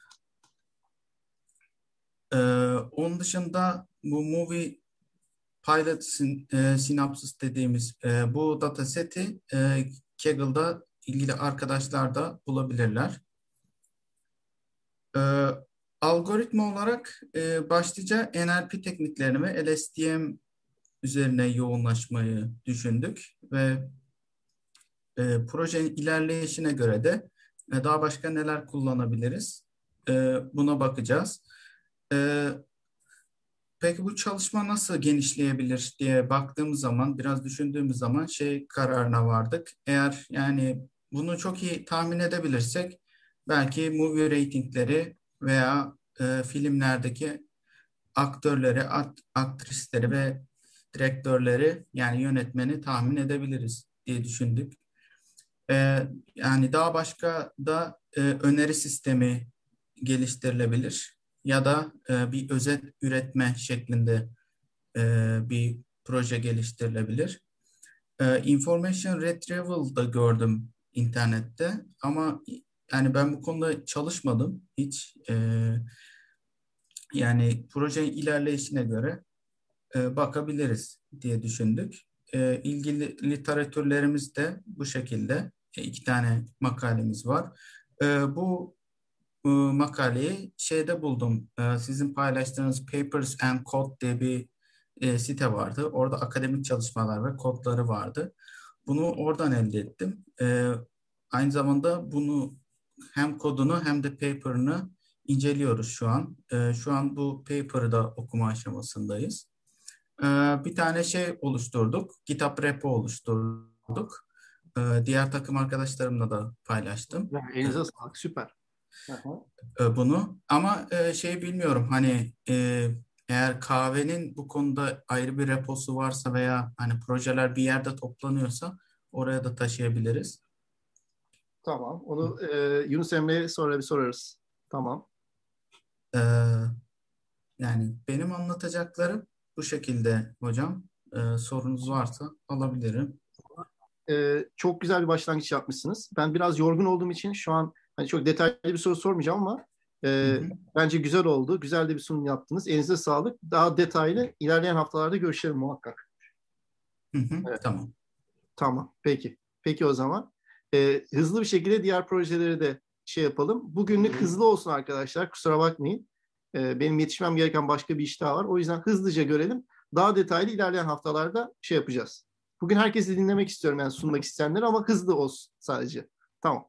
Speaker 3: E, onun dışında bu Movie Pilot syn- e, Synopsis dediğimiz e, bu dataseti e, Kaggle'da ilgili arkadaşlar da bulabilirler. Ee, algoritma olarak e, başlıca N L P tekniklerini ve L S T M üzerine yoğunlaşmayı düşündük ve e, projenin ilerleyişine göre de e, daha başka neler kullanabiliriz e, buna bakacağız. E, peki bu çalışma nasıl genişleyebilir diye baktığımız zaman, biraz düşündüğümüz zaman şey kararına vardık. Eğer yani bunu çok iyi tahmin edebilirsek belki movie ratingleri veya e, filmlerdeki aktörleri, akt- aktrisleri ve direktörleri yani yönetmeni tahmin edebiliriz diye düşündük. E, yani daha başka da e, öneri sistemi geliştirilebilir ya da e, bir özet üretme şeklinde e, bir proje geliştirilebilir. E, information retrieval da gördüm internette ama yani ben bu konuda çalışmadım hiç. E, yani projenin ilerleyişine göre e, bakabiliriz diye düşündük. E, ilgili literatürlerimiz de bu şekilde. E, iki tane makalemiz var. E, bu e, makaleyi şeyde buldum. E, sizin paylaştığınız Papers and Code diye bir e, site vardı. Orada akademik çalışmalar ve kodları vardı. Bunu oradan elde ettim. E, aynı zamanda bunu hem kodunu hem de paper'ını inceliyoruz şu an. E, şu an bu paper'ı da okuma aşamasındayız. Ee, bir tane şey oluşturduk. GitHub repo oluşturduk. Ee, diğer takım arkadaşlarımla da paylaştım
Speaker 1: Yani elinize sağlık. Süper. Aha.
Speaker 3: e, bunu. Ama e, şey bilmiyorum hani e, eğer kahvenin bu konuda ayrı bir reposu varsa veya hani projeler bir yerde toplanıyorsa oraya da taşıyabiliriz.
Speaker 1: Tamam. Onu e, Yunus Emre'ye sonra bir sorarız. Tamam.
Speaker 3: Ee, yani benim anlatacaklarım bu şekilde hocam. Ee, sorunuz varsa alabilirim.
Speaker 1: E, çok güzel bir başlangıç yapmışsınız. Ben biraz yorgun olduğum için şu an hani çok detaylı bir soru sormayacağım ama
Speaker 3: Hı
Speaker 1: e,
Speaker 3: hı.
Speaker 1: bence güzel oldu. Güzel de bir sunum yaptınız. Elinize sağlık. Daha detaylı ilerleyen haftalarda görüşelim muhakkak.
Speaker 3: Hı hı.
Speaker 1: Evet.
Speaker 3: Tamam.
Speaker 1: Tamam. Peki. Peki o zaman. E, hızlı bir şekilde diğer projeleri de şey yapalım. Bugünlük hızlı olsun arkadaşlar. Kusura bakmayın. E, benim yetişmem gereken başka bir iş daha var. O yüzden hızlıca görelim. Daha detaylı ilerleyen haftalarda şey yapacağız. Bugün herkesi dinlemek istiyorum yani sunmak isteyenler ama hızlı olsun sadece. Tamam.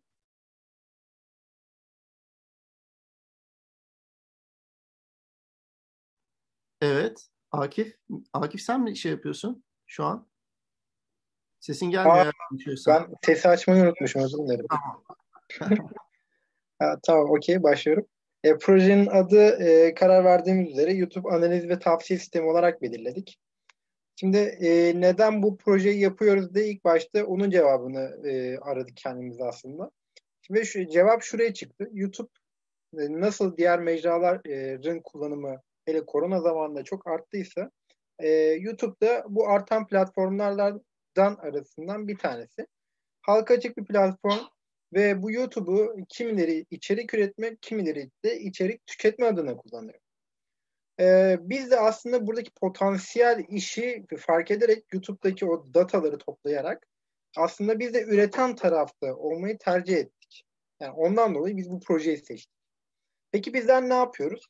Speaker 1: Evet. Akif. Akif sen mi şey yapıyorsun şu an? Sesin gelmiyor
Speaker 7: Aa,
Speaker 1: eğer konuşuyorsan.
Speaker 7: ben sesi açmayı unutmuşum, özür dilerim.
Speaker 1: Tamam.
Speaker 7: Ha, tamam, okey, başlıyorum. E, projenin adı e, karar verdiğimiz üzere YouTube analiz ve tavsiye sistemi olarak belirledik. Şimdi e, neden bu projeyi yapıyoruz diye ilk başta onun cevabını e, aradık kendimiz aslında. Ve şu cevap şuraya çıktı. YouTube e, nasıl diğer mecraların kullanımı hele korona zamanında çok arttıysa e, YouTube'da bu artan platformlardan arasından bir tanesi. Halka açık bir platform ve bu YouTube'u kimileri içerik üretmek, kimileri de içerik tüketme adına kullanıyor. Ee, biz de aslında buradaki potansiyel işi fark ederek YouTube'daki o dataları toplayarak aslında biz de üreten tarafta olmayı tercih ettik. Yani ondan dolayı biz bu projeyi seçtik. Peki bizler ne yapıyoruz?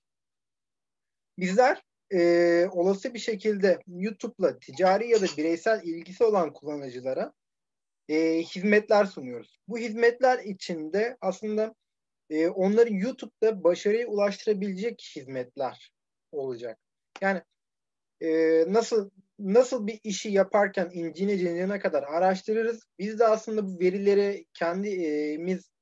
Speaker 7: Bizler e, olası bir şekilde YouTube'la ticari ya da bireysel ilgisi olan kullanıcılara e, hizmetler sunuyoruz. Bu hizmetler içinde aslında e, onları YouTube'da başarıya ulaştırabilecek hizmetler olacak. Yani e, nasıl nasıl bir işi yaparken incine cincine kadar araştırırız. Biz de aslında bu verileri kendimiz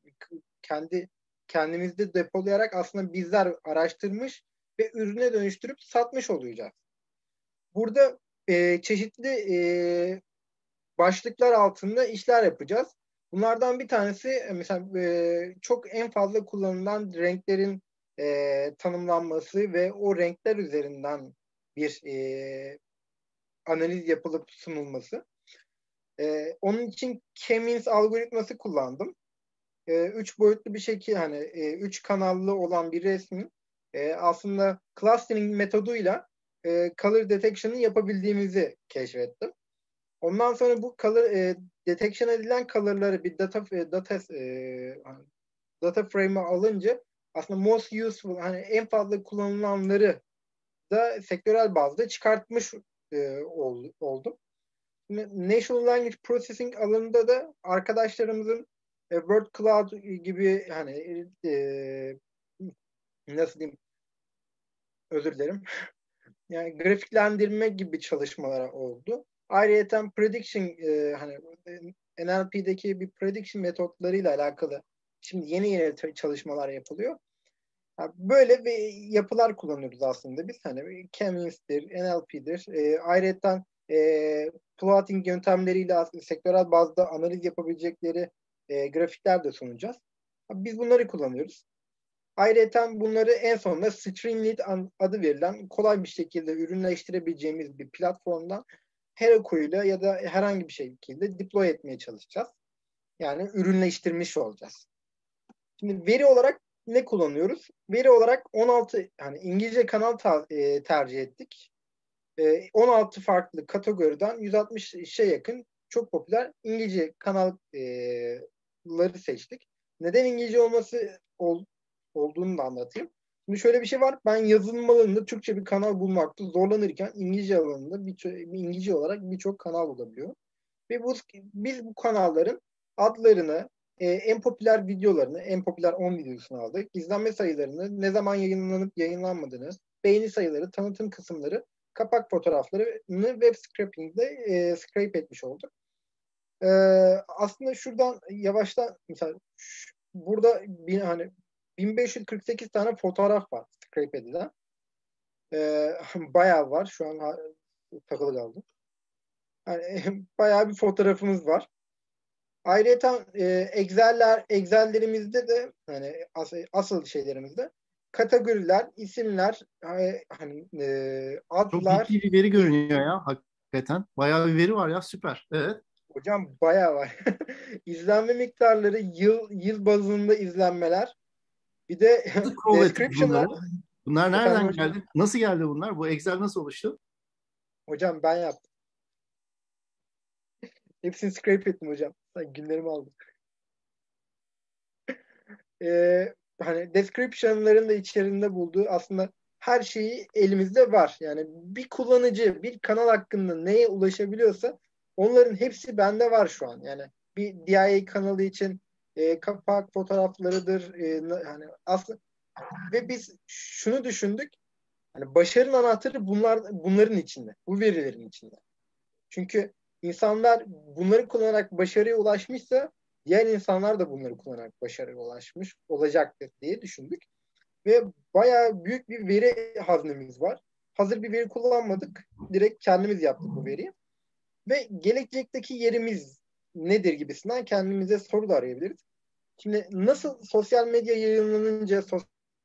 Speaker 7: kendi kendimizde depolayarak aslında bizler araştırmış ve ürüne dönüştürüp satmış olacağız. Burada e, çeşitli e, başlıklar altında işler yapacağız. Bunlardan bir tanesi mesela e, çok en fazla kullanılan renklerin e, tanımlanması ve o renkler üzerinden bir e, analiz yapılıp sunulması. E, onun için K-means algoritması kullandım. E, üç boyutlu bir şekilde hani e, üç kanallı olan bir resmin e, aslında clustering metoduyla e, color detection'ı yapabildiğimizi keşfettim. Ondan sonra bu color e, detection edilen color'ları bir data e, data e, data frame'e alınca aslında most useful hani en fazla kullanılanları da sektörel bazda çıkartmış e, oldum. Natural Language Processing alanında da arkadaşlarımızın e, Word Cloud gibi hani e, nasıl diyeyim özür dilerim yani grafiklendirme gibi çalışmalar oldu. Ayrıca prediction e, hani N L P'deki bir prediction metotlarıyla alakalı şimdi yeni yeni çalışmalar yapılıyor. Yani böyle bir yapılar kullanıyoruz aslında biz. Hani K-means'tir, N L P'dir. E, ayrıca e, plotting yöntemleriyle aslında sektörel bazda analiz yapabilecekleri e, grafikler de sunacağız. Biz bunları kullanıyoruz. Ayrıca bunları en sonunda Streamlit adı verilen kolay bir şekilde ürünleştirebileceğimiz bir platformdan Heroku'yla ya da herhangi bir şekilde deploy etmeye çalışacağız. Yani ürünleştirmiş olacağız. Şimdi veri olarak ne kullanıyoruz? Veri olarak on altı hani İngilizce kanal ta, e, tercih ettik. E, on altı farklı kategoriden yüz altmışa yakın çok popüler İngilizce kanalları seçtik. Neden İngilizce olması ol, olduğunu da anlatayım. Şimdi şöyle bir şey var. Ben yazılım alanında Türkçe bir kanal bulmakta zorlanırken İngilizce alanında bir, bir İngilizce olarak birçok kanal bulabiliyor. Ve bu, biz bu kanalların adlarını, e, en popüler videolarını, en popüler on videosunu aldık. İzlenme sayılarını, ne zaman yayınlanıp yayınlanmadığını, beğeni sayıları, tanıtım kısımları, kapak fotoğraflarını web scraping'de e, scrape etmiş olduk. E, aslında şuradan yavaştan mesela şu, burada bir, hani bin beş yüz kırk sekiz tane fotoğraf var scrape edilen. E, bayağı var. Şu an ha, takılı kaldım. Yani, bayağı bir fotoğrafımız var. Ayrıca e, Excel'ler, Excel'lerimizde de hani asıl, asıl şeylerimizde kategoriler, isimler, e, hani e, adlar.
Speaker 1: Çok ciddi bir veri görünüyor ya hakikaten. Bayağı bir veri var ya, süper. Evet.
Speaker 7: Hocam bayağı var. İzlenme miktarları, yıl yıl bazında izlenmeler. Bir de description'lar.
Speaker 1: Bunları. Bunlar nereden geldi? Nasıl geldi bunlar? Bu Excel nasıl oluştu?
Speaker 7: Hocam ben yaptım. Hepsini scrape ettim hocam. Ben günlerimi aldım. Ee, hani description'ların da içerisinde bulduğu aslında her şeyi elimizde var. Yani bir kullanıcı bir kanal hakkında neye ulaşabiliyorsa onların hepsi bende var şu an. Yani bir D I A kanalı için e, kapak fotoğraflarıdır. E, hani aslında ve biz şunu düşündük. Hani başarının anahtarı bunlar bunların içinde. Bu verilerin içinde. Çünkü insanlar bunları kullanarak başarıya ulaşmışsa diğer insanlar da bunları kullanarak başarıya ulaşmış olacaktır diye düşündük. Ve bayağı büyük bir veri haznemiz var. Hazır bir veri kullanmadık. Direkt kendimiz yaptık bu veriyi. Ve gelecekteki yerimiz nedir gibisinden kendimize soru da arayabiliriz. Şimdi nasıl sosyal medya yayınlanınca,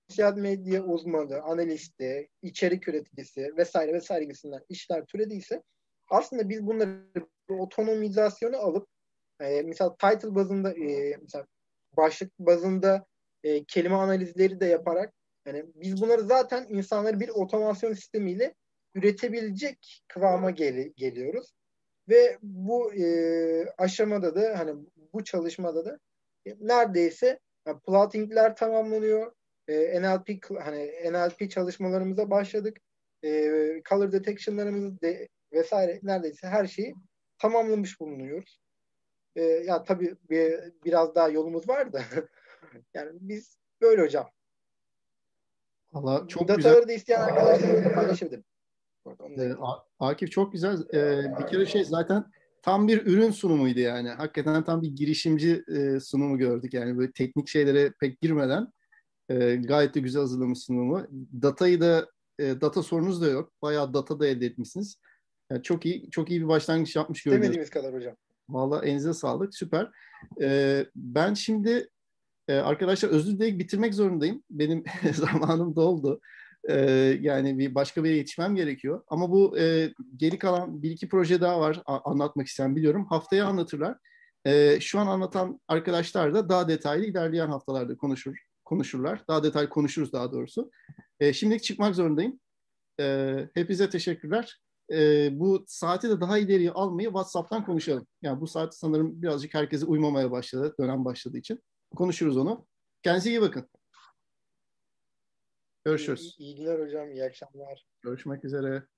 Speaker 7: sosyal medya uzmanı, analisti, içerik üreticisi vesaire vesaire gibisinden işler türediyse aslında biz bunları otonomizasyonu alıp e, mesela title bazında e, mesela başlık bazında e, kelime analizleri de yaparak yani biz bunları zaten insanları bir otomasyon sistemiyle üretebilecek kıvama gel- geliyoruz. Ve bu e, aşamada da hani bu çalışmada da e, neredeyse yani plottingler tamamlanıyor. E, N L P hani N L P çalışmalarımıza başladık. E, color detection'larımız de, vesaire neredeyse her şeyi tamamlamış bulunuyoruz. E, ya tabii bir, biraz daha yolumuz var da yani biz böyle hocam.
Speaker 1: Valla çok güzel.
Speaker 7: Dataları da isteyen arkadaşlarımızla paylaşabilirim.
Speaker 1: Ee, Akif çok güzel. Ee, bir kere şey zaten tam bir ürün sunumuydu yani. Hakikaten tam bir girişimci e, sunumu gördük yani. Böyle teknik şeylere pek girmeden e, gayet de güzel hazırlamış sunumu. Datayı da e, data sorunuz da yok. Bayağı data da elde etmişsiniz. Yani çok iyi çok iyi bir başlangıç yapmış görünüyor.
Speaker 7: Demediğimiz kadar hocam.
Speaker 1: Vallahi elinize sağlık. Süper. Ee, ben şimdi e, arkadaşlar özür dileyip bitirmek zorundayım. Benim zamanım doldu. Ee, yani bir başka bir yere yetişmem gerekiyor. Ama bu e, geri kalan bir iki proje daha var a- anlatmak isteyen biliyorum. Haftaya anlatırlar. Ee, şu an anlatan arkadaşlar da daha detaylı ilerleyen haftalarda konuşur konuşurlar. Daha detaylı konuşuruz daha doğrusu. Ee, şimdilik çıkmak zorundayım. Ee, hepinize teşekkürler. Ee, bu saati de daha ileriye almayı WhatsApp'tan konuşalım. Yani bu saat sanırım birazcık herkese uymamaya başladı. Dönem başladığı için. Konuşuruz onu. Kendinize iyi bakın. Görüşürüz.
Speaker 7: İyi, iyi günler hocam. İyi akşamlar.
Speaker 1: Görüşmek üzere.